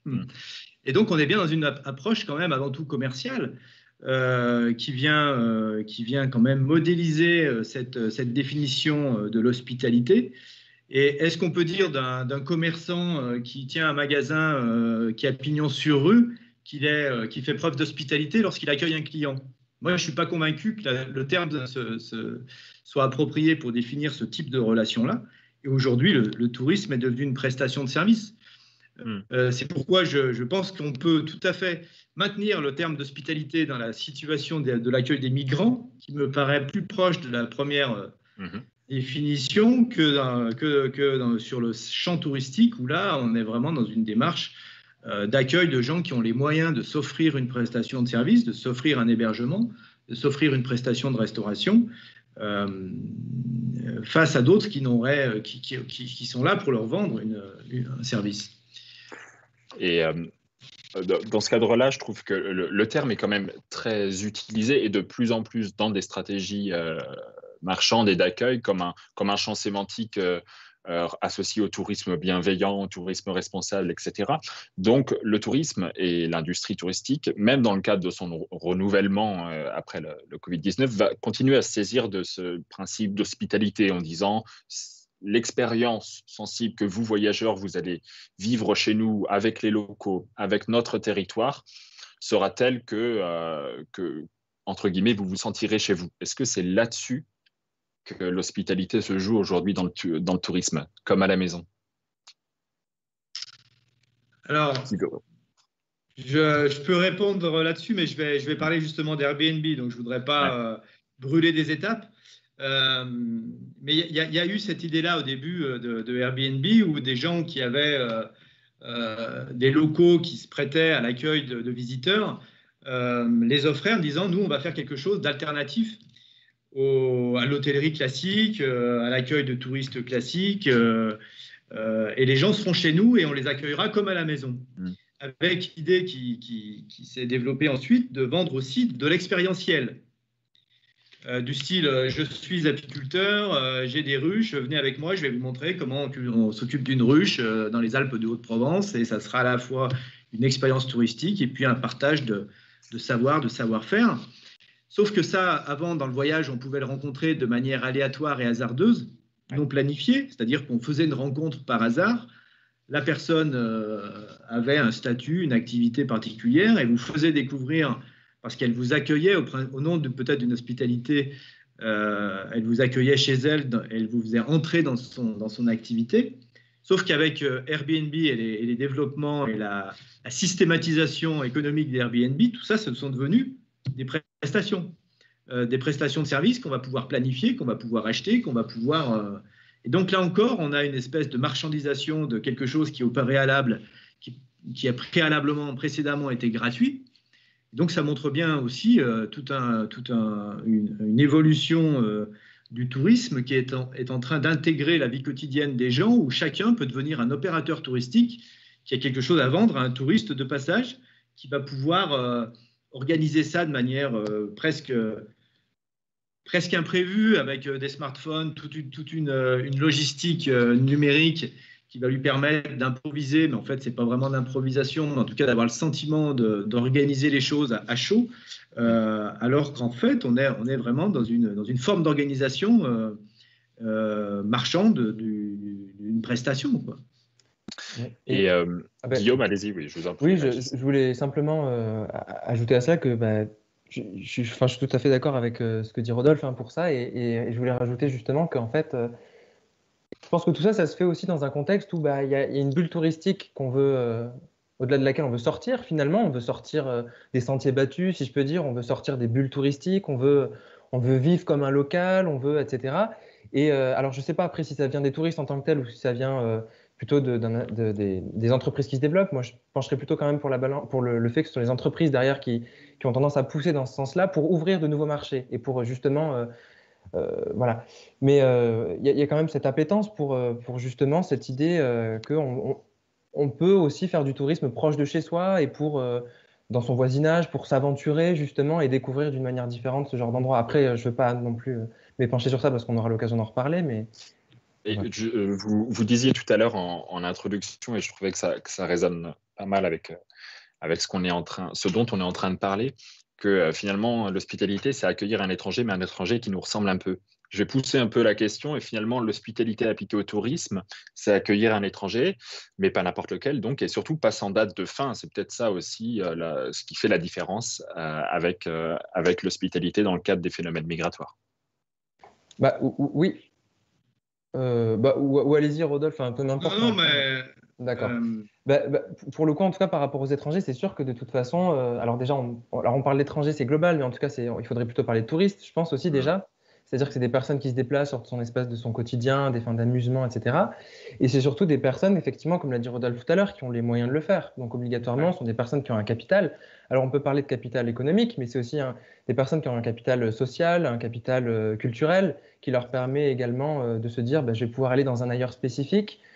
[SPEAKER 9] Et donc on est bien dans une approche quand même avant tout commerciale. Euh, qui, vient, euh, qui vient quand même modéliser euh, cette, cette définition euh, de l'hospitalité. Et est-ce qu'on peut dire d'un commerçant euh, qui tient un magasin euh, qui a pignon sur rue qu'il euh, qu'il fait preuve d'hospitalité lorsqu'il accueille un client? Moi, je ne suis pas convaincu que la, le terme se, se, soit approprié pour définir ce type de relation-là. Et aujourd'hui, le, le tourisme est devenu une prestation de service. Euh, c'est pourquoi je, je pense qu'on peut tout à fait maintenir le terme d'hospitalité dans la situation de, de l'accueil des migrants, qui me paraît plus proche de la première euh, mmh. définition que, dans, que, que dans, sur le champ touristique, où là, on est vraiment dans une démarche euh, d'accueil de gens qui ont les moyens de s'offrir une prestation de service, de s'offrir un hébergement, de s'offrir une prestation de restauration, euh, face à d'autres qui, qui, qui, qui sont là pour leur vendre une, une, un service.
[SPEAKER 3] Et euh, dans ce cadre-là, je trouve que le, le terme est quand même très utilisé et de plus en plus dans des stratégies euh, marchandes et d'accueil comme un, comme un champ sémantique euh, euh, associé au tourisme bienveillant, au tourisme responsable, et cetera. Donc, le tourisme et l'industrie touristique, même dans le cadre de son renouvellement euh, après le, le covid dix-neuf, va continuer à se saisir de ce principe d'hospitalité en disant l'expérience sensible que vous, voyageurs, vous allez vivre chez nous avec les locaux, avec notre territoire, sera telle que, euh, que entre guillemets, vous vous sentirez chez vous. Est-ce que c'est là-dessus que l'hospitalité se joue aujourd'hui dans le, dans le tourisme, comme à la maison?
[SPEAKER 9] Alors, je, je peux répondre là-dessus, mais je vais, je vais parler justement d'Airbnb, donc je ne voudrais pas ouais. euh, brûler des étapes. Euh, mais il y, y a eu cette idée-là au début de, de Airbnb où des gens qui avaient euh, euh, des locaux qui se prêtaient à l'accueil de, de visiteurs euh, les offraient en disant nous on va faire quelque chose d'alternatif au, à l'hôtellerie classique, euh, à l'accueil de touristes classiques euh, euh, et les gens seront chez nous et on les accueillera comme à la maison. Mmh. Avec l'idée qui, qui, qui s'est développée ensuite de vendre aussi de l'expérientiel. Euh, du style euh, je suis apiculteur, euh, j'ai des ruches, venez avec moi, je vais vous montrer comment on, on s'occupe d'une ruche euh, dans les Alpes de Haute-Provence et ça sera à la fois une expérience touristique et puis un partage de, de savoir, de savoir-faire. Sauf que ça, avant, dans le voyage, on pouvait le rencontrer de manière aléatoire et hasardeuse, non planifiée, c'est-à-dire qu'on faisait une rencontre par hasard, la personne euh, avait un statut, une activité particulière et vous faisait découvrir parce qu'elle vous accueillait au, au nom de peut-être d'une hospitalité, euh, elle vous accueillait chez elle, elle vous faisait entrer dans son, dans son activité. Sauf qu'avec euh, Airbnb et les, et les développements et la, la systématisation économique d'Airbnb, tout ça, ce sont devenus des prestations, euh, des prestations de services qu'on va pouvoir planifier, qu'on va pouvoir acheter, qu'on va pouvoir... Euh... Et donc là encore, on a une espèce de marchandisation de quelque chose qui, au préalable, qui, qui a préalablement, précédemment été gratuit. Donc, ça montre bien aussi euh, tout un, tout un, une, une évolution euh, du tourisme qui est en, est en train d'intégrer la vie quotidienne des gens où chacun peut devenir un opérateur touristique qui a quelque chose à vendre à un touriste de passage qui va pouvoir euh, organiser ça de manière euh, presque, presque imprévue avec des smartphones, toute une, toute une, une logistique euh, numérique qui va lui permettre d'improviser, mais en fait, ce n'est pas vraiment d'improvisation, mais en tout cas d'avoir le sentiment d'organiser les choses à, à chaud, euh, alors qu'en fait, on est, on est vraiment dans une, dans une forme d'organisation euh, euh, marchande d'une prestation, quoi.
[SPEAKER 3] Et euh, ah ben, Guillaume, allez-y, oui, je vous en prie.
[SPEAKER 8] Oui, je, je voulais simplement euh, ajouter à ça que bah, je, je, enfin, je suis tout à fait d'accord avec euh, ce que dit Rodolphe hein, pour ça, et, et, et je voulais rajouter justement qu'en fait, euh, je pense que tout ça, ça se fait aussi dans un contexte où bah, y a, y a une bulle touristique qu'on veut, euh, au-delà de laquelle on veut sortir finalement. On veut sortir euh, des sentiers battus, si je peux dire. On veut sortir des bulles touristiques. On veut, on veut vivre comme un local. On veut, et cetera. Et euh, alors, je ne sais pas après si ça vient des touristes en tant que tel ou si ça vient euh, plutôt de, de, de, des, des entreprises qui se développent. Moi, je pencherais plutôt quand même pour, la balance, pour le, le fait que ce sont les entreprises derrière qui, qui ont tendance à pousser dans ce sens-là pour ouvrir de nouveaux marchés et pour justement... Euh, Euh, voilà. Mais il euh, y, y a quand même cette appétence pour, euh, pour justement cette idée euh, qu'on on, on peut aussi faire du tourisme proche de chez soi et pour, euh, dans son voisinage, pour s'aventurer justement et découvrir d'une manière différente ce genre d'endroit. Après, je ne veux pas non plus euh, m'épancher sur ça parce qu'on aura l'occasion d'en reparler. Mais...
[SPEAKER 3] Et ouais. je, euh, vous, vous disiez tout à l'heure en, en introduction, et je trouvais que ça, que ça résonne pas mal avec, avec ce, qu'on est en train, ce dont on est en train de parler, que euh, finalement, l'hospitalité, c'est accueillir un étranger, mais un étranger qui nous ressemble un peu. Je vais pousser un peu la question, et finalement, l'hospitalité appliquée au tourisme, c'est accueillir un étranger, mais pas n'importe lequel, donc, et surtout pas sans date de fin. C'est peut-être ça aussi euh, la, ce qui fait la différence euh, avec, euh, avec l'hospitalité dans le cadre des phénomènes migratoires.
[SPEAKER 8] Bah, oui. Euh, bah, ou, ou allez-y, Rodolphe, un peu n'importe.
[SPEAKER 9] Non, non, mais...
[SPEAKER 8] D'accord. Euh... Bah, bah, pour le coup, en tout cas, par rapport aux étrangers, c'est sûr que de toute façon, euh, alors déjà, on, alors on parle d'étrangers, c'est global, mais en tout cas, il faudrait plutôt parler de touristes, je pense aussi mmh. déjà. C'est-à-dire que c'est des personnes qui se déplacent hors de son espace de son quotidien, des fins d'amusement, et cetera. Et c'est surtout des personnes, effectivement, comme l'a dit Rodolphe tout à l'heure, qui ont les moyens de le faire. Donc, obligatoirement, ouais. ce sont des personnes qui ont un capital. Alors, on peut parler de capital économique, mais c'est aussi un, des personnes qui ont un capital social, un capital euh, culturel, qui leur permet également euh, de se dire bah, je vais pouvoir aller dans un ailleurs spécifique.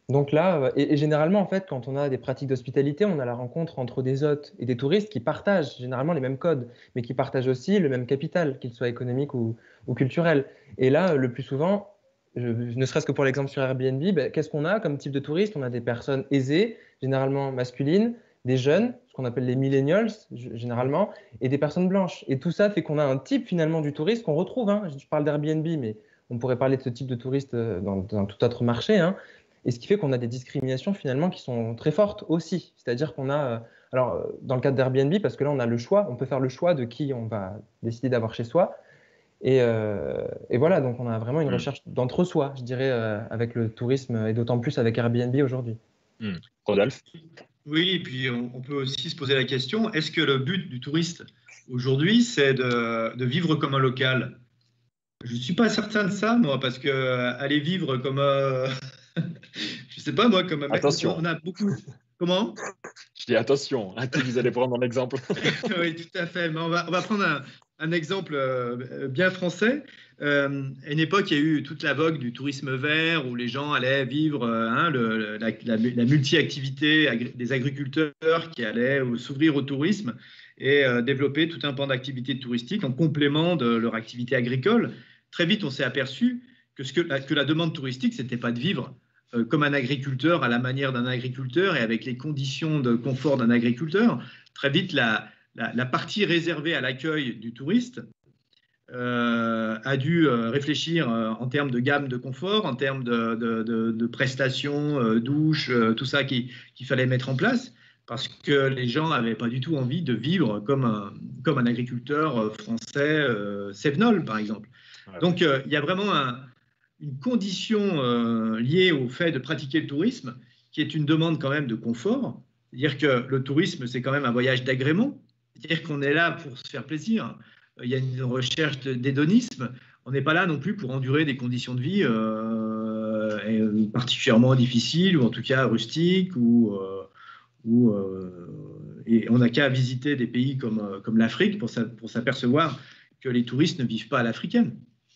[SPEAKER 8] Donc là, et, et généralement, en fait, quand on a des pratiques d'hospitalité, on a la rencontre entre des hôtes et des touristes qui partagent généralement les mêmes codes, mais qui partagent aussi le même capital, qu'il soit économique ou, ou culturel. Et là, le plus souvent, je, ne serait-ce que pour l'exemple sur Airbnb, ben, qu'est-ce qu'on a comme type de touristes? On a des personnes aisées, généralement masculines, des jeunes, ce qu'on appelle les millennials, généralement, et des personnes blanches. Et tout ça fait qu'on a un type finalement du touriste qu'on retrouve. Hein. Je parle d'Airbnb, mais on pourrait parler de ce type de touriste dans, dans un tout autre marché. Hein. Et ce qui fait qu'on a des discriminations finalement qui sont très fortes aussi. C'est-à-dire qu'on a, alors dans le cadre d'Airbnb, parce que là on a le choix, on peut faire le choix de qui on va décider d'avoir chez soi. Et, euh, et voilà, donc on a vraiment une mmh. recherche d'entre-soi, je dirais, euh, avec le tourisme et d'autant plus avec Airbnb aujourd'hui.
[SPEAKER 3] Mmh. Rodolphe?
[SPEAKER 9] Oui, et puis on, on peut aussi se poser la question, est-ce que le but du touriste aujourd'hui, c'est de, de vivre comme un local? Je ne suis pas certain de ça, moi, parce que euh, aller vivre comme... Euh, je sais pas moi, comme un
[SPEAKER 3] attention.
[SPEAKER 9] On a beaucoup. Comment?
[SPEAKER 3] Je dis attention, à qui vous allez prendre un exemple?
[SPEAKER 9] Oui, tout à fait. Mais on va, on va prendre un, un exemple euh, bien français. Euh, à une époque, il y a eu toute la vogue du tourisme vert où les gens allaient vivre euh, hein, le, la, la, la multi-activité agri des agriculteurs qui allaient s'ouvrir au tourisme et euh, développer tout un pan d'activités touristiques en complément de leur activité agricole. Très vite, on s'est aperçu que, ce que, la, que la demande touristique, ce n'était pas de vivre euh, comme un agriculteur, à la manière d'un agriculteur et avec les conditions de confort d'un agriculteur. Très vite, la, la, la partie réservée à l'accueil du touriste euh, a dû euh, réfléchir euh, en termes de gamme de confort, en termes de, de, de, de prestations, euh, douches, euh, tout ça qu'il qu'il fallait mettre en place, parce que les gens n'avaient pas du tout envie de vivre comme un, comme un agriculteur français euh, cévenol, par exemple. Donc, euh, il y a vraiment un, une condition euh, liée au fait de pratiquer le tourisme qui est une demande quand même de confort. C'est-à-dire que le tourisme, c'est quand même un voyage d'agrément. C'est-à-dire qu'on est là pour se faire plaisir. Il y a une recherche d'hédonisme. On n'est pas là non plus pour endurer des conditions de vie euh, particulièrement difficiles ou en tout cas rustiques. Ou, euh, ou, euh, et on n'a qu'à visiter des pays comme, comme l'Afrique pour s'apercevoir que les touristes ne vivent pas à l'africaine.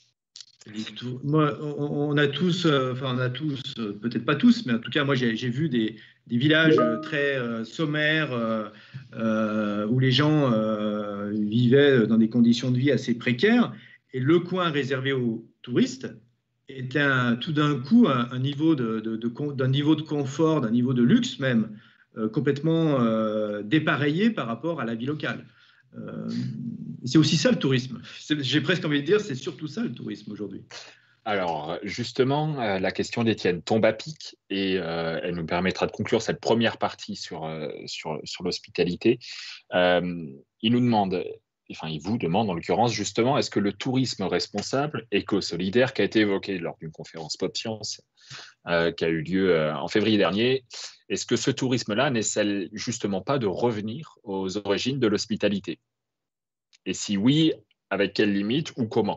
[SPEAKER 9] Moi, on a tous, enfin on a tous, peut-être pas tous, mais en tout cas moi j'ai vu des, des villages très euh, sommaires euh, euh, où les gens euh, vivaient dans des conditions de vie assez précaires et le coin réservé aux touristes était un, tout d'un coup un, un niveau de, de, de, d'un niveau de confort, d'un niveau de luxe même euh, complètement euh, dépareillé par rapport à la vie locale. Euh, c'est aussi ça le tourisme. J'ai presque envie de dire, c'est surtout ça le tourisme aujourd'hui.
[SPEAKER 3] Alors justement, euh, la question d'Étienne tombe à pic et euh, elle nous permettra de conclure cette première partie sur, euh, sur, sur l'hospitalité. Euh, il nous demande, enfin il vous demande en l'occurrence justement, est-ce que le tourisme responsable, éco-solidaire, qui a été évoqué lors d'une conférence Pop Science euh, qui a eu lieu euh, en février dernier, est-ce que ce tourisme-là n'essaie justement pas de revenir aux origines de l'hospitalité? Et si oui, avec quelles limites ou comment?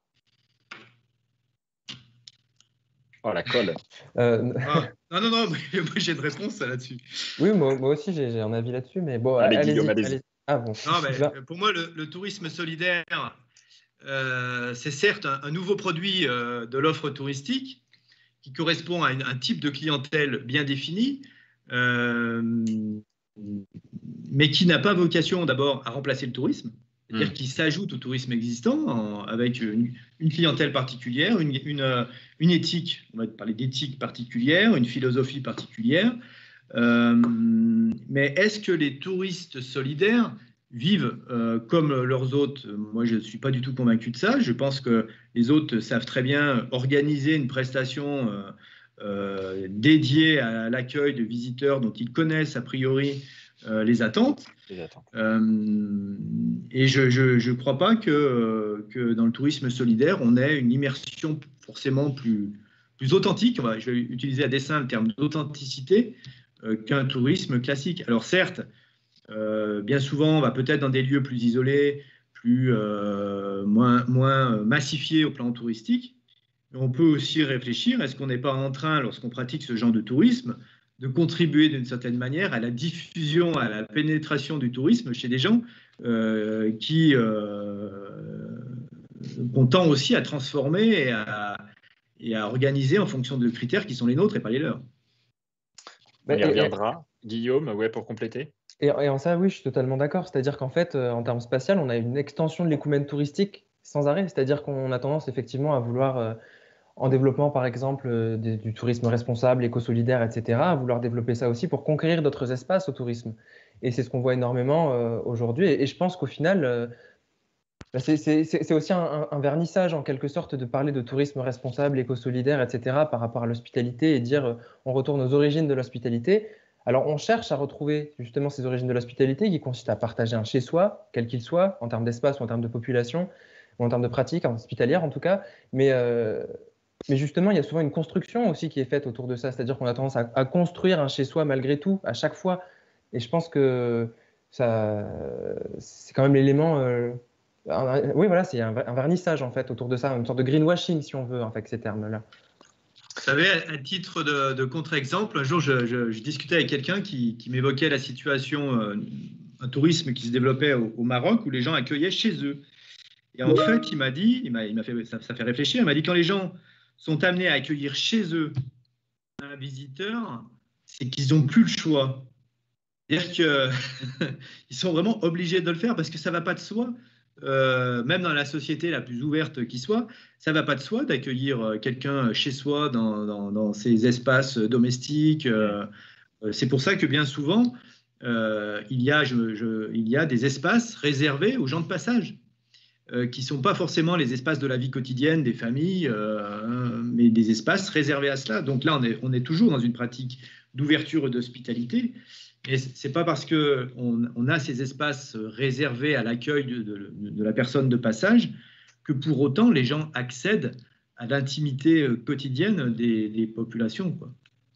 [SPEAKER 3] Oh, la colle.
[SPEAKER 9] Euh... Ah, non, non, non, mais moi j'ai une réponse là-dessus.
[SPEAKER 8] Oui, moi, moi aussi j'ai un avis là-dessus, mais bon,
[SPEAKER 3] allez,
[SPEAKER 8] allez-y.
[SPEAKER 3] Guillaume, allez
[SPEAKER 8] allez ah, bon.
[SPEAKER 9] Non, mais pour moi, le, le tourisme solidaire, euh, c'est certes un, un nouveau produit euh, de l'offre touristique qui correspond à une, un type de clientèle bien défini, euh, mais qui n'a pas vocation d'abord à remplacer le tourisme, c'est-à-dire mmh. qu'il s'ajoute au tourisme existant en, avec une, une clientèle particulière, une, une, une éthique, on va parler d'éthique particulière, une philosophie particulière. Euh, mais est-ce que les touristes solidaires vivent euh, comme leurs hôtes? Moi, je ne suis pas du tout convaincu de ça. Je pense que les hôtes savent très bien organiser une prestation euh, euh, dédiée à l'accueil de visiteurs dont ils connaissent a priori euh, les attentes. Les attentes. Euh, et je ne crois pas que, que dans le tourisme solidaire, on ait une immersion forcément plus, plus authentique. Je vais utiliser à dessein le terme d'authenticité euh, qu'un tourisme classique. Alors certes, Euh, bien souvent, on va peut-être dans des lieux plus isolés, plus, euh, moins, moins massifiés au plan touristique. Mais on peut aussi réfléchir, est-ce qu'on n'est pas en train, lorsqu'on pratique ce genre de tourisme, de contribuer d'une certaine manière à la diffusion, à la pénétration du tourisme chez des gens euh, qui, euh, qu'on tend aussi à transformer et à, et à organiser en fonction de critères qui sont les nôtres et pas les leurs.
[SPEAKER 3] On y
[SPEAKER 8] et-
[SPEAKER 3] reviendra. Guillaume, ouais, pour compléter.
[SPEAKER 8] Et, et en ça, oui, je suis totalement d'accord. C'est-à-dire qu'en fait, euh, en termes spatial, on a une extension de l'écoumène touristique sans arrêt. C'est-à-dire qu'on a tendance effectivement à vouloir, euh, en développement par exemple euh, des- du tourisme responsable, éco-solidaire, et cetera, à vouloir développer ça aussi pour conquérir d'autres espaces au tourisme. Et c'est ce qu'on voit énormément euh, aujourd'hui. Et, et je pense qu'au final, euh, bah, c'est c'est- c'est- c'est aussi un, un- un vernissage en quelque sorte de parler de tourisme responsable, éco-solidaire, et cetera par rapport à l'hospitalité et dire euh, on retourne aux origines de l'hospitalité. Alors on cherche à retrouver justement ces origines de l'hospitalité qui consistent à partager un chez-soi, quel qu'il soit, en termes d'espace ou en termes de population, ou en termes de pratique, en hospitalière en tout cas. Mais, euh, mais justement, il y a souvent une construction aussi qui est faite autour de ça, c'est-à-dire qu'on a tendance à, à construire un chez-soi malgré tout, à chaque fois. Et je pense que ça, c'est quand même l'élément. euh, un- oui, voilà, c'est un, un vernissage en fait autour de ça, une sorte de greenwashing si on veut, en fait, avec ces termes-là.
[SPEAKER 9] Vous savez, à à titre de, de contre-exemple, un jour, je, je- je discutais avec quelqu'un qui, qui m'évoquait la situation, euh, un tourisme qui se développait au, au Maroc où les gens accueillaient chez eux. Et en fait, il m'a dit, il m'a, il m'a fait, ça, ça fait réfléchir, il m'a dit quand les gens sont amenés à accueillir chez eux un visiteur, c'est qu'ils n'ont plus le choix. C'est-à-dire qu'ils sont vraiment obligés de le faire parce que ça ne va pas de soi. Euh, même dans la société la plus ouverte qui soit, ça ne va pas de soi d'accueillir quelqu'un chez soi dans, dans, dans ses espaces domestiques. Euh, c'est pour ça que bien souvent, euh, il, y a, je, je, il y a des espaces réservés aux gens de passage, euh, qui ne sont pas forcément les espaces de la vie quotidienne des familles, euh, mais des espaces réservés à cela. Donc là, on est, on est toujours dans une pratique d'ouverture et d'hospitalité. Et ce n'est pas parce qu'on on a ces espaces réservés à l'accueil de, de, de la personne de passage que pour autant les gens accèdent à l'intimité quotidienne des, des populations, quoi.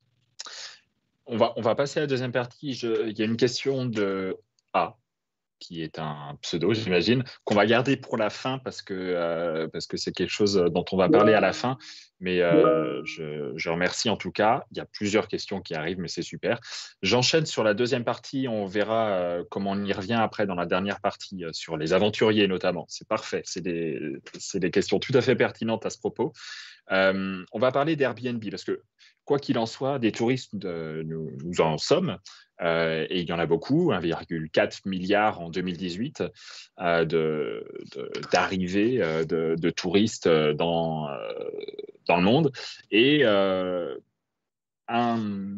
[SPEAKER 3] On va, on va passer à la deuxième partie. Je, il y a une question de A, qui est un pseudo, j'imagine, qu'on va garder pour la fin parce que, euh, parce que c'est quelque chose dont on va parler à la fin. Mais euh, je, je remercie en tout cas. Il y a plusieurs questions qui arrivent, mais c'est super. J'enchaîne sur la deuxième partie. On verra euh, comment on y revient après dans la dernière partie, euh, sur les aventuriers notamment. C'est parfait. C'est des, c'est des questions tout à fait pertinentes à ce propos. Euh, on va parler d'Airbnb parce que, quoi qu'il en soit, des touristes, de, nous, nous en sommes, euh, et il y en a beaucoup, un virgule quatre milliard en deux mille dix-huit euh, de, de, d'arrivées euh, de, de touristes dans, euh, dans le monde. Et euh, un,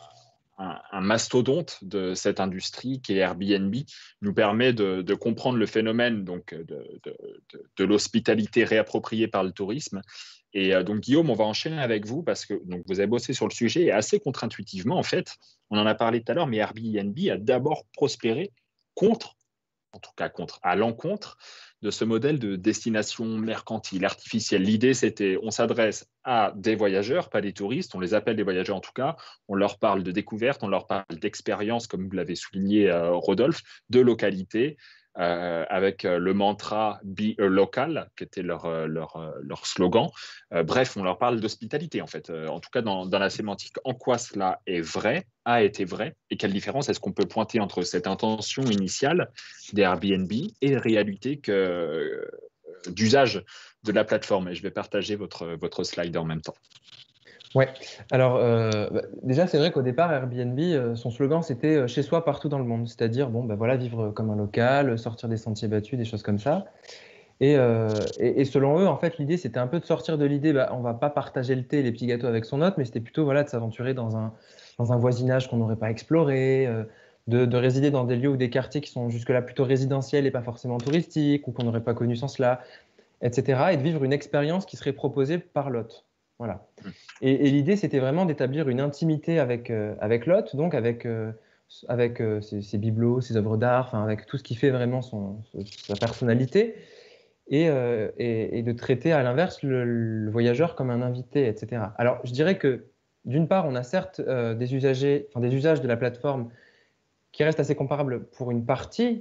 [SPEAKER 3] un, un mastodonte de cette industrie qui est Airbnb nous permet de, de comprendre le phénomène donc, de, de, de, de l'hospitalité réappropriée par le tourisme. Et euh, donc, Guillaume, on va enchaîner avec vous parce que donc, vous avez bossé sur le sujet et assez contre-intuitivement, en fait, on en a parlé tout à l'heure, mais Airbnb a d'abord prospéré contre, en tout cas contre, à l'encontre de ce modèle de destination mercantile, artificielle. L'idée, c'était, on s'adresse à des voyageurs, pas des touristes, on les appelle des voyageurs en tout cas, on leur parle de découverte, on leur parle d'expérience, comme vous l'avez souligné, euh, Rodolphe, de localité, Euh, avec le mantra « Be a local », qui était leur, leur, leur slogan. Euh, bref, on leur parle d'hospitalité, en fait, euh, en tout cas dans, dans la sémantique. En quoi cela est vrai, a été vrai, et quelle différence est-ce qu'on peut pointer entre cette intention initiale des Airbnb et la réalité que, euh, d'usage de la plateforme. Et je vais partager votre, votre slide en même temps.
[SPEAKER 8] Ouais, alors euh, bah, déjà c'est vrai qu'au départ Airbnb, euh, son slogan c'était euh, chez soi partout dans le monde, c'est-à-dire bon bah voilà vivre comme un local, sortir des sentiers battus, des choses comme ça. Et, euh, et, et selon eux en fait l'idée c'était un peu de sortir de l'idée bah on va pas partager le thé et les petits gâteaux avec son hôte, mais c'était plutôt voilà de s'aventurer dans un dans un voisinage qu'on n'aurait pas exploré, euh, de, de résider dans des lieux ou des quartiers qui sont jusque-là plutôt résidentiels et pas forcément touristiques ou qu'on n'aurait pas connu sans cela, et cetera. Et de vivre une expérience qui serait proposée par l'hôte. Voilà. Et, et l'idée, c'était vraiment d'établir une intimité avec, euh, avec l'hôte, donc avec, euh, avec euh, ses, ses bibelots, ses œuvres d'art, avec tout ce qui fait vraiment son, sa personnalité, et, euh, et, et de traiter à l'inverse le, le voyageur comme un invité, et cetera. Alors, je dirais que d'une part, on a certes euh, des, usagers, enfin, des usages de la plateforme qui restent assez comparables pour une partie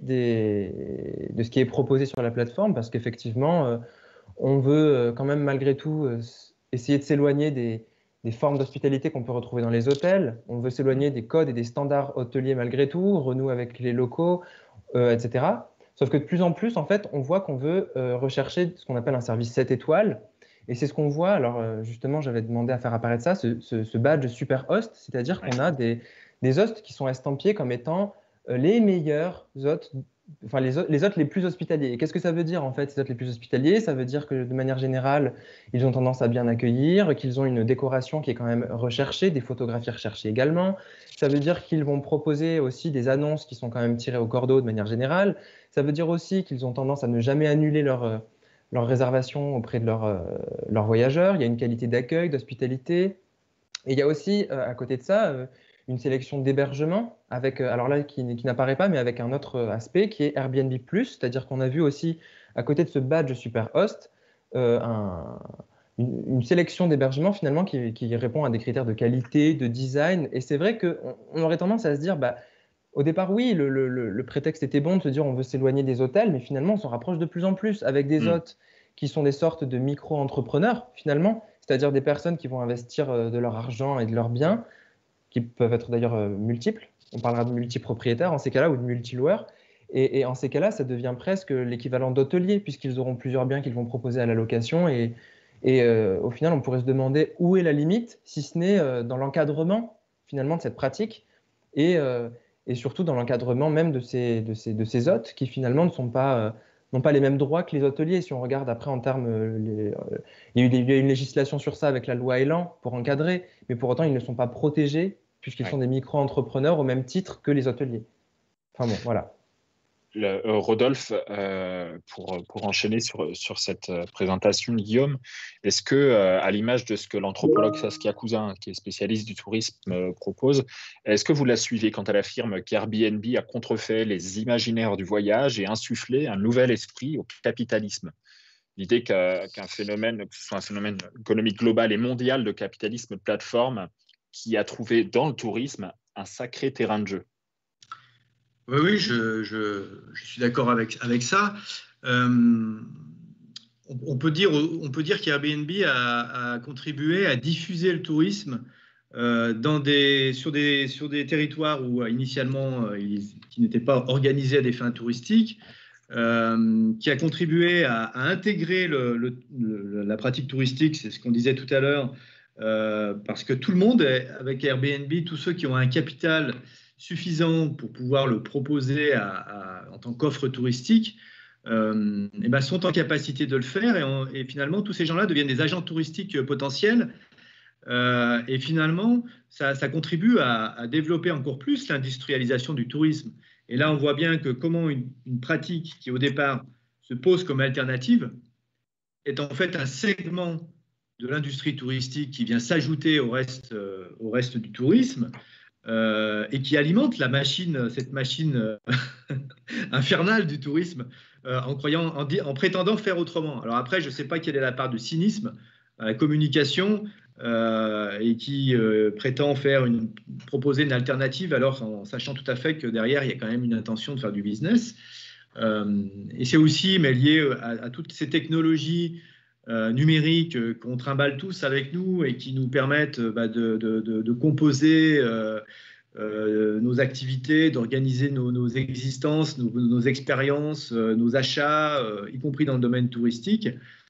[SPEAKER 8] des, de ce qui est proposé sur la plateforme, parce qu'effectivement, euh, on veut euh, quand même malgré tout euh, essayer de s'éloigner des, des formes d'hospitalité qu'on peut retrouver dans les hôtels. On veut s'éloigner des codes et des standards hôteliers malgré tout, renouer avec les locaux, euh, et cetera. Sauf que de plus en plus, en fait, on voit qu'on veut euh, rechercher ce qu'on appelle un service sept étoiles. Et c'est ce qu'on voit. Alors, euh, justement, j'avais demandé à faire apparaître ça, ce, ce, ce badge super host, c'est-à-dire qu'on a des, des hosts qui sont estampillés comme étant euh, les meilleurs hôtes, enfin les, les hôtes les plus hospitaliers. Et qu'est-ce que ça veut dire en fait, ces hôtes les plus hospitaliers? Ça veut dire que de manière générale, ils ont tendance à bien accueillir, qu'ils ont une décoration qui est quand même recherchée, des photographies recherchées également. Ça veut dire qu'ils vont proposer aussi des annonces qui sont quand même tirées au cordeau de manière générale. Ça veut dire aussi qu'ils ont tendance à ne jamais annuler leur, leur réservation auprès de leurs leur voyageurs. Il y a une qualité d'accueil, d'hospitalité. Et il y a aussi, à côté de ça, une sélection d'hébergements, avec, alors là, qui, qui n'apparaît pas, mais avec un autre aspect qui est Airbnb plus, c'est-à-dire qu'on a vu aussi, à côté de ce badge Superhost, euh, un, une, une sélection d'hébergements finalement qui, qui répond à des critères de qualité, de design. Et c'est vrai qu'on on aurait tendance à se dire, bah, au départ, oui, le, le, le prétexte était bon de se dire on veut s'éloigner des hôtels, mais finalement, on s'en rapproche de plus en plus avec des mmh. hôtes qui sont des sortes de micro-entrepreneurs, finalement, c'est-à-dire des personnes qui vont investir de leur argent et de leurs biens, qui peuvent être d'ailleurs multiples. On parlera de multipropriétaires en ces cas-là ou de multiloueurs. Et, et en ces cas-là, ça devient presque l'équivalent d'hôtelier, puisqu'ils auront plusieurs biens qu'ils vont proposer à la location. Et, et euh, au final, on pourrait se demander où est la limite, si ce n'est euh, dans l'encadrement, finalement, de cette pratique. Et, euh, et surtout dans l'encadrement même de ces, de, ces, de ces hôtes, qui finalement ne sont pas... Euh, n'ont pas les mêmes droits que les hôteliers. Si on regarde après en termes... Euh, les, euh, il, y a eu des, il y a eu une législation sur ça avec la loi Elan pour encadrer, mais pour autant, ils ne sont pas protégés puisqu'ils ouais. sont des micro-entrepreneurs au même titre que les hôteliers. Enfin bon, voilà.
[SPEAKER 3] Le, euh, Rodolphe, euh, pour, pour enchaîner sur, sur cette présentation de Guillaume, est-ce que, euh, à l'image de ce que l'anthropologue Saskia Cousin, qui est spécialiste du tourisme, euh, propose, est-ce que vous la suivez quand elle affirme qu'Airbnb a contrefait les imaginaires du voyage et insufflé un nouvel esprit au capitalisme? L'idée qu'un, qu'un phénomène, que ce soit un phénomène économique global et mondial de capitalisme de plateforme, qui a trouvé dans le tourisme un sacré terrain de jeu.
[SPEAKER 9] Oui, oui, je, je, je suis d'accord avec, avec ça. Euh, on, on peut dire, on peut dire qu'Airbnb a, a contribué à diffuser le tourisme euh, dans des, sur, des, sur des territoires où initialement, euh, ils, qui n'étaient pas organisés à des fins touristiques, euh, qui a contribué à, à intégrer le, le, le, la pratique touristique, c'est ce qu'on disait tout à l'heure, euh, parce que tout le monde, avec Airbnb, tous ceux qui ont un capital suffisant pour pouvoir le proposer à, à, en tant qu'offre touristique, euh, et ben sont en capacité de le faire. Et, on, et finalement, tous ces gens-là deviennent des agents touristiques potentiels. Euh, et finalement, ça, ça contribue à, à développer encore plus l'industrialisation du tourisme. Et là, on voit bien que comment une, une pratique qui, au départ, se pose comme alternative, est en fait un segment de l'industrie touristique qui vient s'ajouter au reste, euh, au reste du tourisme. Euh, et qui alimente la machine, cette machine euh, infernale du tourisme, euh, en, croyant, en, en prétendant faire autrement. Alors après, je ne sais pas quelle est la part de cynisme à la communication euh, et qui euh, prétend faire une, proposer une alternative, alors en sachant tout à fait que derrière, il y a quand même une intention de faire du business. Euh, et c'est aussi mais lié à, à toutes ces technologies Euh, numériques euh, qu'on trimballe tous avec nous et qui nous permettent euh, bah, de, de, de, de composer euh, euh, nos activités, d'organiser nos, nos existences, nos, nos expériences, euh, nos achats, euh, y compris dans le domaine touristique,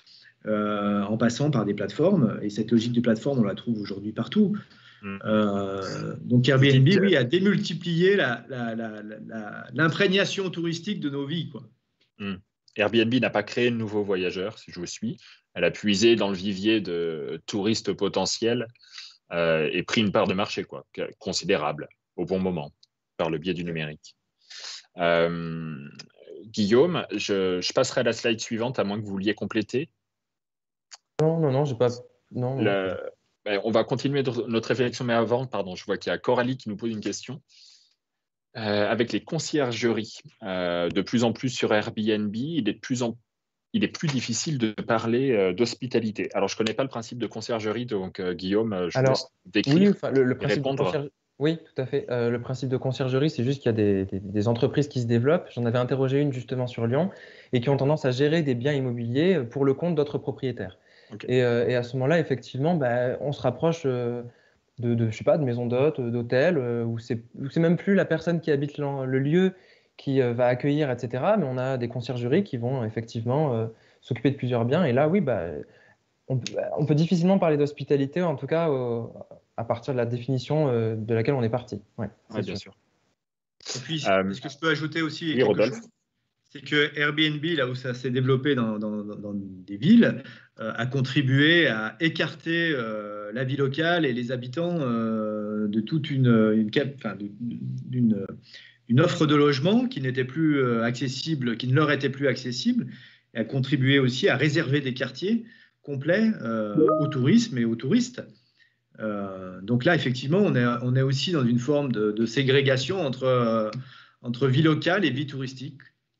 [SPEAKER 9] euh, en passant par des plateformes. Et cette logique de plateforme, on la trouve aujourd'hui partout. Mmh. Euh, donc Airbnb, oui, a démultiplié la, la, la, la, l'imprégnation touristique de nos vies, quoi.
[SPEAKER 3] Mmh. Airbnb n'a pas créé de nouveaux voyageurs, si je vous suis. Elle a puisé dans le vivier de touristes potentiels euh, et pris une part de marché quoi, considérable au bon moment par le biais du numérique. Euh, Guillaume, je, je passerai à la slide suivante à moins que vous vouliez compléter.
[SPEAKER 8] Non, non, non, j'ai pas. Non,
[SPEAKER 3] Le, ben, on va continuer notre réflexion, mais avant, pardon, je vois qu'il y a Coralie qui nous pose une question. Euh, avec les conciergeries, euh, de plus en plus sur Airbnb, il est de plus en il est plus difficile de parler euh, d'hospitalité. Alors, je ne connais pas le principe de conciergerie, donc euh, Guillaume, je
[SPEAKER 8] Alors,
[SPEAKER 3] laisse décrire
[SPEAKER 8] oui, enfin, le, le
[SPEAKER 3] et
[SPEAKER 8] principe
[SPEAKER 3] répondre.
[SPEAKER 8] De concierge... Oui, tout à fait. Euh, le principe de conciergerie, c'est juste qu'il y a des, des, des entreprises qui se développent. J'en avais interrogé une justement sur Lyon et qui ont tendance à gérer des biens immobiliers pour le compte d'autres propriétaires. Okay. Et, euh, et à ce moment-là, effectivement, bah, on se rapproche euh, de, de, je sais pas, de maisons d'hôtes, d'hôtels, euh, où c'est, où c'est même plus la personne qui habite le lieu qui euh, va accueillir, et cetera. Mais on a des conciergeries qui vont effectivement euh, s'occuper de plusieurs biens. Et là, oui, bah, on, peut, on peut difficilement parler d'hospitalité, en tout cas euh, à partir de la définition euh, de laquelle on est parti. Ouais,
[SPEAKER 3] ouais, bien sûr.
[SPEAKER 9] Et puis,
[SPEAKER 3] Euh,
[SPEAKER 9] est-ce que je peux ajouter aussi
[SPEAKER 3] oui,
[SPEAKER 9] quelque
[SPEAKER 3] Rodolphe.
[SPEAKER 9] chose? C'est que Airbnb, là où ça s'est développé dans, dans, dans des villes, euh, a contribué à écarter euh, la vie locale et les habitants euh, de toute une, une, enfin, d'une, une offre de logement qui n'était plus euh, accessible, qui ne leur était plus accessible, et a contribué aussi à réserver des quartiers complets euh, au tourisme et aux touristes. Euh, donc là, effectivement, on est, on est aussi dans une forme de, de ségrégation entre, euh, entre vie locale et vie touristique.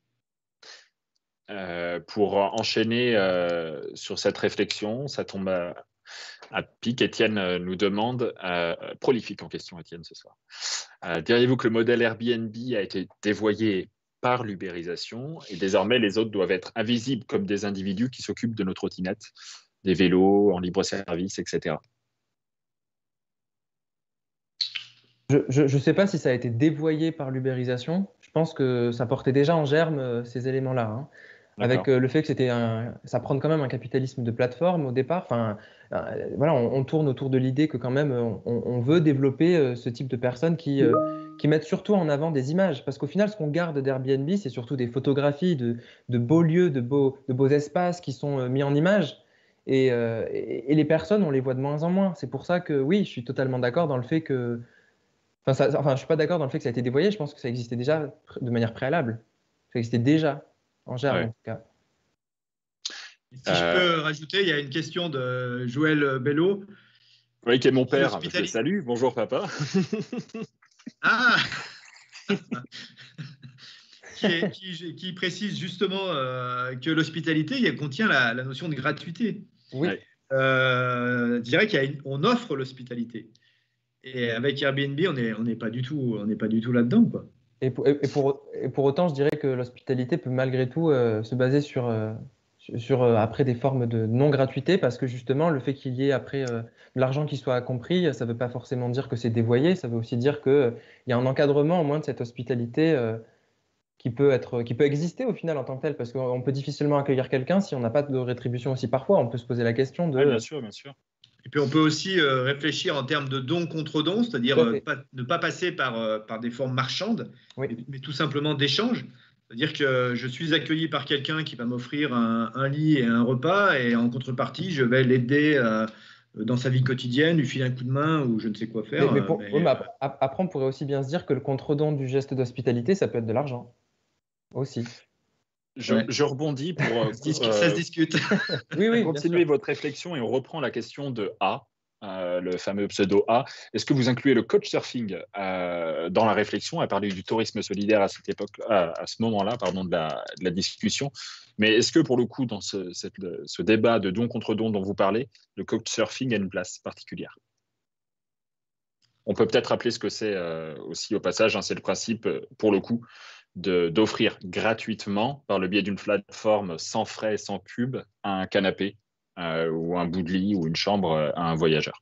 [SPEAKER 3] Euh, pour enchaîner euh, sur cette réflexion, ça tombe à, à pic. Étienne euh, nous demande, euh, prolifique en question Étienne ce soir, euh, diriez-vous que le modèle Airbnb a été dévoyé par l'ubérisation et désormais les autres doivent être invisibles comme des individus qui s'occupent de nos trottinettes, des vélos en libre-service, et cetera.
[SPEAKER 8] Je ne sais pas si ça a été dévoyé par l'ubérisation. Je pense que ça portait déjà en germe euh, ces éléments-là. Hein. Avec euh, le fait que c'était un, ça prend quand même un capitalisme de plateforme au départ. Enfin, euh, voilà, on, on tourne autour de l'idée que quand même on, on veut développer euh, ce type de personnes qui, euh, qui mettent surtout en avant des images. Parce qu'au final, ce qu'on garde d'Airbnb, c'est surtout des photographies de, de beaux lieux, de beaux, de beaux espaces qui sont euh, mis en image. Et, euh, et, et les personnes, on les voit de moins en moins. C'est pour ça que oui, je suis totalement d'accord dans le fait que, enfin, ça, enfin, je suis pas d'accord dans le fait que ça a été dévoyé. Je pense que ça existait déjà de manière préalable. Ça existait déjà. En germe, ouais. En tout cas.
[SPEAKER 9] Si euh... je peux rajouter, il y a une question de Joël Bello.
[SPEAKER 3] Oui, qui est mon père. Je le salue. Bonjour, papa.
[SPEAKER 9] Ah qui, est, qui, qui précise justement euh, que l'hospitalité contient la, la notion de gratuité.
[SPEAKER 8] Oui.
[SPEAKER 9] Euh, je dirais qu'on offre l'hospitalité. Et avec Airbnb, on n'est on n'est pas du tout, on n'est pas du tout là-dedans, quoi.
[SPEAKER 8] Et pour, et, pour, et pour autant, je dirais que l'hospitalité peut malgré tout euh, se baser sur, euh, sur euh, après des formes de non-gratuité, parce que justement, le fait qu'il y ait après euh, de l'argent qui soit compris, ça ne veut pas forcément dire que c'est dévoyé, ça veut aussi dire qu'il euh, y a un encadrement au moins de cette hospitalité euh, qui, peut être, qui peut exister au final en tant que tel, parce qu'on peut difficilement accueillir quelqu'un si on n'a pas de rétribution aussi parfois. On peut se poser la question de…
[SPEAKER 3] Ah, bien sûr, bien sûr.
[SPEAKER 9] Et puis on peut aussi euh, réfléchir en termes de don contre don, c'est-à-dire euh, pas, ne pas passer par, euh, par des formes marchandes,
[SPEAKER 8] oui.
[SPEAKER 9] mais, mais tout simplement d'échange. C'est-à-dire que je suis accueilli par quelqu'un qui va m'offrir un, un lit et un repas, et en contrepartie, je vais l'aider euh, dans sa vie quotidienne, lui filer un coup de main ou je ne sais quoi faire.
[SPEAKER 8] Mais, mais pour,
[SPEAKER 9] mais,
[SPEAKER 8] oui, mais après, on pourrait aussi bien se dire que le contre-don du geste d'hospitalité, ça peut être de l'argent aussi.
[SPEAKER 3] Je, ouais. je rebondis pour, pour
[SPEAKER 9] euh, ça se discute.
[SPEAKER 8] oui, oui,
[SPEAKER 3] continuer votre réflexion et on reprend la question de A, euh, le fameux pseudo A. Est-ce que vous incluez le couchsurfing euh, dans la réflexion? À parler du tourisme solidaire à cette époque, à, à ce moment-là, pardon, de la, de la discussion. Mais est-ce que pour le coup, dans ce, cette, ce débat de don contre don dont vous parlez, le couchsurfing a une place particulière? On peut peut-être rappeler ce que c'est euh, aussi au passage. Hein, c'est le principe, pour le coup, d'offrir gratuitement, par le biais d'une plateforme sans frais, sans pub, un canapé euh, ou un bout de lit ou une chambre à un voyageur.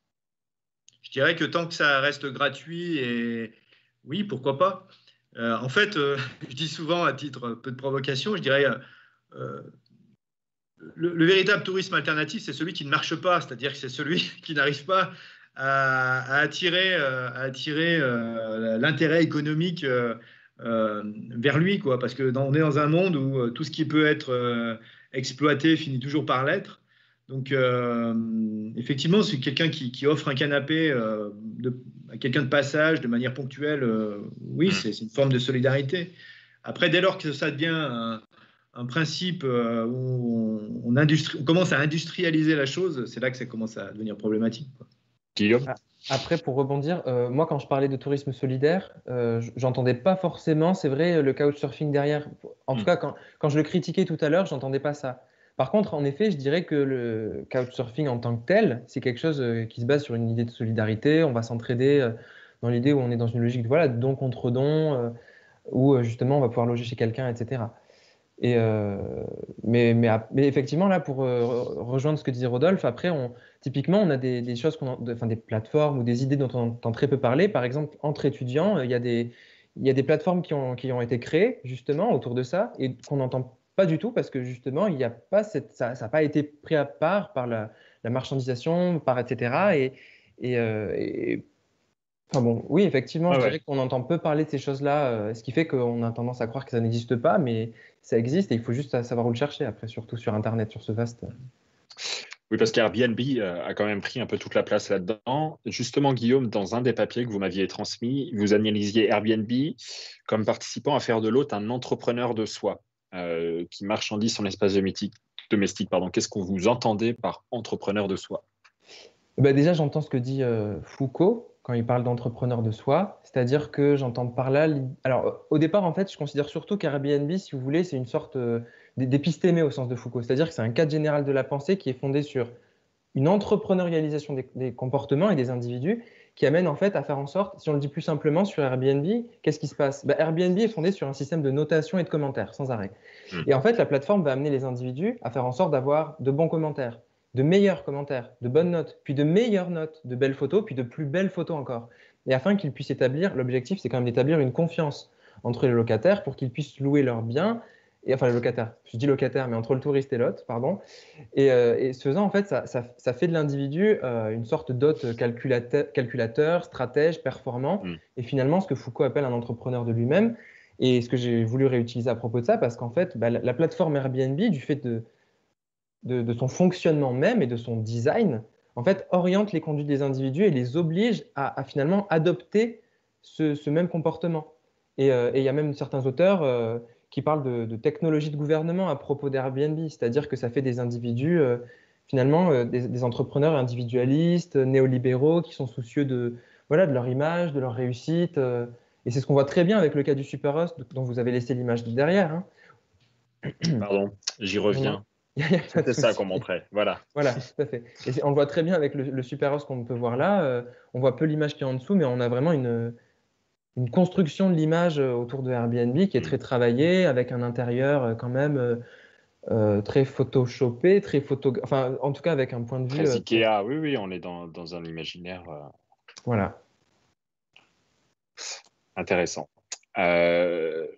[SPEAKER 9] Je dirais que tant que ça reste gratuit, et oui, pourquoi pas. Euh, en fait, euh, je dis souvent à titre peu de provocation, je dirais euh, le, le véritable tourisme alternatif, c'est celui qui ne marche pas, c'est-à-dire que c'est celui qui n'arrive pas à, à attirer, à attirer euh, l'intérêt économique euh, Euh, vers lui, quoi, parce que dans, on est dans un monde où euh, tout ce qui peut être euh, exploité finit toujours par l'être. Donc, euh, effectivement, c'est quelqu'un qui, qui offre un canapé euh, de, à quelqu'un de passage de manière ponctuelle. Euh, oui, c'est une forme de solidarité. Après, dès lors que ça devient un, un principe euh, où on, on, on commence à industrialiser la chose, c'est là que ça commence à devenir problématique, quoi.
[SPEAKER 3] Guillaume ?
[SPEAKER 8] Après, pour rebondir, euh, moi, quand je parlais de tourisme solidaire, euh, j'entendais pas forcément, c'est vrai, le couchsurfing derrière. En mmh. tout cas, quand, quand je le critiquais tout à l'heure, j'entendais pas ça. Par contre, en effet, je dirais que le couchsurfing en tant que tel, c'est quelque chose euh, qui se base sur une idée de solidarité. On va s'entraider euh, dans l'idée où on est dans une logique de voilà, don contre don, euh, où euh, justement on va pouvoir loger chez quelqu'un, et cetera. Et euh, mais, mais, mais effectivement, là, pour euh, rejoindre ce que disait Rodolphe, après, on, typiquement, on a des, des choses, qu'on, enfin, des plateformes ou des idées dont on entend très peu parler. Par exemple, entre étudiants, il y a des, il y a des plateformes qui ont, qui ont été créées justement autour de ça et qu'on entend Pas du tout, parce que justement, il y a pas cette, ça n'a pas été pris à part par la, la marchandisation, par et cetera. Et, et, euh, et enfin bon, oui, effectivement,
[SPEAKER 3] Ouais,
[SPEAKER 8] je
[SPEAKER 3] ouais.
[SPEAKER 8] dirais qu'on entend peu parler de ces choses-là, euh, ce qui fait qu'on a tendance à croire que ça n'existe pas, mais ça existe et il faut juste savoir où le chercher après, surtout sur Internet, sur ce vaste.
[SPEAKER 3] Oui, parce qu'Airbnb euh, a quand même pris un peu toute la place là-dedans. Justement, Guillaume, dans un des papiers que vous m'aviez transmis, vous analysiez Airbnb comme participant à faire de l'hôte un entrepreneur de soi euh, qui marchandise son espace domestique. domestique pardon. Qu'est-ce que vous entendez par entrepreneur de soi?
[SPEAKER 8] Bah déjà, j'entends ce que dit euh, Foucault quand il parle d'entrepreneur de soi, c'est-à-dire que j'entends par là. Alors, au départ, en fait, je considère surtout qu'Airbnb, si vous voulez, c'est une sorte euh, d'épistémé au sens de Foucault, c'est-à-dire que c'est un cadre général de la pensée qui est fondé sur une entrepreneurialisation des, des comportements et des individus qui amène en fait à faire en sorte, si on le dit plus simplement sur Airbnb, qu'est-ce qui se passe? Bah, Airbnb est fondé sur un système de notation et de commentaires sans arrêt. Mmh. Et en fait, la plateforme va amener les individus à faire en sorte d'avoir de bons commentaires, de meilleurs commentaires, de bonnes notes, puis de meilleures notes, de belles photos, puis de plus belles photos encore. Et afin qu'ils puissent établir, l'objectif c'est quand même d'établir une confiance entre les locataires pour qu'ils puissent louer leurs biens, et, enfin les locataires, je dis locataires, mais entre le touriste et l'hôte, pardon. Et, euh, et ce faisant, en fait, ça, ça, ça fait de l'individu euh, une sorte d'hôte calculateur, calculateur, stratège, performant, mmh. et finalement ce que Foucault appelle un entrepreneur de lui-même, et ce que j'ai voulu réutiliser à propos de ça, parce qu'en fait, bah, la, la plateforme Airbnb, du fait de De, de son fonctionnement même et de son design, en fait, oriente les conduites des individus et les oblige à, à finalement adopter ce, ce même comportement. Et euh, il y a même certains auteurs euh, qui parlent de, de technologie de gouvernement à propos d'Airbnb, c'est-à-dire que ça fait des individus, euh, finalement, euh, des, des entrepreneurs individualistes, néolibéraux, qui sont soucieux de, voilà, de leur image, de leur réussite. Euh, et c'est ce qu'on voit très bien avec le cas du Superhost, dont vous avez laissé l'image derrière. Hein.
[SPEAKER 3] Pardon, j'y reviens. C'était ça qu'on montrait, voilà.
[SPEAKER 8] Voilà, tout à fait. Et on le voit très bien avec le, le Superhost qu'on peut voir là. Euh, on voit peu l'image qui est en dessous, mais on a vraiment une, une construction de l'image autour de Airbnb qui est très travaillée, avec un intérieur quand même euh, euh, très photoshopé, très photo... enfin, en tout cas avec un point de vue...
[SPEAKER 3] Très
[SPEAKER 8] euh,
[SPEAKER 3] Ikea, très... oui, oui, on est dans, dans un imaginaire... Euh...
[SPEAKER 8] Voilà.
[SPEAKER 3] Intéressant. Euh...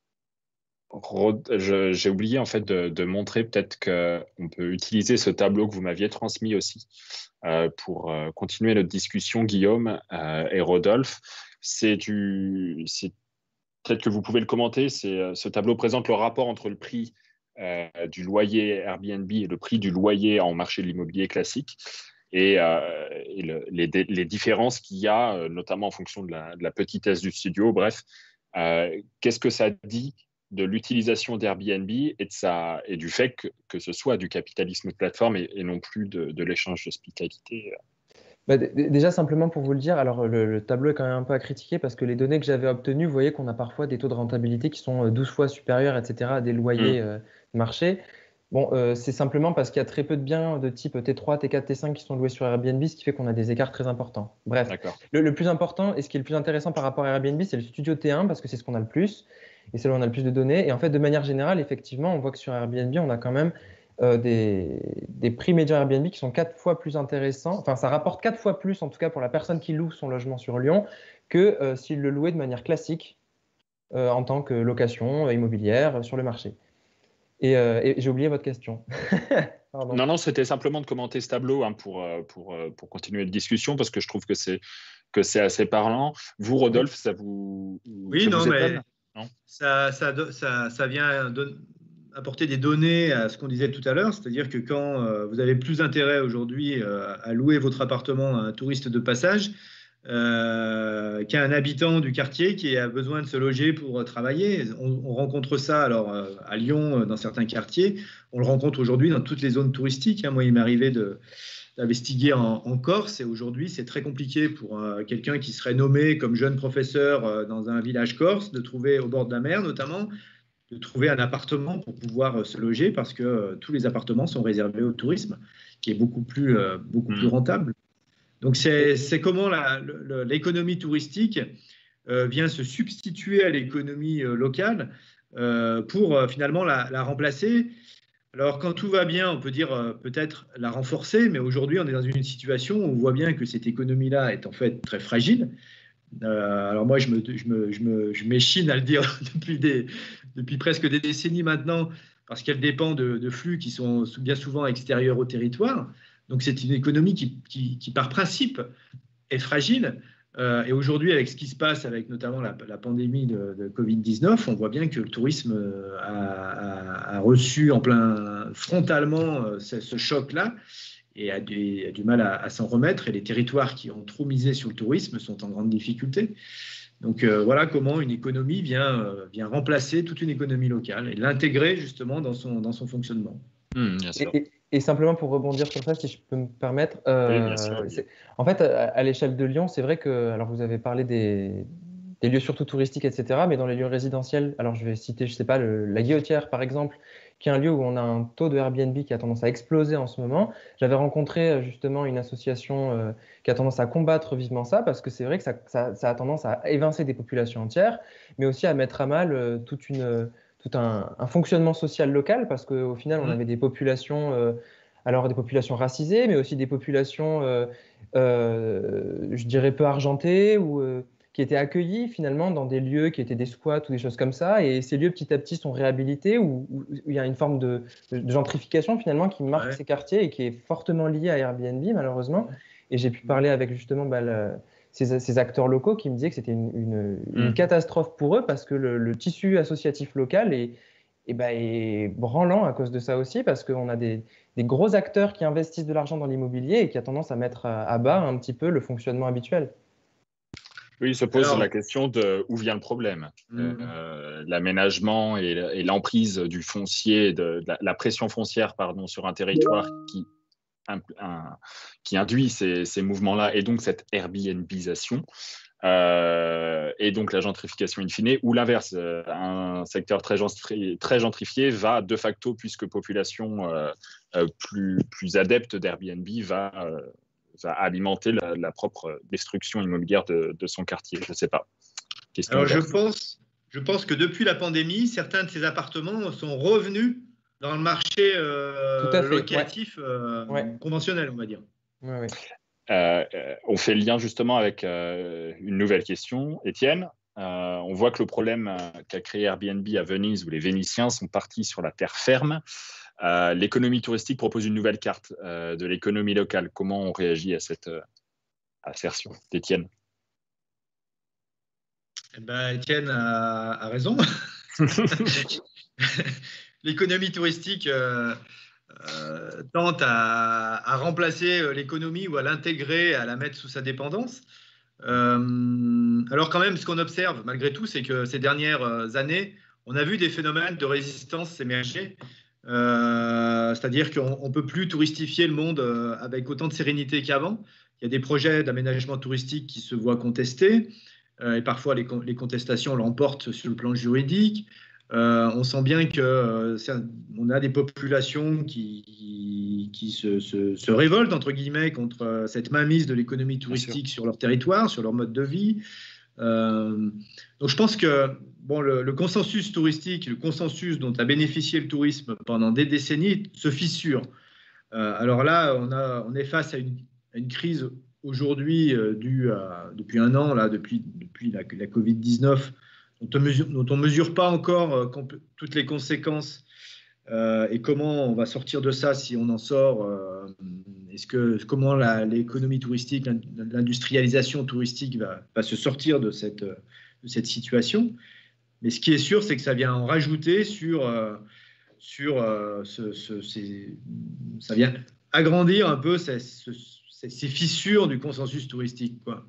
[SPEAKER 3] J'ai oublié en fait de, de montrer peut-être qu'on peut utiliser ce tableau que vous m'aviez transmis aussi euh, pour euh, continuer notre discussion, Guillaume euh, et Rodolphe. C'est du, c'est peut-être que vous pouvez le commenter. C'est ce tableau présente le rapport entre le prix euh, du loyer Airbnb et le prix du loyer en marché de l'immobilier classique et, euh, et le, les, les différences qu'il y a, notamment en fonction de la, de la petitesse du studio. Bref, euh, qu'est-ce que ça dit de l'utilisation d'Airbnb et, de sa, et du fait que, que ce soit du capitalisme de plateforme et, et non plus de, de l'échange d'hospitalité.
[SPEAKER 8] Bah, déjà, simplement pour vous le dire, alors le, le tableau est quand même un peu à critiquer parce que les données que j'avais obtenues, vous voyez qu'on a parfois des taux de rentabilité qui sont douze fois supérieurs, et cetera, à des loyers mmh. euh, de marché. Bon, euh, c'est simplement parce qu'il y a très peu de biens de type T trois, T quatre, T cinq qui sont loués sur Airbnb, ce qui fait qu'on a des écarts très importants. Bref, le, le plus important et ce qui est le plus intéressant par rapport à Airbnb, c'est le studio T un parce que c'est ce qu'on a le plus. Et c'est là où on a le plus de données. Et en fait, de manière générale, effectivement, on voit que sur Airbnb, on a quand même euh, des, des prix médians Airbnb qui sont quatre fois plus intéressants. Enfin, ça rapporte quatre fois plus, en tout cas pour la personne qui loue son logement sur Lyon, que euh, s'il le louait de manière classique euh, en tant que location immobilière euh, sur le marché. Et, euh, et j'ai oublié votre question.
[SPEAKER 3] non, non, c'était simplement de commenter ce tableau hein, pour, pour, pour continuer la discussion parce que je trouve que c'est, que c'est assez parlant. Vous, Rodolphe, ça vous.
[SPEAKER 9] Oui,
[SPEAKER 3] ça
[SPEAKER 9] non,
[SPEAKER 3] vous
[SPEAKER 9] mais. Ça, ça, ça, ça vient apporter des données à ce qu'on disait tout à l'heure, c'est-à-dire que quand euh, vous avez plus intérêt aujourd'hui euh, à louer votre appartement à un touriste de passage euh, qu'à un habitant du quartier qui a besoin de se loger pour travailler. On, on rencontre ça alors euh, à Lyon, dans certains quartiers, on le rencontre aujourd'hui dans toutes les zones touristiques. Hein. Moi, il m'est arrivé de... d'investiguer en, en Corse et aujourd'hui c'est très compliqué pour euh, quelqu'un qui serait nommé comme jeune professeur euh, dans un village corse de trouver au bord de la mer notamment de trouver un appartement pour pouvoir euh, se loger parce que euh, tous les appartements sont réservés au tourisme qui est beaucoup plus, euh, beaucoup plus rentable. Donc c'est, c'est comment la, le, l'économie touristique euh, vient se substituer à l'économie euh, locale euh, pour euh, finalement la, la remplacer. Alors, quand tout va bien, on peut dire euh, peut-être la renforcer, mais aujourd'hui, on est dans une situation où on voit bien que cette économie-là est en fait très fragile. Euh, alors moi, je, me, je, me, je, me, je m'échine à le dire depuis, des, depuis presque des décennies maintenant, parce qu'elle dépend de, de flux qui sont bien souvent extérieurs au territoire. Donc c'est une économie qui, qui, qui par principe, est fragile. Euh, et aujourd'hui, avec ce qui se passe, avec notamment la, la pandémie de, de Covid dix-neuf, on voit bien que le tourisme a, a, a reçu en plein frontalement ce, ce choc-là et a du, a du mal à, à s'en remettre. Et les territoires qui ont trop misé sur le tourisme sont en grande difficulté. Donc euh, voilà comment une économie vient, euh, vient remplacer toute une économie locale et l'intégrer justement dans son, dans son fonctionnement.
[SPEAKER 3] Mmh, bien sûr.
[SPEAKER 8] Et, et, et simplement pour rebondir sur ça, si je peux me permettre, euh,
[SPEAKER 3] Oui, bien sûr, oui.
[SPEAKER 8] en fait, à, à l'échelle de Lyon, c'est vrai que, alors vous avez parlé des, des lieux surtout touristiques, et cetera, mais dans les lieux résidentiels, alors je vais citer, je sais pas, le, la Guillotière par exemple, qui est un lieu où on a un taux de Airbnb qui a tendance à exploser en ce moment. J'avais rencontré justement une association euh, qui a tendance à combattre vivement ça, parce que c'est vrai que ça, ça, ça a tendance à évincer des populations entières, mais aussi à mettre à mal euh, toute une... tout un, un fonctionnement social local, parce qu'au final, on avait des populations, euh, alors des populations racisées, mais aussi des populations, euh, euh, je dirais, peu argentées, ou euh, qui étaient accueillies finalement dans des lieux qui étaient des squats ou des choses comme ça. Et ces lieux, petit à petit, sont réhabilités, où, où il y a une forme de, de gentrification finalement qui marque ouais. ces quartiers et qui est fortement liée à Airbnb, malheureusement. Et j'ai pu parler avec justement bah, le, Ces, ces acteurs locaux qui me disaient que c'était une, une, une mmh. catastrophe pour eux parce que le, le tissu associatif local est, est, bah, est branlant à cause de ça aussi, parce qu'on a des, des gros acteurs qui investissent de l'argent dans l'immobilier et qui a tendance à mettre à, à bas un petit peu le fonctionnement habituel.
[SPEAKER 3] Oui, il se pose Alors, la question de où vient le problème. Mmh. Euh, l'aménagement et, et l'emprise du foncier, de, de la, la pression foncière pardon, sur un territoire qui Un, un, qui induit ces, ces mouvements-là, et donc cette Airbnbisation, euh, et donc la gentrification in fine, ou l'inverse, euh, un secteur très, gentri, très gentrifié va de facto, puisque population euh, euh, plus, plus adepte d'Airbnb va, euh, va alimenter la, la propre destruction immobilière de, de son quartier. Je ne sais pas.
[SPEAKER 9] Question Alors je pense, je pense que depuis la pandémie, certains de ces appartements sont revenus dans le marché euh, locatif ouais. Euh, ouais. conventionnel, on va dire.
[SPEAKER 8] Ouais, ouais.
[SPEAKER 3] Euh, euh, on fait le lien justement avec euh, une nouvelle question, Étienne. Euh, on voit que le problème qu'a créé Airbnb à Venise, où les Vénitiens sont partis sur la terre ferme, euh, l'économie touristique propose une nouvelle carte euh, de l'économie locale. Comment on réagit à cette euh, assertion d'Étienne?
[SPEAKER 9] Eh ben, Étienne a, a raison. L'économie touristique euh, euh, tente à, à remplacer l'économie ou à l'intégrer, à la mettre sous sa dépendance. Euh, alors quand même, ce qu'on observe malgré tout, c'est que ces dernières années, on a vu des phénomènes de résistance émerger. Euh, c'est-à-dire qu'on ne peut plus touristifier le monde avec autant de sérénité qu'avant. Il y a des projets d'aménagement touristique qui se voient contestés, euh, et parfois les, les contestations l'emportent sur le plan juridique. Euh, on sent bien qu'on euh, a des populations qui, qui, qui se, se, se révoltent, entre guillemets, contre cette mainmise de l'économie touristique sur leur territoire, sur leur mode de vie. Euh, donc je pense que bon, le, le consensus touristique, le consensus dont a bénéficié le tourisme pendant des décennies se fissure. Euh, alors là, on, a, on est face à une, à une crise aujourd'hui euh, due à, depuis un an, là, depuis, depuis la, la Covid dix-neuf, dont on ne mesure pas encore euh, toutes les conséquences euh, et comment on va sortir de ça si on en sort. Euh, est-ce que, comment l'économie touristique, l'industrialisation touristique va, va se sortir de cette, de cette situation. Mais ce qui est sûr, c'est que ça vient en rajouter sur, euh, sur euh, ce, ce, ces, ça vient agrandir un peu ces, ces, ces fissures du consensus touristique, quoi.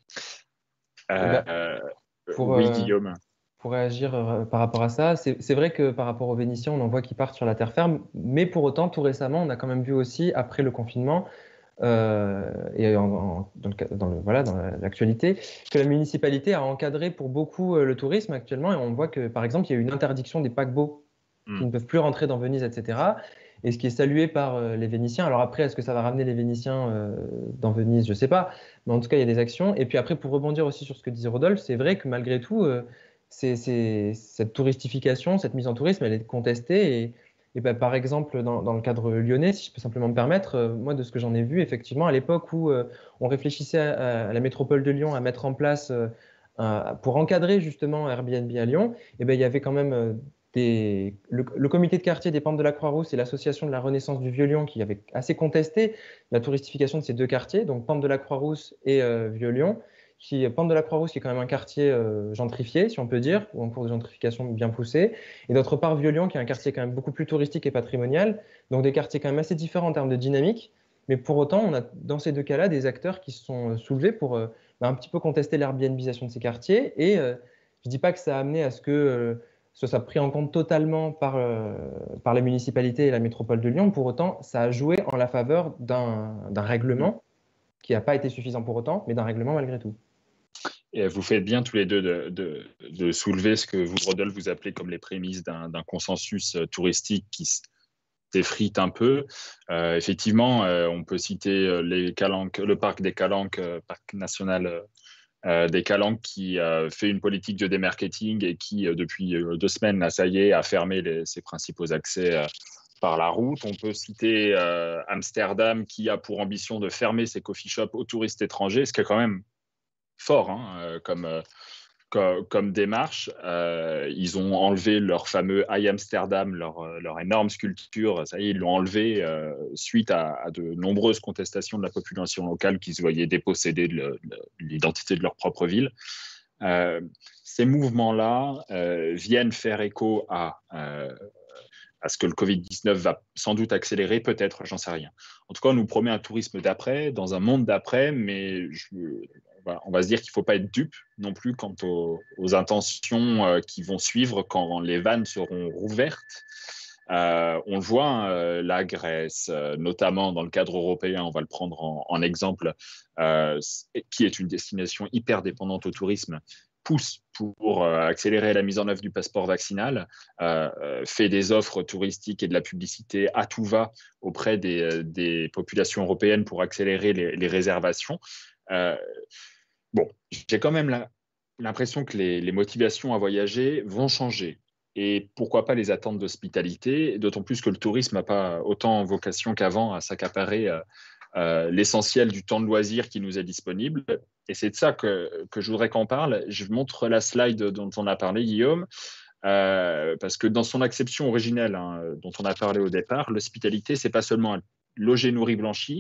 [SPEAKER 3] Euh, euh, pour, oui, Guillaume.
[SPEAKER 8] Pour réagir euh, par rapport à ça, c'est vrai que par rapport aux Vénitiens, on en voit qui partent sur la terre ferme, mais pour autant, tout récemment, on a quand même vu aussi, après le confinement, euh, et en, en, dans le, dans le, voilà, dans l'actualité, que la municipalité a encadré pour beaucoup euh, le tourisme actuellement, et on voit que, par exemple, il y a eu une interdiction des paquebots mmh. qui ne peuvent plus rentrer dans Venise, et cetera, et ce qui est salué par euh, les Vénitiens. Alors après, est-ce que ça va ramener les Vénitiens euh, dans Venise? Je ne sais pas, mais en tout cas, il y a des actions. Et puis après, pour rebondir aussi sur ce que disait Rodolphe, c'est vrai que malgré tout, euh, c'est, c'est, cette touristification, cette mise en tourisme, elle est contestée. Et, et ben, par exemple, dans, dans le cadre lyonnais, si je peux simplement me permettre, euh, moi, de ce que j'en ai vu, effectivement, à l'époque où euh, on réfléchissait à, à la métropole de Lyon à mettre en place, euh, un, pour encadrer justement Airbnb à Lyon, et ben, il y avait quand même euh, des, le, le comité de quartier des Pentes de la Croix-Rousse et l'association de la Renaissance du Vieux-Lyon qui avait assez contesté la touristification de ces deux quartiers, donc Pentes de la Croix-Rousse et euh, Vieux-Lyon. Qui, Pentes de la Croix-Rousse, qui est quand même un quartier euh, gentrifié, si on peut dire, ou en cours de gentrification bien poussée, et d'autre part Vieux-Lyon, qui est un quartier quand même beaucoup plus touristique et patrimonial, donc des quartiers quand même assez différents en termes de dynamique, mais pour autant, on a dans ces deux cas-là des acteurs qui se sont soulevés pour euh, bah, un petit peu contester l'Airbnbisation de ces quartiers, et euh, je ne dis pas que ça a amené à ce que euh, ce soit pris en compte totalement par, euh, par la municipalité et la métropole de Lyon, pour autant, ça a joué en la faveur d'un d'un règlement qui n'a pas été suffisant pour autant, mais d'un règlement malgré tout.
[SPEAKER 3] Et vous faites bien tous les deux de, de, de soulever ce que vous, Rodolphe, vous appelez comme les prémices d'un consensus touristique qui s'effrite un peu. Euh, effectivement, euh, on peut citer les Calanques, le parc des Calanques, euh, parc national euh, des Calanques, qui euh, fait une politique de démarketing et qui, euh, depuis deux semaines, là, ça y est, a fermé les, ses principaux accès euh, par la route. On peut citer euh, Amsterdam, qui a pour ambition de fermer ses coffee shops aux touristes étrangers, ce qui est quand même fort hein, comme, euh, comme, comme démarche. Euh, ils ont enlevé leur fameux I Amsterdam, leur, leur énorme sculpture, ça y est, ils l'ont enlevé euh, suite à, à de nombreuses contestations de la population locale qui se voyait déposséder de l'identité de leur propre ville. Euh, ces mouvements-là euh, viennent faire écho à, euh, à ce que le Covid dix-neuf va sans doute accélérer, peut-être, j'en sais rien. En tout cas, on nous promet un tourisme d'après, dans un monde d'après, mais je, on va se dire qu'il ne faut pas être dupe non plus quant aux, aux intentions euh, qui vont suivre quand les vannes seront rouvertes. Euh, on le voit, euh, la Grèce, euh, notamment dans le cadre européen, on va le prendre en, en exemple, euh, qui est une destination hyper dépendante au tourisme, pousse pour euh, accélérer la mise en œuvre du passeport vaccinal, euh, euh, fait des offres touristiques et de la publicité à tout va auprès des, des populations européennes pour accélérer les, les réservations. Euh, Bon, j'ai quand même l'impression que les, les motivations à voyager vont changer. Et pourquoi pas les attentes d'hospitalité, d'autant plus que le tourisme n'a pas autant vocation qu'avant à s'accaparer euh, euh, l'essentiel du temps de loisir qui nous est disponible. Et c'est de ça que, que je voudrais qu'on parle. Je montre la slide dont on a parlé, Guillaume, euh, parce que dans son acception originelle, hein, dont on a parlé au départ, l'hospitalité, ce n'est pas seulement loger, nourri, blanchi.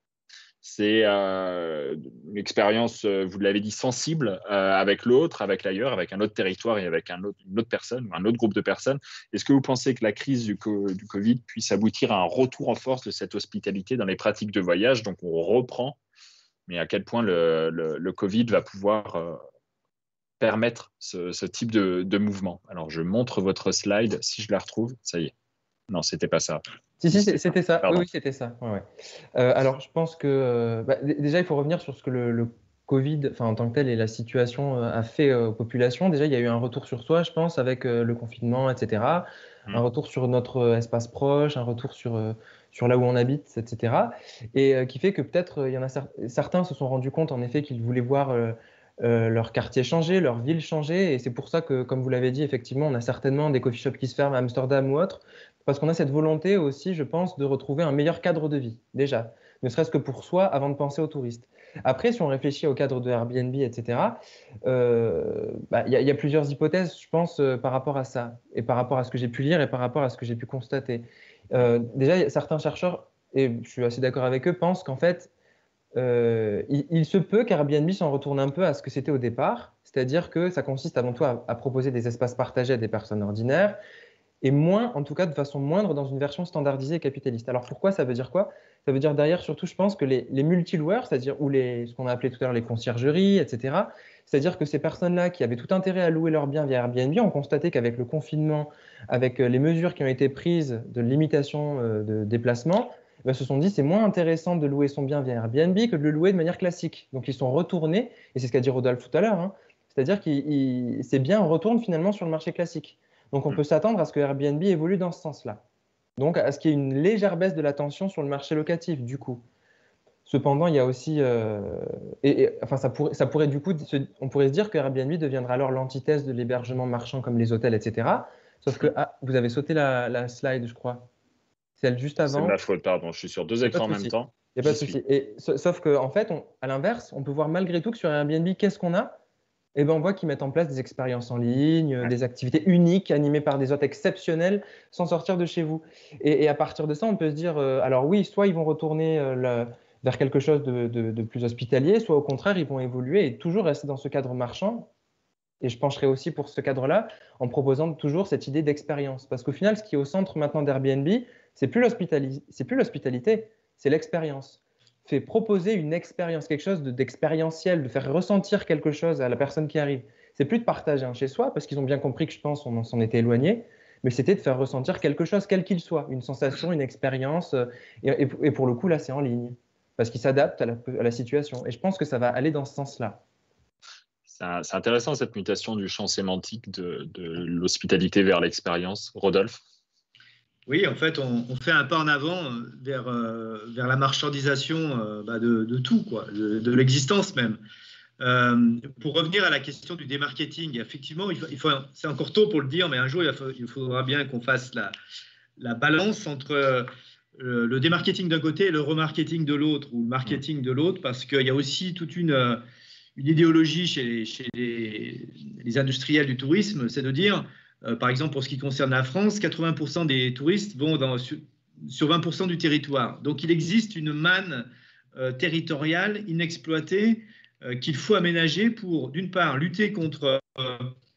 [SPEAKER 3] C'est euh, une expérience, vous l'avez dit, sensible euh, avec l'autre, avec l'ailleurs, avec un autre territoire et avec un autre, une autre personne ou un autre groupe de personnes. Est-ce que vous pensez que la crise du, co du Covid puisse aboutir à un retour en force de cette hospitalité dans les pratiques de voyage? Donc on reprend, mais à quel point le, le, le Covid va pouvoir euh, permettre ce, ce type de, de mouvement? Alors je montre votre slide, si je la retrouve, ça y est. Non, c'était pas ça.
[SPEAKER 8] Si, si, c'était ça. Pardon. Oui, oui, c'était ça. Ouais, ouais. Euh, alors, je pense que euh, bah, déjà, il faut revenir sur ce que le, le Covid, enfin en tant que tel, et la situation euh, a fait euh, aux populations. Déjà, il y a eu un retour sur soi, je pense, avec euh, le confinement, et cetera. Mmh. Un retour sur notre euh, espace proche, un retour sur, euh, sur là où on habite, et cetera. Et euh, qui fait que peut-être, il y en a cer certains se sont rendus compte, en effet, qu'ils voulaient voir euh, euh, leur quartier changer, leur ville changer. Et c'est pour ça que, comme vous l'avez dit, effectivement, on a certainement des coffee shops qui se ferment à Amsterdam ou autre. Parce qu'on a cette volonté aussi, je pense, de retrouver un meilleur cadre de vie, déjà, ne serait-ce que pour soi, avant de penser aux touristes. Après, si on réfléchit au cadre de Airbnb, et cetera, euh, bah, y, y a plusieurs hypothèses, je pense, euh, par rapport à ça, et par rapport à ce que j'ai pu lire, et par rapport à ce que j'ai pu constater. Euh, déjà, certains chercheurs, et je suis assez d'accord avec eux, pensent qu'en fait, euh, il, il se peut qu'Airbnb s'en retourne un peu à ce que c'était au départ, c'est-à-dire que ça consiste avant tout à, à proposer des espaces partagés à des personnes ordinaires, et moins, en tout cas de façon moindre, dans une version standardisée et capitaliste. Alors pourquoi? Ça veut dire quoi? Ça veut dire derrière, surtout, je pense que les, les multi-loueurs, c'est-à-dire ou les, ce qu'on a appelé tout à l'heure les conciergeries, et cetera, c'est-à-dire que ces personnes-là qui avaient tout intérêt à louer leurs biens via Airbnb ont constaté qu'avec le confinement, avec les mesures qui ont été prises de limitation de déplacement, ben, se sont dit c'est moins intéressant de louer son bien via Airbnb que de le louer de manière classique. Donc ils sont retournés, et c'est ce qu'a dit Rodolphe tout à l'heure, hein, c'est-à-dire que ces biens retournent finalement sur le marché classique. Donc, on peut s'attendre à ce que Airbnb évolue dans ce sens-là. Donc, à ce qu'il y ait une légère baisse de la tension sur le marché locatif, du coup. Cependant, il y a aussi... Euh, et, et, enfin, ça pourrait, ça pourrait, du coup, se, on pourrait se dire que Airbnb deviendra alors l'antithèse de l'hébergement marchand comme les hôtels, et cetera. Sauf que... Ah, vous avez sauté la, la slide, je crois. Celle juste avant.
[SPEAKER 3] C'est ma faute, pardon. Je suis sur deux écrans en même temps.
[SPEAKER 8] Il n'y a pas de souci. Et, sauf qu'en en fait, on, à l'inverse, on peut voir malgré tout que sur Airbnb, qu'est-ce qu'on a? eh ben, on voit qu'ils mettent en place des expériences en ligne, ouais. des activités uniques, animées par des hôtes exceptionnels, sans sortir de chez vous. Et, et à partir de ça, on peut se dire, euh, alors oui, soit ils vont retourner euh, le, vers quelque chose de, de, de plus hospitalier, soit au contraire, ils vont évoluer et toujours rester dans ce cadre marchand. Et je pencherai aussi pour ce cadre-là, en proposant toujours cette idée d'expérience. Parce qu'au final, ce qui est au centre maintenant d'Airbnb, c'est plus l'hospitali- c'est plus l'hospitalité, c'est l'expérience. Fait proposer une expérience, quelque chose de, d'expérientiel, de faire ressentir quelque chose à la personne qui arrive. C'est plus de partager un chez soi, parce qu'ils ont bien compris que je pense on s'en était éloigné, mais c'était de faire ressentir quelque chose, quel qu'il soit, une sensation, une expérience. Et, et, et pour le coup, là, c'est en ligne, parce qu'ils s'adaptent à la, à la situation. Et je pense que ça va aller dans ce sens-là.
[SPEAKER 3] C'est intéressant cette mutation du champ sémantique de, de l'hospitalité vers l'expérience. Rodolphe?
[SPEAKER 9] Oui, en fait, on, on fait un pas en avant vers, euh, vers la marchandisation euh, bah de, de tout, quoi, de, de l'existence même. Euh, pour revenir à la question du démarketing, effectivement, il faut, il faut, c'est encore tôt pour le dire, mais un jour, il, faut, il faudra bien qu'on fasse la, la balance entre euh, le démarketing d'un côté et le remarketing de l'autre, ou le marketing de l'autre, parce qu'il y a aussi toute une, une idéologie chez, chez les, les industriels du tourisme, c'est de dire... Euh, par exemple, pour ce qui concerne la France, quatre-vingts pour cent des touristes vont dans, sur, sur vingt pour cent du territoire. Donc, il existe une manne euh, territoriale inexploitée euh, qu'il faut aménager pour, d'une part, lutter contre euh,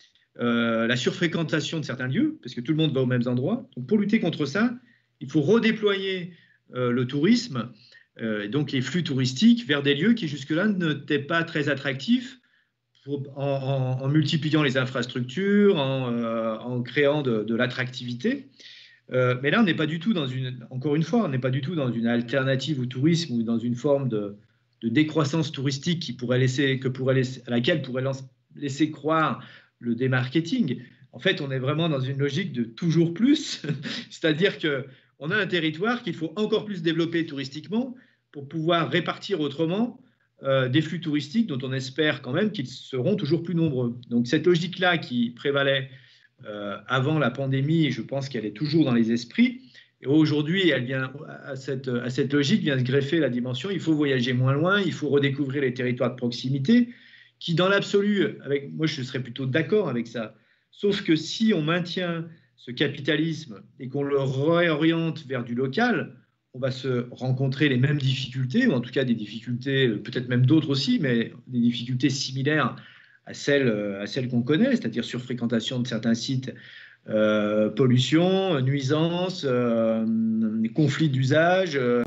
[SPEAKER 9] euh, la surfréquentation de certains lieux, parce que tout le monde va aux mêmes endroits. Donc, pour lutter contre ça, il faut redéployer euh, le tourisme, euh, donc les flux touristiques, vers des lieux qui jusque-là n'étaient pas très attractifs, Pour, en, en, en multipliant les infrastructures, en, euh, en créant de, de l'attractivité. Euh, mais là, on n'est pas du tout dans une, encore une fois, on n'est pas du tout dans une alternative au tourisme ou dans une forme de, de décroissance touristique qui pourrait laisser, que pourrait laisser, à laquelle pourrait lance, laisser croire le démarketing. En fait, on est vraiment dans une logique de toujours plus, c'est-à-dire qu'on a un territoire qu'il faut encore plus développer touristiquement pour pouvoir répartir autrement Euh, des flux touristiques dont on espère quand même qu'ils seront toujours plus nombreux. Donc cette logique-là qui prévalait euh, avant la pandémie, je pense qu'elle est toujours dans les esprits. Et aujourd'hui, elle vient, à, cette, à cette logique vient se greffer la dimension il faut voyager moins loin, il faut redécouvrir les territoires de proximité, qui dans l'absolu, avec moi je serais plutôt d'accord avec ça, sauf que si on maintient ce capitalisme et qu'on le réoriente vers du local, on va se rencontrer les mêmes difficultés, ou en tout cas des difficultés, peut-être même d'autres aussi, mais des difficultés similaires à celles, à celles qu'on connaît, c'est-à-dire surfréquentation de certains sites, euh, pollution, nuisances, euh, conflits d'usage, euh,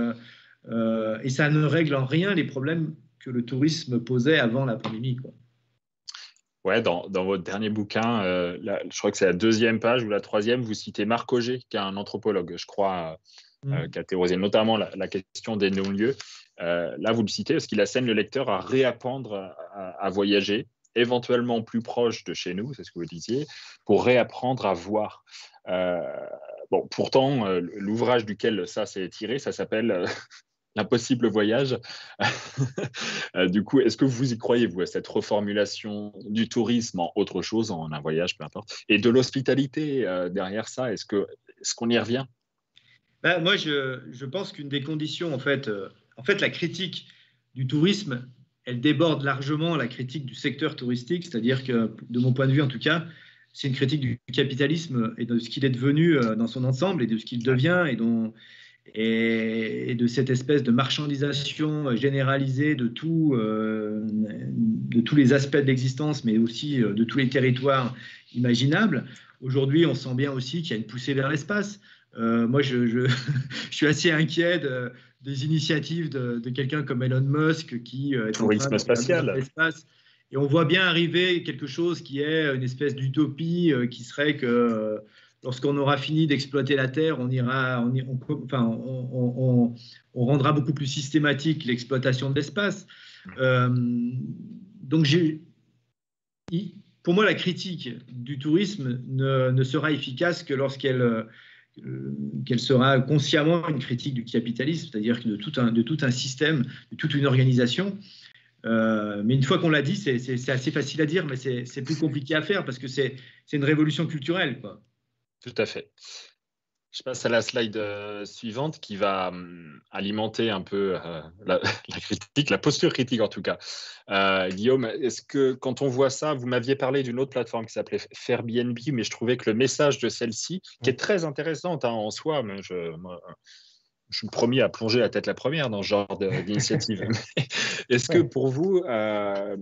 [SPEAKER 9] euh, et ça ne règle en rien les problèmes que le tourisme posait avant la pandémie, quoi.
[SPEAKER 3] Ouais, dans, dans votre dernier bouquin, euh, là, je crois que c'est la deuxième page ou la troisième, vous citez Marc Auger, qui est un anthropologue, je crois, Euh, qui a théorisé notamment la, la question des non-lieux. Euh, là, vous le citez parce qu'il assène le lecteur à réapprendre à, à, à voyager, éventuellement plus proche de chez nous, c'est ce que vous disiez, pour réapprendre à voir. Euh, bon, pourtant, euh, l'ouvrage duquel ça s'est tiré, ça s'appelle euh, L'impossible voyage. euh, du coup, est-ce que vous y croyez, vous, à cette reformulation du tourisme en autre chose, en un voyage, peu importe, et de l'hospitalité euh, derrière ça? Est-ce que, est-ce qu'on y revient?
[SPEAKER 9] Ben, moi, je, je pense qu'une des conditions, en fait, euh, en fait, la critique du tourisme, elle déborde largement la critique du secteur touristique, c'est-à-dire que, de mon point de vue en tout cas, c'est une critique du capitalisme et de ce qu'il est devenu euh, dans son ensemble et de ce qu'il devient et, dont, et, et de cette espèce de marchandisation généralisée de, tout, euh, de tous les aspects de l'existence, mais aussi euh, de tous les territoires imaginables. Aujourd'hui, on sent bien aussi qu'il y a une poussée vers l'espace. Euh, moi, je, je, je suis assez inquiet de, des initiatives de, de quelqu'un comme Elon Musk qui euh, est en train de
[SPEAKER 3] spatial.
[SPEAKER 9] l'espace. Et on voit bien arriver quelque chose qui est une espèce d'utopie euh, qui serait que euh, lorsqu'on aura fini d'exploiter la Terre, on, ira, on, on, enfin, on, on, on rendra beaucoup plus systématique l'exploitation de l'espace. Euh, donc, j'ai, pour moi, la critique du tourisme ne, ne sera efficace que lorsqu'elle... qu'elle sera consciemment une critique du capitalisme, c'est-à-dire de tout un, de tout un système, de toute une organisation. Euh, mais une fois qu'on l'a dit, c'est, c'est, c'est assez facile à dire, mais c'est, c'est plus compliqué à faire parce que c'est, c'est une révolution culturelle, quoi.
[SPEAKER 3] Tout à fait. Je passe à la slide euh, suivante qui va hum, alimenter un peu euh, la, la critique, la posture critique en tout cas. Euh, Guillaume, est-ce que quand on voit ça, vous m'aviez parlé d'une autre plateforme qui s'appelait Fairbnb, mais je trouvais que le message de celle-ci, qui est très intéressante hein, en soi, mais je, moi, je suis promis à plonger la tête la première dans ce genre d'initiative. Est-ce que pour vous, euh,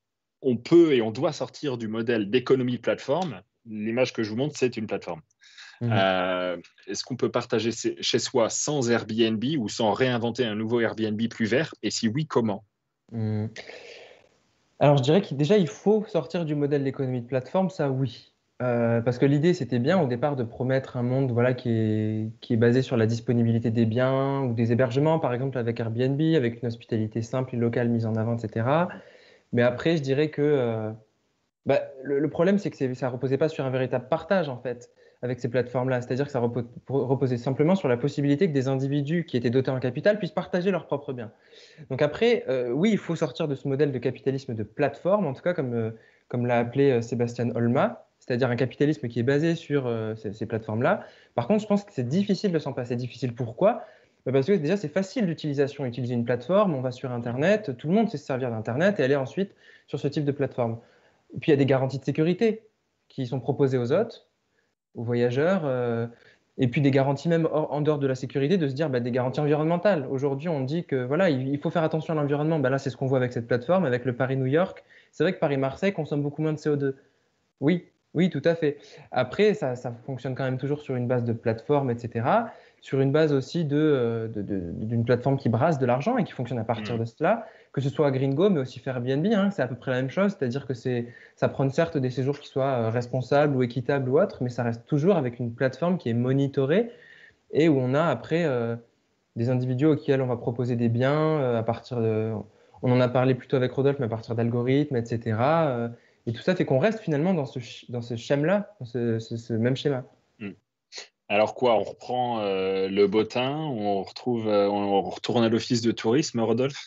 [SPEAKER 3] on peut et on doit sortir du modèle d'économie de plateforme? L'image que je vous montre, c'est une plateforme. Mmh. Euh, est-ce qu'on peut partager chez soi sans Airbnb ou sans réinventer un nouveau Airbnb plus vert? Et si oui, comment?
[SPEAKER 8] mmh. Alors, je dirais que déjà, il faut sortir du modèle d'économie de plateforme, ça oui. Euh, parce que l'idée, c'était bien au départ de promettre un monde voilà, qui, est, qui est basé sur la disponibilité des biens ou des hébergements, par exemple avec Airbnb, avec une hospitalité simple et locale mise en avant, et cetera. Mais après, je dirais que euh, bah, le, le problème, c'est que ça ne reposait pas sur un véritable partage, en fait, avec ces plateformes-là. C'est-à-dire que ça repo- reposait simplement sur la possibilité que des individus qui étaient dotés en capital puissent partager leurs propres biens. Donc après, euh, oui, il faut sortir de ce modèle de capitalisme de plateforme, en tout cas comme, euh, comme l'a appelé euh, Sébastien Olma, c'est-à-dire un capitalisme qui est basé sur euh, ces, ces plateformes-là. Par contre, je pense que c'est difficile de s'en passer. Difficile pourquoi ? Parce que déjà, c'est facile d'utilisation. Utiliser une plateforme, on va sur Internet, tout le monde sait se servir d'Internet et aller ensuite sur ce type de plateforme. Et puis, il y a des garanties de sécurité qui sont proposées aux hôtes, aux voyageurs, euh, et puis des garanties même hors, en dehors de la sécurité, de se dire bah, des garanties environnementales. Aujourd'hui, on dit que voilà, il, il faut faire attention à l'environnement. Bah, là, c'est ce qu'on voit avec cette plateforme, avec le Paris-New York. C'est vrai que Paris-Marseille consomme beaucoup moins de C O deux. Oui, oui, tout à fait. Après, ça, ça fonctionne quand même toujours sur une base de plateforme, et cetera. Sur une base aussi de, de, de, d'une plateforme qui brasse de l'argent et qui fonctionne à partir mmh. de cela, que ce soit Gringo, mais aussi Airbnb, hein, c'est à peu près la même chose, c'est-à-dire que c'est, ça prend certes des séjours qui soient responsables ou équitables ou autres, mais ça reste toujours avec une plateforme qui est monitorée et où on a après euh, des individus auxquels on va proposer des biens euh, à partir de, on en a parlé plutôt avec Rodolphe, mais à partir d'algorithmes, et cetera. Euh, et tout ça fait qu'on reste finalement dans ce, dans ce schéma-là, dans ce, ce, ce même schéma.
[SPEAKER 3] Mmh. Alors quoi, on reprend euh, le bottin, on, retrouve, euh, on retourne à l'office de tourisme, Rodolphe?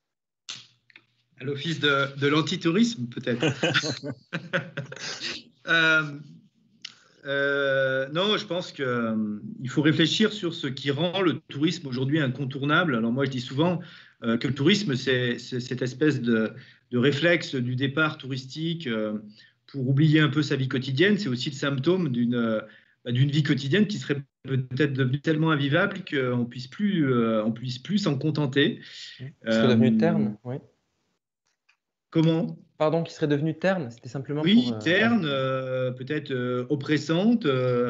[SPEAKER 9] À l'office de, de l'antitourisme, peut-être. euh, euh, non, je pense qu'il euh, faut réfléchir sur ce qui rend le tourisme aujourd'hui incontournable. Alors moi, je dis souvent euh, que le tourisme, c'est, c'est cette espèce de, de réflexe du départ touristique euh, pour oublier un peu sa vie quotidienne. C'est aussi le symptôme d'une... Euh, d'une vie quotidienne qui serait peut-être devenue tellement invivable qu'on ne puisse plus, euh, on puisse plus s'en contenter.
[SPEAKER 8] Qui serait devenu euh, terne, oui.
[SPEAKER 9] Comment ?
[SPEAKER 8] Pardon, qui serait devenu terne, c'était simplement
[SPEAKER 9] oui,
[SPEAKER 8] pour...
[SPEAKER 9] Oui, terne, euh, peut-être euh, oppressante, euh,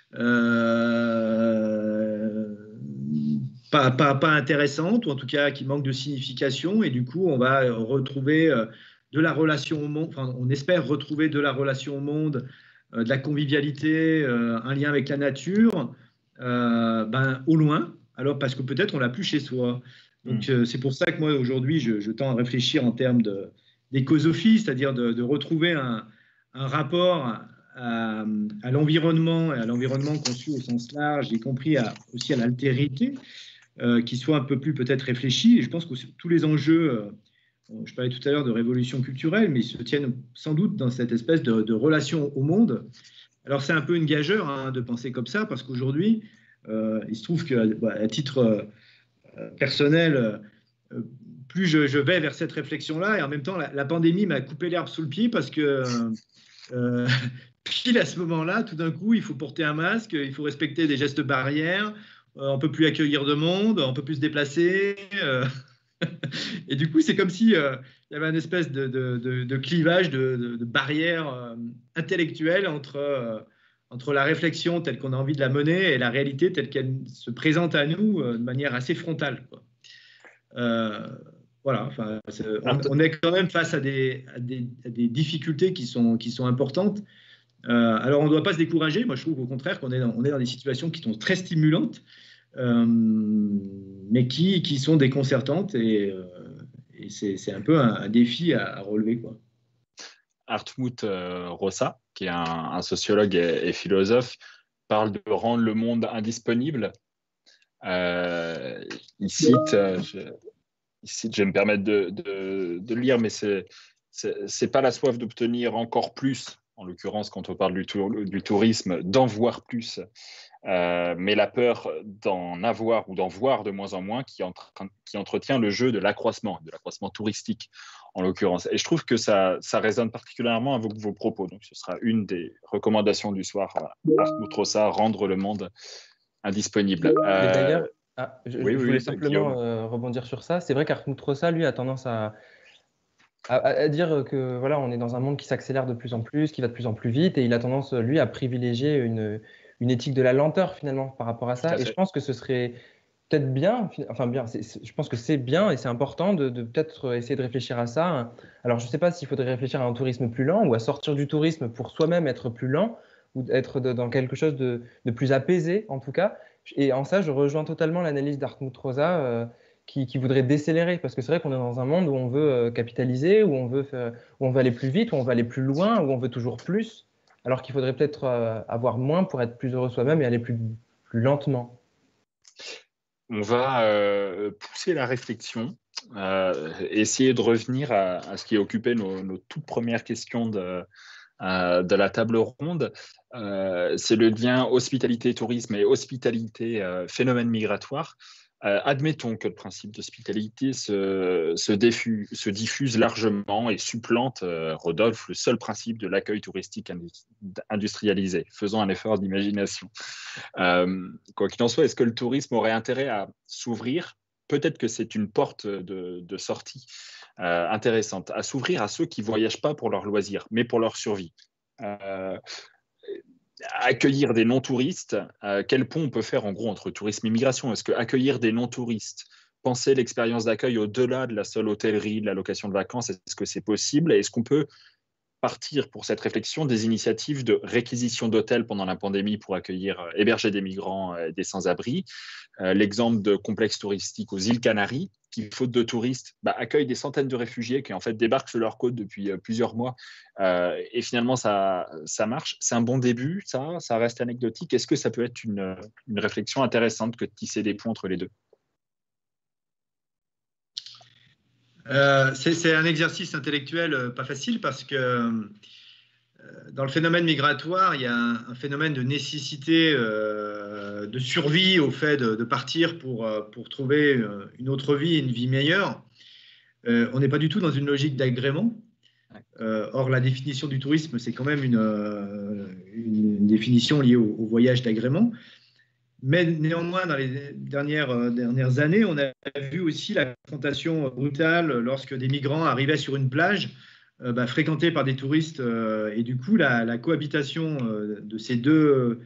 [SPEAKER 9] euh, pas, pas, pas intéressante, ou en tout cas qui manque de signification, et du coup, on va retrouver euh, de la relation au monde, enfin, on espère retrouver de la relation au monde, de la convivialité, euh, un lien avec la nature, euh, ben, au loin, alors parce que peut-être on l'a plus chez soi. Donc mmh. euh, c'est pour ça que moi aujourd'hui je, je tends à réfléchir en termes de, d'écosophie, c'est-à-dire de, de retrouver un, un rapport à, à l'environnement et à l'environnement conçu au sens large, y compris à, aussi à l'altérité, euh, qui soit un peu plus peut-être réfléchi. Et je pense que tous les enjeux euh, je parlais tout à l'heure de révolution culturelle, mais ils se tiennent sans doute dans cette espèce de, de relation au monde. Alors, c'est un peu une gageure hein, de penser comme ça, parce qu'aujourd'hui, euh, il se trouve qu'à bah, titre euh, personnel, euh, plus je, je vais vers cette réflexion-là, et en même temps, la, la pandémie m'a coupé l'herbe sous le pied, parce que euh, pile à ce moment-là, tout d'un coup, il faut porter un masque, il faut respecter des gestes barrières, euh, on ne peut plus accueillir de monde, on ne peut plus se déplacer... Euh, et du coup, c'est comme si euh, il y avait une espèce de, de, de, de clivage, de, de, de barrière euh, intellectuelle entre, euh, entre la réflexion telle qu'on a envie de la mener et la réalité telle qu'elle se présente à nous euh, de manière assez frontale, quoi. Euh, voilà, enfin, on, on est quand même face à des, à des, à des difficultés qui sont, qui sont importantes. Euh, alors, on ne doit pas se décourager. Moi, je trouve au contraire qu'on est dans, on est dans des situations qui sont très stimulantes. Euh, mais qui, qui sont déconcertantes et, euh, et c'est, c'est un peu un, un défi à, à relever, quoi.
[SPEAKER 3] Hartmut euh, Rosa, qui est un, un sociologue et, et philosophe, parle de rendre le monde indisponible. Euh, il cite, euh, je, il cite, je vais me permettre de, de, de lire, mais c'est, c'est, c'est pas la soif d'obtenir encore plus, en l'occurrence quand on parle du, tour, du tourisme, d'en voir plus. euh, mais la peur d'en avoir ou d'en voir de moins en moins qui, entre, qui entretient le jeu de l'accroissement, de l'accroissement touristique en l'occurrence. Et je trouve que ça, ça résonne particulièrement avec vos propos. Donc, ce sera une des recommandations du soir à Hartmut Rosa, rendre le monde indisponible.
[SPEAKER 8] Euh, D'ailleurs, ah, je,
[SPEAKER 3] oui,
[SPEAKER 8] je voulais
[SPEAKER 3] oui,
[SPEAKER 8] simplement euh, rebondir sur ça. C'est vrai qu'Hartmut Rosa, lui, a tendance à, à, à dire que voilà, on est dans un monde qui s'accélère de plus en plus, qui va de plus en plus vite, et il a tendance, lui, à privilégier une, une éthique de la lenteur, finalement, par rapport à ça. Et je pense que ce serait peut-être bien, enfin bien, c'est, c'est, je pense que c'est bien et c'est important de, de peut-être essayer de réfléchir à ça. Alors, je ne sais pas s'il faudrait réfléchir à un tourisme plus lent ou à sortir du tourisme pour soi-même être plus lent, ou être de, dans quelque chose de, de plus apaisé, en tout cas. Et en ça, je rejoins totalement l'analyse d'Hartmut Rosa euh, qui, qui voudrait décélérer, parce que c'est vrai qu'on est dans un monde où on veut euh, capitaliser, où on veut, faire, où on veut aller plus vite, où on veut aller plus loin, où on veut toujours plus, alors qu'il faudrait peut-être euh, avoir moins pour être plus heureux soi-même et aller plus, plus lentement.
[SPEAKER 3] On va euh, pousser la réflexion, euh, essayer de revenir à, à ce qui occupait nos, nos toutes premières questions de, euh, de la table ronde. Euh, c'est le lien hospitalité-tourisme et hospitalité-phénomène migratoire. Euh, admettons que le principe d'hospitalité se, se, diffuse, se diffuse largement et supplante, euh, Rodolphe, le seul principe de l'accueil touristique industrialisé. Faisons un effort d'imagination. Euh, quoi qu'il en soit, est-ce que le tourisme aurait intérêt à s'ouvrir? Peut-être que c'est une porte de, de sortie euh, intéressante, à s'ouvrir à ceux qui ne voyagent pas pour leur loisir, mais pour leur survie. Euh, accueillir des non-touristes, euh, quel pont on peut faire en gros entre tourisme et migration? Est-ce que accueillir des non-touristes, penser l'expérience d'accueil au-delà de la seule hôtellerie, de la location de vacances, est-ce que c'est possible? Est-ce qu'on peut partir pour cette réflexion des initiatives de réquisition d'hôtels pendant la pandémie pour accueillir, euh, héberger des migrants et euh, des sans-abri? euh, L'exemple de complexes touristiques aux îles Canaries, qui, faute de touristes, bah, accueillent des centaines de réfugiés qui en fait débarquent sur leur côte depuis euh, plusieurs mois. Euh, et finalement, ça, ça marche. C'est un bon début, ça, ça reste anecdotique. Est-ce que ça peut être une, une réflexion intéressante que de tisser des ponts entre les deux?
[SPEAKER 9] Euh, c'est un exercice intellectuel euh, pas facile parce que euh, dans le phénomène migratoire, il y a un, un phénomène de nécessité euh, de survie au fait de, de partir pour, euh, pour trouver une autre vie, une vie meilleure. Euh, on n'est pas du tout dans une logique d'agrément. Euh, or, la définition du tourisme, c'est quand même une, euh, une définition liée au, au voyage d'agrément. Mais néanmoins, dans les dernières, euh, dernières années, on a vu aussi la confrontation brutale lorsque des migrants arrivaient sur une plage euh, bah, fréquentée par des touristes. Euh, et du coup, la, la cohabitation euh, de ces deux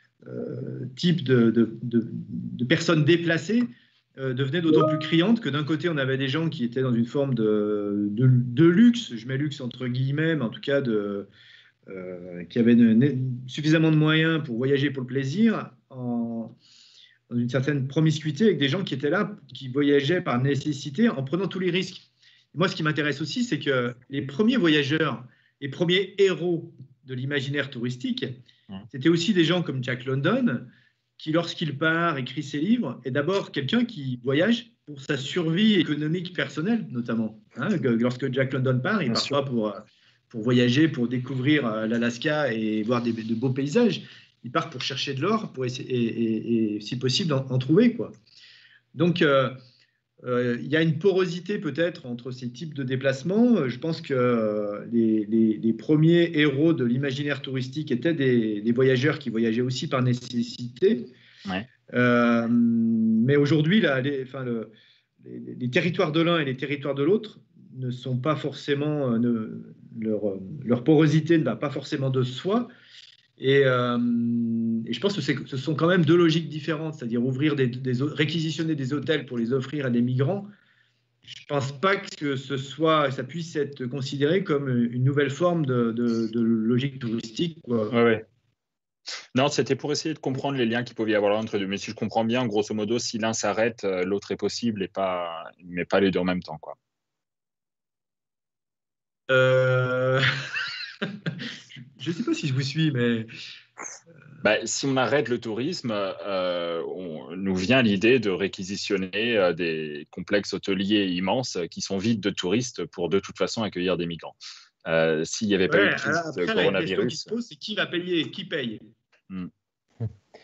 [SPEAKER 9] euh, types de, de, de, de personnes déplacées euh, devenait d'autant plus criante que d'un côté, on avait des gens qui étaient dans une forme de, de, de luxe, je mets luxe entre guillemets, mais en tout cas de, euh, qui avaient de, suffisamment de moyens pour voyager pour le plaisir, en, dans une certaine promiscuité avec des gens qui étaient là, qui voyageaient par nécessité en prenant tous les risques. Et moi, ce qui m'intéresse aussi, c'est que les premiers voyageurs, les premiers héros de l'imaginaire touristique, c'était aussi des gens comme Jack London, qui, lorsqu'il part, écrit ses livres, est d'abord quelqu'un qui voyage pour sa survie économique personnelle, notamment. Hein, lorsque Jack London part, il ne part pas pour, pour voyager, pour découvrir l'Alaska et voir des, de beaux paysages. Il part pour chercher de l'or pour essayer, et, et, et, si possible, en, en trouver, quoi. Donc, euh, euh, il y a une porosité peut-être entre ces types de déplacements. Je pense que euh, les, les, les premiers héros de l'imaginaire touristique étaient des, des voyageurs qui voyageaient aussi par nécessité. Ouais. Euh, mais aujourd'hui, les, enfin, le, les, les territoires de l'un et les territoires de l'autre ne sont pas forcément, euh, ne, leur, leur porosité ne va pas forcément de soi. Et, euh, et je pense que ce sont quand même deux logiques différentes, c'est-à-dire ouvrir des, des, réquisitionner des hôtels pour les offrir à des migrants. Je ne pense pas que ce soit, ça puisse être considéré comme une nouvelle forme de, de, de logique touristique, quoi.
[SPEAKER 3] Ouais, ouais. Non, c'était pour essayer de comprendre les liens qu'il pouvait y avoir entre les deux. Mais si je comprends bien, grosso modo, si l'un s'arrête, l'autre est possible, et pas, mais pas les deux en même temps, quoi.
[SPEAKER 9] Euh... Je ne sais pas si je vous suis, mais...
[SPEAKER 3] Bah, si on arrête le tourisme, euh, on, nous vient l'idée de réquisitionner euh, des complexes hôteliers immenses qui sont vides de touristes pour de toute façon accueillir des migrants. Euh, S'il n'y avait pas
[SPEAKER 9] ouais,
[SPEAKER 3] eu de crise
[SPEAKER 9] après,
[SPEAKER 3] de coronavirus...
[SPEAKER 9] La question qui se pose, c'est qui va payer, qui paye.
[SPEAKER 3] Hmm.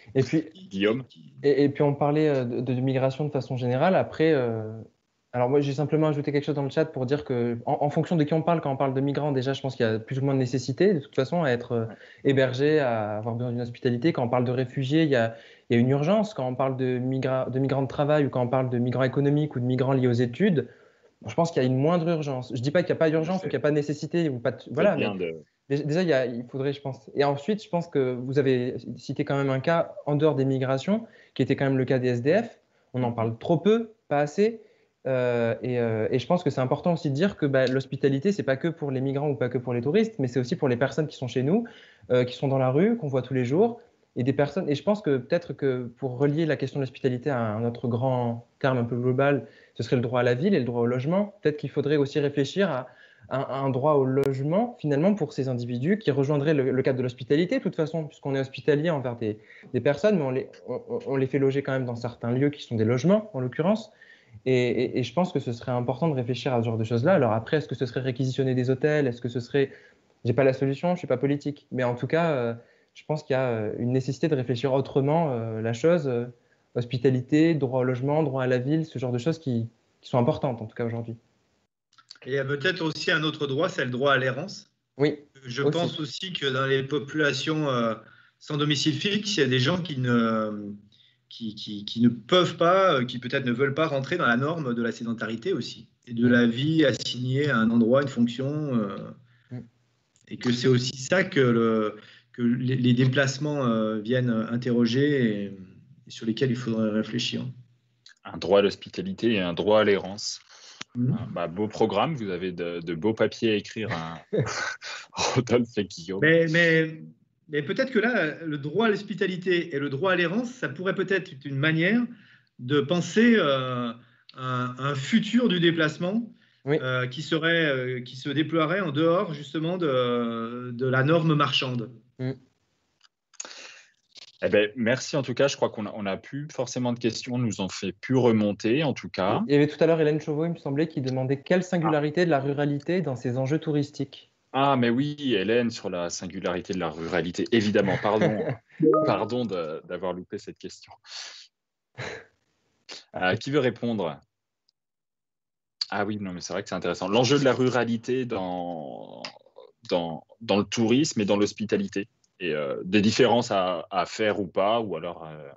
[SPEAKER 8] Et puis,
[SPEAKER 3] Guillaume.
[SPEAKER 8] Et, et puis on parlait de, de migration de façon générale. Après, euh, alors moi j'ai simplement ajouté quelque chose dans le chat pour dire que en, en fonction de qui on parle, quand on parle de migrants, déjà je pense qu'il y a plus ou moins de nécessité de toute façon à être euh, hébergé, à avoir besoin d'une hospitalité. Quand on parle de réfugiés, il y a, il y a une urgence. Quand on parle de, migra de migrants de travail ou quand on parle de migrants économiques ou de migrants liés aux études, je pense qu'il y a une moindre urgence. Je dis pas qu'il n'y a pas d'urgence ou qu'il n'y a pas de nécessité ou pas de, voilà. Mais, de... Déjà, il, y a, il faudrait, je pense. Et ensuite, je pense que vous avez cité quand même un cas en dehors des migrations, qui était quand même le cas des S D F. On en parle trop peu, pas assez. Euh, et, euh, et je pense que c'est important aussi de dire que bah, l'hospitalité, c'est pas que pour les migrants ou pas que pour les touristes, mais c'est aussi pour les personnes qui sont chez nous, euh, qui sont dans la rue, qu'on voit tous les jours. Et des personnes. Et je pense que peut-être que pour relier la question de l'hospitalité à un autre grand terme un peu global, ce serait le droit à la ville et le droit au logement. Peut-être qu'il faudrait aussi réfléchir à Un, un droit au logement, finalement, pour ces individus qui rejoindraient le, le cadre de l'hospitalité, de toute façon, puisqu'on est hospitalier envers des, des personnes, mais on les, on, on les fait loger quand même dans certains lieux qui sont des logements, en l'occurrence. Et, et, et je pense que ce serait important de réfléchir à ce genre de choses-là. Alors après, est-ce que ce serait réquisitionner des hôtels? Est-ce que ce serait... J'ai pas la solution, je suis pas politique. Mais en tout cas, euh, je pense qu'il y a une nécessité de réfléchir autrement euh, la chose. Euh, hospitalité, droit au logement, droit à la ville, ce genre de choses qui, qui sont importantes, en tout cas aujourd'hui.
[SPEAKER 9] Et il y a peut-être aussi un autre droit, c'est le droit à l'errance.
[SPEAKER 8] Oui.
[SPEAKER 9] Je
[SPEAKER 8] aussi.
[SPEAKER 9] pense aussi que dans les populations euh, sans domicile fixe, il y a des gens qui ne, qui, qui, qui ne peuvent pas, qui peut-être ne veulent pas rentrer dans la norme de la sédentarité aussi, et de la vie assignée à un endroit, une fonction. Euh, mm. Et que c'est aussi ça que, le, que les, les déplacements euh, viennent interroger et, et sur lesquels il faudrait réfléchir.
[SPEAKER 3] Un droit à l'hospitalité et un droit à l'errance. Mmh. Bah, beau programme, vous avez de, de beaux papiers à écrire à Rodolphe et Guillaume.
[SPEAKER 9] Mais, mais, mais peut-être que là, le droit à l'hospitalité et le droit à l'errance, ça pourrait peut-être être une manière de penser euh, un, un futur du déplacement oui. euh, qui, serait, euh, qui se déploierait en dehors justement de, de la norme marchande.
[SPEAKER 8] Mmh.
[SPEAKER 3] Eh ben, merci en tout cas, je crois qu'on a, on a plus forcément de questions, on nous en fait plus remonter en tout cas.
[SPEAKER 8] Il y avait tout à l'heure Hélène Chauveau, il me semblait, qui demandait quelle singularité ah. de la ruralité dans ces enjeux touristiques.
[SPEAKER 3] Ah mais oui, Hélène, sur la singularité de la ruralité, évidemment, pardon, pardon de, d'avoir loupé cette question. Euh, qui veut répondre? Ah oui, non mais c'est vrai que c'est intéressant. L'enjeu de la ruralité dans, dans, dans le tourisme et dans l'hospitalité. Et euh, des différences à, à faire ou pas, ou alors... Euh...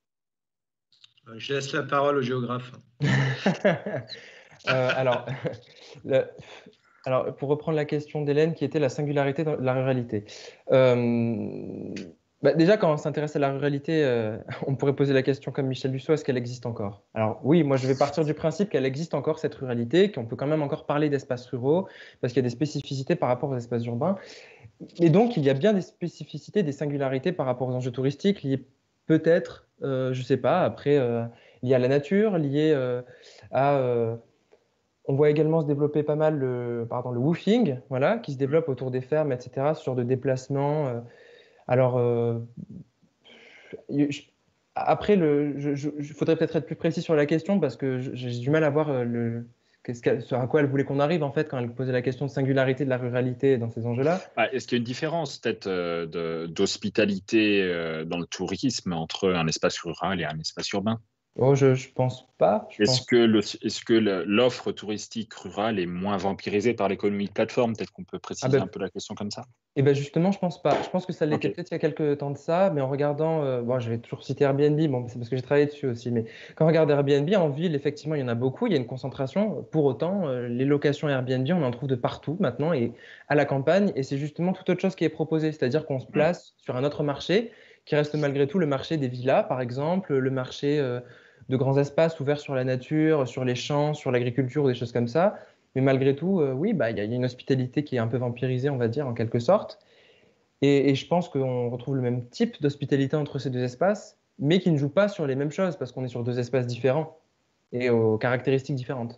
[SPEAKER 9] Je laisse la parole au géographe.
[SPEAKER 8] euh, alors, le, alors, pour reprendre la question d'Hélène, qui était la singularité de la ruralité. Euh, bah déjà, quand on s'intéresse à la ruralité, euh, on pourrait poser la question comme Michel Dussault, est-ce qu'elle existe encore? Alors oui, moi je vais partir du principe qu'elle existe encore, cette ruralité, qu'on peut quand même encore parler d'espaces ruraux, parce qu'il y a des spécificités par rapport aux espaces urbains. Et donc, il y a bien des spécificités, des singularités par rapport aux enjeux touristiques liées peut-être, euh, je ne sais pas, après, euh, liées à la nature, liées euh, à... Euh, on voit également se développer pas mal le, pardon, le woofing, voilà, qui se développe autour des fermes, et cetera, ce genre de déplacement. Euh, alors, euh, je, après, il faudrait peut-être être plus précis sur la question parce que j'ai du mal à voir le... Qu'est-ce à quoi elle voulait qu'on arrive en fait quand elle posait la question de singularité de la ruralité dans ces enjeux-là?
[SPEAKER 3] Ah, est-ce qu'il y a une différence peut-être euh, d'hospitalité euh, dans le tourisme entre un espace rural et un espace urbain?
[SPEAKER 8] Oh, je ne pense pas.
[SPEAKER 3] Est-ce que, le, est-ce que l'offre touristique rurale est moins vampirisée par l'économie de plateforme? Peut-être qu'on peut préciser ah ben, un peu la question comme ça.
[SPEAKER 8] Eh ben justement, je ne pense pas. Je pense que ça l'était okay. peut-être il y a quelques temps de ça, mais en regardant, euh, bon, je vais toujours citer Airbnb, bon, c'est parce que j'ai travaillé dessus aussi, mais quand on regarde Airbnb, en ville, effectivement, il y en a beaucoup, il y a une concentration. Pour autant, euh, les locations Airbnb, on en trouve de partout maintenant et à la campagne, et c'est justement toute autre chose qui est proposée, c'est-à-dire qu'on se place mmh. sur un autre marché qui reste malgré tout le marché des villas, par exemple, le marché... Euh, de grands espaces ouverts sur la nature, sur les champs, sur l'agriculture ou des choses comme ça. Mais malgré tout, euh, oui, bah, y a une hospitalité qui est un peu vampirisée, on va dire, en quelque sorte. Et, et je pense qu'on retrouve le même type d'hospitalité entre ces deux espaces, mais qui ne joue pas sur les mêmes choses, parce qu'on est sur deux espaces différents et aux caractéristiques différentes.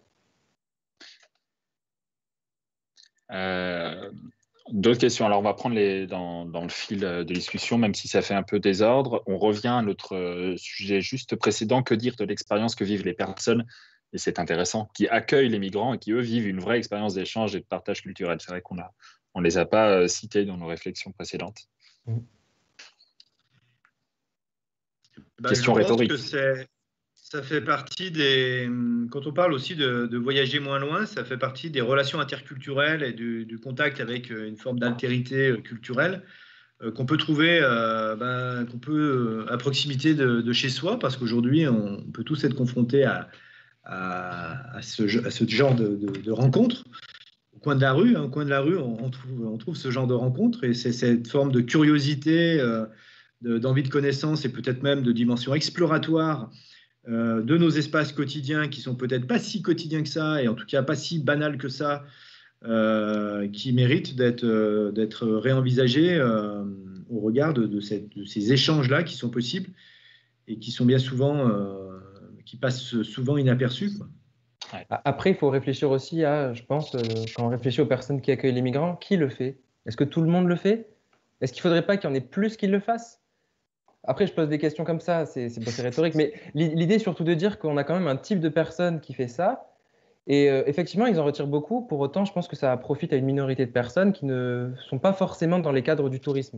[SPEAKER 3] Euh... D'autres questions. Alors, on va prendre les dans, dans le fil de discussion, même si ça fait un peu désordre. On revient à notre sujet juste précédent. Que dire de l'expérience que vivent les personnes, et c'est intéressant, qui accueillent les migrants et qui, eux, vivent une vraie expérience d'échange et de partage culturel? C'est vrai qu'on a, on les a pas cités dans nos réflexions précédentes. Mmh.
[SPEAKER 9] Bah,
[SPEAKER 3] Question
[SPEAKER 9] je pense
[SPEAKER 3] rhétorique.
[SPEAKER 9] que c'est, ça fait partie des. Quand on parle aussi de, de voyager moins loin, ça fait partie des relations interculturelles et du, du contact avec euh, une forme d'altérité euh, culturelle euh, qu'on peut trouver euh, ben, qu'on peut, euh, à proximité de, de chez soi, parce qu'aujourd'hui, on peut tous être confrontés à, à, à, ce, à ce genre de, de, de rencontres. Au coin de la rue, hein, au coin de la rue, on, on, trouve, on trouve ce genre de rencontres, et c'est cette forme de curiosité, euh, de, d'envie de connaissance et peut-être même de dimension exploratoire euh, de nos espaces quotidiens qui sont peut-être pas si quotidiens que ça, et en tout cas pas si banals que ça, euh, qui méritent d'être, euh, d'être réenvisagés euh, au regard de, de, cette, de ces échanges-là qui sont possibles et qui sont bien souvent, euh, qui passent souvent inaperçus, quoi.
[SPEAKER 8] Après, il faut réfléchir aussi à, je pense, euh, quand on réfléchit aux personnes qui accueillent les migrants, qui le fait? Est-ce que tout le monde le fait? Est-ce qu'il ne faudrait pas qu'il y en ait plus qui le fassent? Après, je pose des questions comme ça, c'est bon, c'est rhétorique, mais l'idée est surtout de dire qu'on a quand même un type de personne qui fait ça, et euh, effectivement, ils en retirent beaucoup. Pour autant, je pense que ça profite à une minorité de personnes qui ne sont pas forcément dans les cadres du tourisme.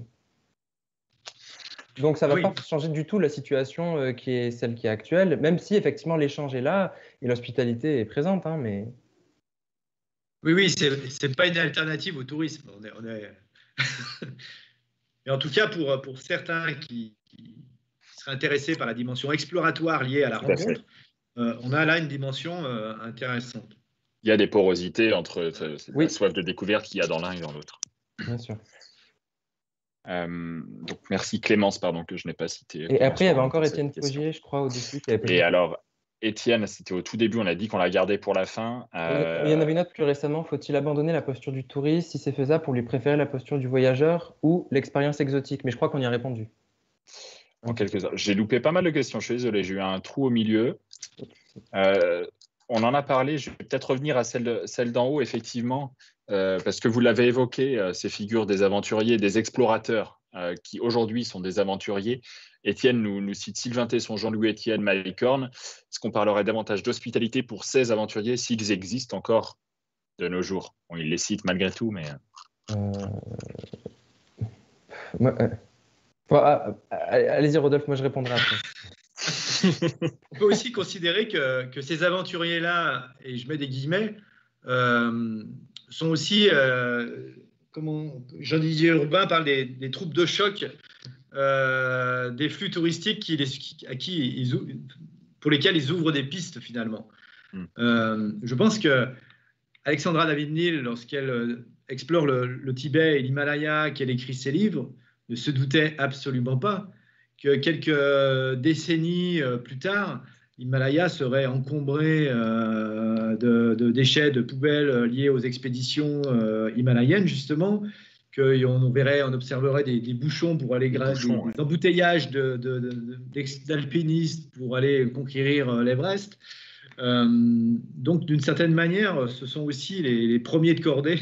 [SPEAKER 8] Donc, ça ne va
[SPEAKER 9] Oui.
[SPEAKER 8] pas changer du tout la situation euh, qui est celle qui est actuelle, même si effectivement l'échange est là et l'hospitalité est présente. Hein, mais...
[SPEAKER 9] Oui, oui, c'est c'est pas une alternative au tourisme. On est, on est... Mais en tout cas, pour, pour certains qui, qui seraient intéressés par la dimension exploratoire liée à la
[SPEAKER 3] Tout à
[SPEAKER 9] rencontre, euh, on a là une dimension euh, intéressante.
[SPEAKER 3] Il y a des porosités entre euh,
[SPEAKER 8] Oui.
[SPEAKER 3] la soif de découverte qu'il y a dans l'un et dans l'autre.
[SPEAKER 8] Bien sûr.
[SPEAKER 3] Euh, donc merci Clémence, pardon, que je n'ai pas cité.
[SPEAKER 8] Et
[SPEAKER 3] Clémence,
[SPEAKER 8] après, il y avait
[SPEAKER 3] pour
[SPEAKER 8] encore
[SPEAKER 3] cette
[SPEAKER 8] Étienne
[SPEAKER 3] question.
[SPEAKER 8] Fogier, je crois, au-dessus. Qui avait posé
[SPEAKER 3] Et
[SPEAKER 8] une
[SPEAKER 3] alors, Étienne, c'était au tout début, on a dit qu'on la gardait pour la fin. Euh,
[SPEAKER 8] Il y en avait une autre plus récemment. Faut-il abandonner la posture du touriste si c'est faisable pour lui préférer la posture du voyageur ou l'expérience exotique? Mais je crois qu'on y a répondu.
[SPEAKER 3] En quelques heures. J'ai loupé pas mal de questions, je suis désolé, j'ai eu un trou au milieu. Euh, on en a parlé, je vais peut-être revenir à celle, celle d'en haut, effectivement, euh, parce que vous l'avez évoqué, euh, ces figures des aventuriers, des explorateurs, euh, qui aujourd'hui sont des aventuriers. Étienne nous, nous cite Sylvain Tesson, Jean-Louis Étienne, Malicorne. Est-ce qu'on parlerait davantage d'hospitalité pour ces aventuriers s'ils existent encore de nos jours? Bon, il les cite malgré tout, mais...
[SPEAKER 8] Euh... Moi, euh... bon, ah, allez-y, Rodolphe, moi je répondrai après.
[SPEAKER 9] On peut aussi considérer que, que ces aventuriers-là, et je mets des guillemets, euh, sont aussi, euh, comment Jean-Didier Urbain parle des, des troupes de choc, euh, des flux touristiques qui les, qui, à qui ils, pour lesquels ils ouvrent des pistes finalement. Mm. Euh, je pense que Alexandra David-Néel, lorsqu'elle explore le, le Tibet et l'Himalaya, qu'elle écrit ses livres, ne se doutait absolument pas que quelques décennies plus tard, l'Himalaya serait encombré euh, de, de déchets, de poubelles liées aux expéditions euh, himalayennes, justement, qu'on verrait, on observerait des, des bouchons pour aller grâce des, ouais. des embouteillages de, de, de, d'alpinistes pour aller conquérir l'Everest. Euh, donc, d'une certaine manière, ce sont aussi les, les premiers de cordée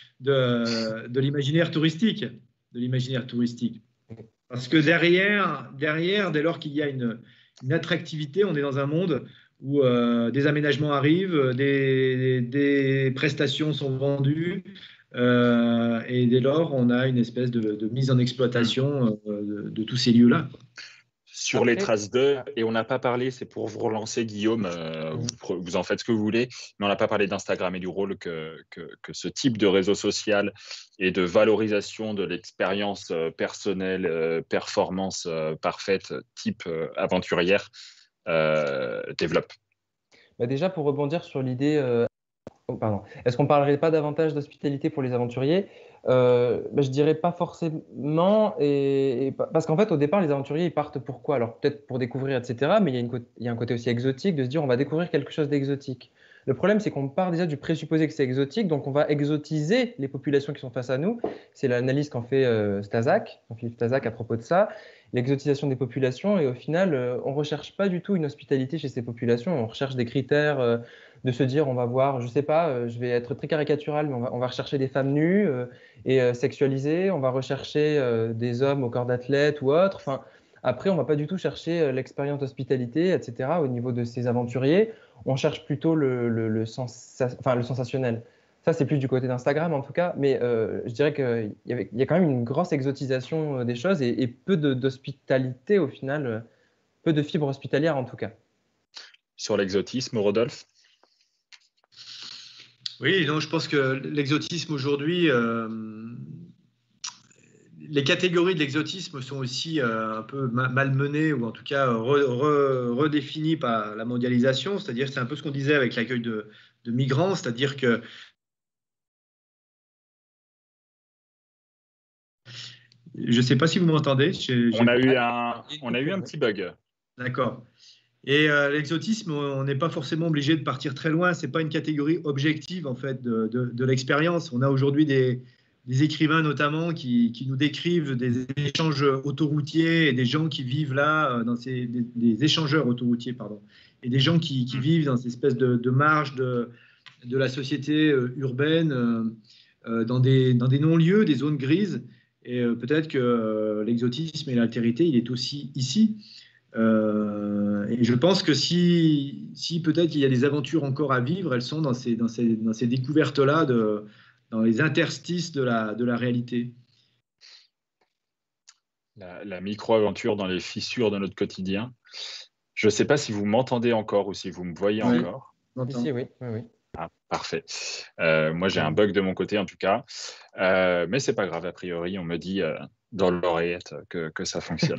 [SPEAKER 9] de, de l'imaginaire touristique, de l'imaginaire touristique. Parce que derrière, derrière dès lors qu'il y a une, une attractivité, on est dans un monde où euh, des aménagements arrivent, des, des prestations sont vendues, euh, et dès lors, on a une espèce de, de mise en exploitation euh, de, de tous ces lieux-là.
[SPEAKER 3] Sur Après, les traces d'eux, et on n'a pas parlé, c'est pour vous relancer, Guillaume, euh, vous, vous en faites ce que vous voulez, mais on n'a pas parlé d'Instagram et du rôle que, que, que ce type de réseau social et de valorisation de l'expérience euh, personnelle, euh, performance euh, parfaite, type euh, aventurière, euh, développe.
[SPEAKER 8] Bah déjà, pour rebondir sur l'idée, euh... oh, pardon, est-ce qu'on ne parlerait pas davantage d'hospitalité pour les aventuriers? Euh, bah, je dirais pas forcément, et, et, parce qu'en fait au départ les aventuriers ils partent pour quoi? Alors peut-être pour découvrir, et cetera. Mais il y a une, il y a un côté aussi exotique de se dire on va découvrir quelque chose d'exotique. Le problème c'est qu'on part déjà du présupposé que c'est exotique, donc on va exotiser les populations qui sont face à nous. C'est l'analyse qu'en fait euh, Stazak, Philippe Stazak à propos de ça, l'exotisation des populations, et au final euh, on recherche pas du tout une hospitalité chez ces populations, on recherche des critères euh, de se dire on va voir, je sais pas, euh, je vais être très caricatural, mais on va, on va rechercher des femmes nues euh, et euh, sexualisées, on va rechercher euh, des hommes au corps d'athlète ou autre. Enfin, après, on va pas du tout chercher euh, l'expérience d'hospitalité, et cetera. Au niveau de ces aventuriers, on cherche plutôt le, le, le, sens, enfin, le sensationnel. Ça, c'est plus du côté d'Instagram en tout cas, mais euh, je dirais qu'il y, y a quand même une grosse exotisation des choses et, et peu d'hospitalité au final peu de fibres hospitalières en tout cas.
[SPEAKER 3] Sur l'exotisme, Rodolphe?
[SPEAKER 9] Oui, non, je pense que l'exotisme aujourd'hui, euh, les catégories de l'exotisme sont aussi euh, un peu malmenées ou en tout cas re, re, redéfinies par la mondialisation. C'est-à-dire, c'est un peu ce qu'on disait avec l'accueil de, de migrants, c'est-à-dire que je ne sais pas si vous m'entendez.
[SPEAKER 3] On a eu un, on a eu un petit bug.
[SPEAKER 9] D'accord. Et euh, l'exotisme, on n'est pas forcément obligé de partir très loin. C'est pas une catégorie objective en fait de, de, de l'expérience. On a aujourd'hui des, des écrivains notamment qui, qui nous décrivent des échanges autoroutiers et des gens qui vivent là dans ces des, des échangeurs autoroutiers pardon et des gens qui, qui vivent dans ces espèces de, de marge de, de la société urbaine euh, dans des dans des non-lieux, des zones grises. Et euh, peut-être que euh, l'exotisme et l'altérité, il est aussi ici. Euh, et je pense que si, si peut-être il y a des aventures encore à vivre, elles sont dans ces, dans ces, dans ces découvertes-là, de, dans les interstices de la, de la réalité.
[SPEAKER 3] La, la micro-aventure dans les fissures de notre quotidien. Je ne sais pas si vous m'entendez encore ou si vous me voyez
[SPEAKER 8] oui.
[SPEAKER 3] encore.
[SPEAKER 8] Ici, oui. oui, oui.
[SPEAKER 3] Ah, parfait. Euh, moi, j'ai un bug de mon côté, en tout cas. Euh, mais ce n'est pas grave, a priori, on me dit euh, dans l'oreillette que, que ça fonctionne.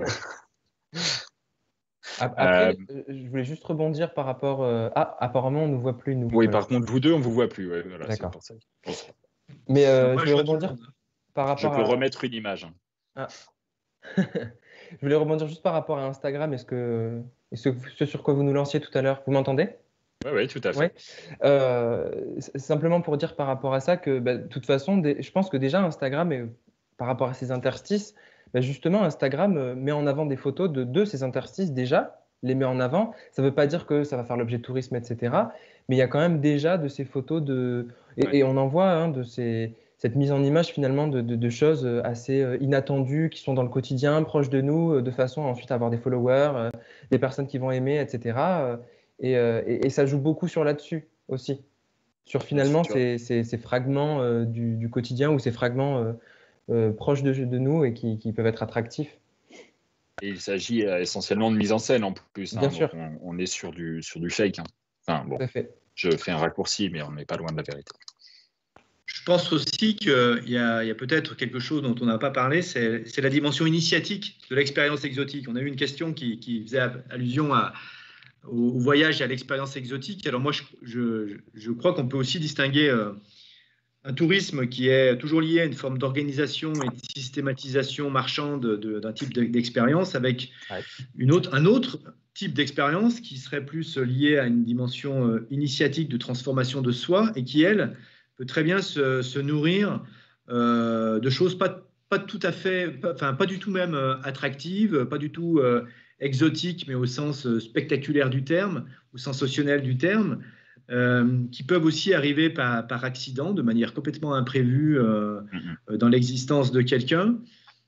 [SPEAKER 8] Après, euh, je voulais juste rebondir par rapport... Euh... Ah, apparemment, on ne nous voit plus, nous.
[SPEAKER 3] Oui,
[SPEAKER 8] voilà.
[SPEAKER 3] par contre, vous deux, on ne vous voit plus. Ouais, voilà,
[SPEAKER 8] d'accord.
[SPEAKER 3] Pour ça. Pour ça.
[SPEAKER 8] Mais euh, moi, je voulais rebondir par rapport
[SPEAKER 3] Je peux
[SPEAKER 8] à...
[SPEAKER 3] remettre une image.
[SPEAKER 8] Ah. Je voulais rebondir juste par rapport à Instagram. Est-ce que... Est-ce que ce sur quoi vous nous lanciez tout à l'heure, vous m'entendez ?
[SPEAKER 3] Oui, oui, tout à fait.
[SPEAKER 8] Ouais. Euh, simplement pour dire par rapport à ça que, bah, de toute façon, des, je pense que déjà Instagram, est, par rapport à ces interstices, bah, justement, Instagram euh, met en avant des photos de, de ces interstices déjà, les met en avant. Ça ne veut pas dire que ça va faire l'objet de tourisme, et cetera. Mais il y a quand même déjà de ces photos de... Et, ouais. et on en voit hein, de ces, cette mise en image finalement de, de, de choses assez inattendues qui sont dans le quotidien, proches de nous, de façon à ensuite avoir des followers, euh, des personnes qui vont aimer, et cetera. Et, euh, et, et ça joue beaucoup sur là-dessus aussi, sur finalement ces, ces, ces fragments euh, du, du quotidien ou ces fragments euh, euh, proches de, de nous et qui, qui peuvent être attractifs.
[SPEAKER 3] Et il s'agit euh, essentiellement de mise en scène en plus. Hein,
[SPEAKER 8] Bien sûr.
[SPEAKER 3] On, on est sur du, sur du fake. Hein. Enfin, bon,
[SPEAKER 8] fait.
[SPEAKER 3] Je fais un raccourci, mais on n'est pas loin de la vérité.
[SPEAKER 9] Je pense aussi qu'il y a, il y a peut-être quelque chose dont on n'a pas parlé, c'est, c'est la dimension initiatique de l'expérience exotique. On a eu une question qui, qui faisait allusion à au voyage et à l'expérience exotique. Alors moi, je, je, je crois qu'on peut aussi distinguer euh, un tourisme qui est toujours lié à une forme d'organisation et de systématisation marchande de, de, d'un type d'expérience avec ouais. une autre, un autre type d'expérience qui serait plus lié à une dimension euh, initiatique de transformation de soi et qui, elle, peut très bien se, se nourrir euh, de choses pas, pas tout à fait, pas, enfin pas du tout même euh, attractives, pas du tout... Euh, exotiques, mais au sens spectaculaire du terme, au sens sensationnel du terme, euh, qui peuvent aussi arriver par, par accident, de manière complètement imprévue euh, mm-hmm. dans l'existence de quelqu'un.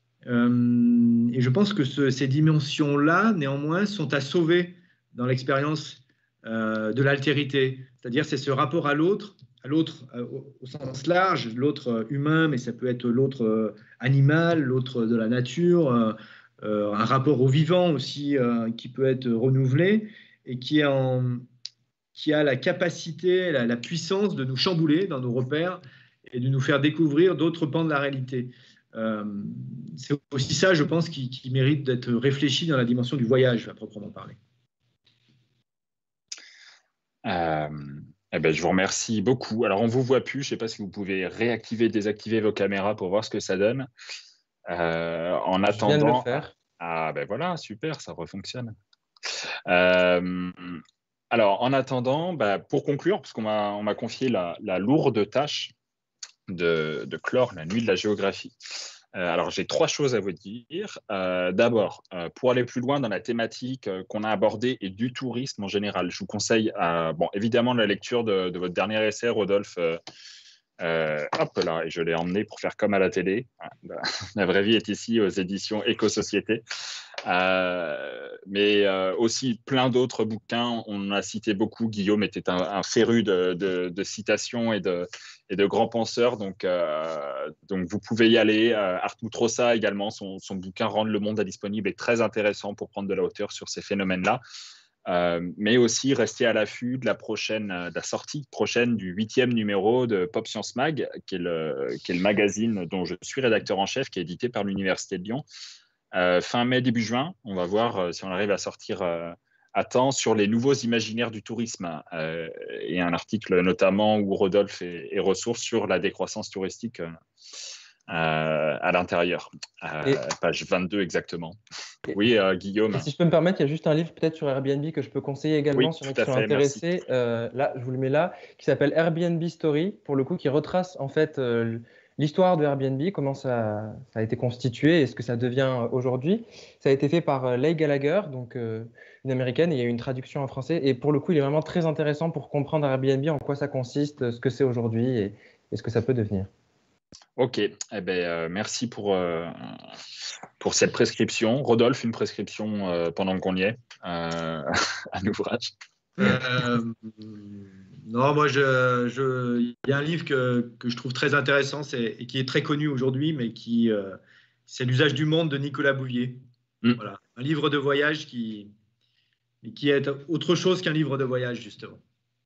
[SPEAKER 9] Euh, et je pense que ce, ces dimensions-là, néanmoins, sont à sauver dans l'expérience euh, de l'altérité. C'est-à-dire, c'est ce rapport à l'autre, à l'autre euh, au, au sens large, l'autre humain, mais ça peut être l'autre euh, animal, l'autre de la nature, euh, Euh, un rapport au vivant aussi euh, qui peut être renouvelé et qui, est en, qui a la capacité, la, la puissance de nous chambouler dans nos repères et de nous faire découvrir d'autres pans de la réalité. Euh, c'est aussi ça, je pense, qui, qui mérite d'être réfléchi dans la dimension du voyage, à proprement parler.
[SPEAKER 3] Euh, eh ben, je vous remercie beaucoup. Alors, on ne vous voit plus. Je ne sais pas si vous pouvez réactiver, désactiver vos caméras pour voir ce que ça donne. Euh, en
[SPEAKER 8] je
[SPEAKER 3] attendant,
[SPEAKER 8] viens de le faire.
[SPEAKER 3] Ah ben voilà, super, ça refonctionne. Euh, alors en attendant, bah, pour conclure, parce qu'on m'a on m'a confié la, la lourde tâche de, de clore la nuit de la géographie. Euh, alors j'ai trois choses à vous dire. Euh, d'abord, euh, pour aller plus loin dans la thématique euh, qu'on a abordée et du tourisme en général, je vous conseille, à, bon évidemment la lecture de, de votre dernier essai, Rodolphe. Euh, Euh, hop là, et je l'ai emmené pour faire comme à la télé. La, la vraie vie est ici aux éditions Éco-Société. Euh, mais euh, aussi plein d'autres bouquins. On a cité beaucoup. Guillaume était un, un féru de, de, de citations et de, et de grands penseurs. Donc, euh, donc vous pouvez y aller. Euh, Hartmut Rosa également, son, son bouquin Rendre le monde indisponible est très intéressant pour prendre de la hauteur sur ces phénomènes-là. Euh, mais aussi rester à l'affût de la prochaine, de la sortie prochaine du huitième numéro de Pop Science Mag, qui est, le, qui est le magazine dont je suis rédacteur en chef, qui est édité par l'Université de Lyon. Euh, fin mai, début juin, on va voir euh, si on arrive à sortir euh, à temps sur les nouveaux imaginaires du tourisme. Euh, et un article notamment où Rodolphe est, est ressource sur la décroissance touristique euh, Euh, à l'intérieur, euh, et, page vingt-deux exactement. Et, oui, euh, Guillaume.
[SPEAKER 8] Si je peux me permettre, il y a juste un livre peut-être sur Airbnb que je peux conseiller également,
[SPEAKER 3] oui,
[SPEAKER 8] sur ceux qui sont intéressés. Euh, là, je vous le mets là, qui s'appelle Airbnb Story, pour le coup, qui retrace en fait euh, l'histoire de Airbnb, comment ça, ça a été constitué et ce que ça devient aujourd'hui. Ça a été fait par Leigh Gallagher, donc euh, une américaine, et il y a eu une traduction en français. Et pour le coup, il est vraiment très intéressant pour comprendre Airbnb, en quoi ça consiste, ce que c'est aujourd'hui et, et ce que ça peut devenir.
[SPEAKER 3] Ok, eh ben, euh, merci pour, euh, pour cette prescription. Rodolphe, une prescription euh, pendant qu'on y est, euh, un ouvrage.
[SPEAKER 9] Euh, non, moi, je, je, il y a un livre que, que je trouve très intéressant et qui est très connu aujourd'hui, mais qui, euh, c'est L'usage du monde de Nicolas Bouvier. Mm. Voilà, un livre de voyage qui, qui est autre chose qu'un livre de voyage, justement.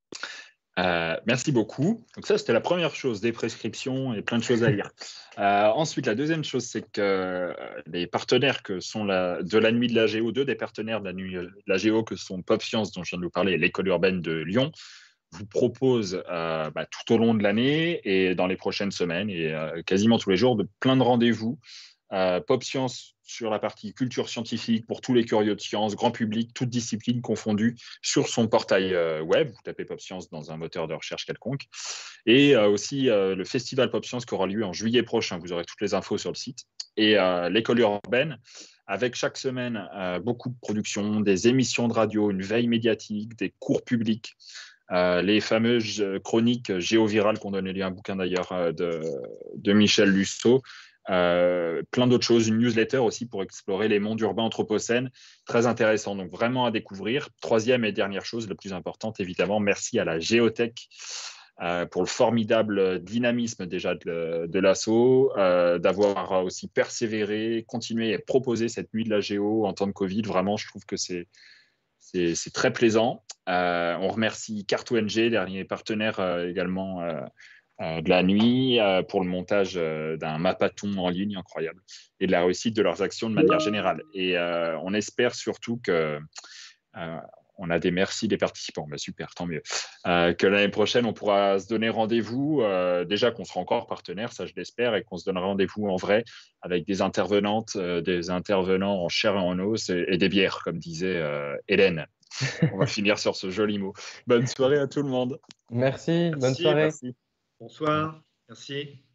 [SPEAKER 3] Euh, merci beaucoup. Donc ça, c'était la première chose, des prescriptions et plein de choses à lire. Euh, ensuite, la deuxième chose, c'est que les partenaires que sont la, de la nuit de la Géo, deux des partenaires de la nuit de la Géo, que sont Pop Science, dont je viens de vous parler, et l'école urbaine de Lyon, vous proposent euh, bah, tout au long de l'année et dans les prochaines semaines et euh, quasiment tous les jours, de plein de rendez-vous. Euh, Pop Science sur la partie culture scientifique pour tous les curieux de sciences, grand public, toutes disciplines confondues, sur son portail euh, web. Vous tapez Pop Science dans un moteur de recherche quelconque. Et euh, aussi euh, le festival Pop Science qui aura lieu en juillet prochain. Vous aurez toutes les infos sur le site. Et euh, l'école urbaine, avec chaque semaine euh, beaucoup de productions, des émissions de radio, une veille médiatique, des cours publics. Euh, les fameuses chroniques géovirales qu'on donnait lieu à un bouquin d'ailleurs euh, de, de Michel Lusseau. Euh, plein d'autres choses, une newsletter aussi pour explorer les mondes urbains anthropocènes, très intéressant, donc vraiment à découvrir. Troisième et dernière chose, la plus importante évidemment, merci à la Géothèque euh, pour le formidable dynamisme déjà de, de l'assaut, euh, d'avoir aussi persévéré, continué et proposé cette nuit de la Géo en temps de Covid. Vraiment, je trouve que c'est c'est, c'est très plaisant. Euh, on remercie Carte O N G, dernier partenaire euh, également euh, de la nuit euh, pour le montage euh, d'un mappathon en ligne incroyable et de la réussite de leurs actions de manière générale. Et euh, on espère surtout que euh, on a des merci des participants. Ben super, tant mieux. Euh, que l'année prochaine, on pourra se donner rendez-vous. Euh, déjà qu'on sera encore partenaire, ça je l'espère, et qu'on se donnera rendez-vous en vrai avec des intervenantes, euh, des intervenants en chair et en os et, et des bières, comme disait euh, Hélène. On va finir sur ce joli mot. Bonne soirée à tout le monde.
[SPEAKER 8] Merci,
[SPEAKER 3] merci
[SPEAKER 8] bonne soirée.
[SPEAKER 3] Merci.
[SPEAKER 9] Bonsoir, merci.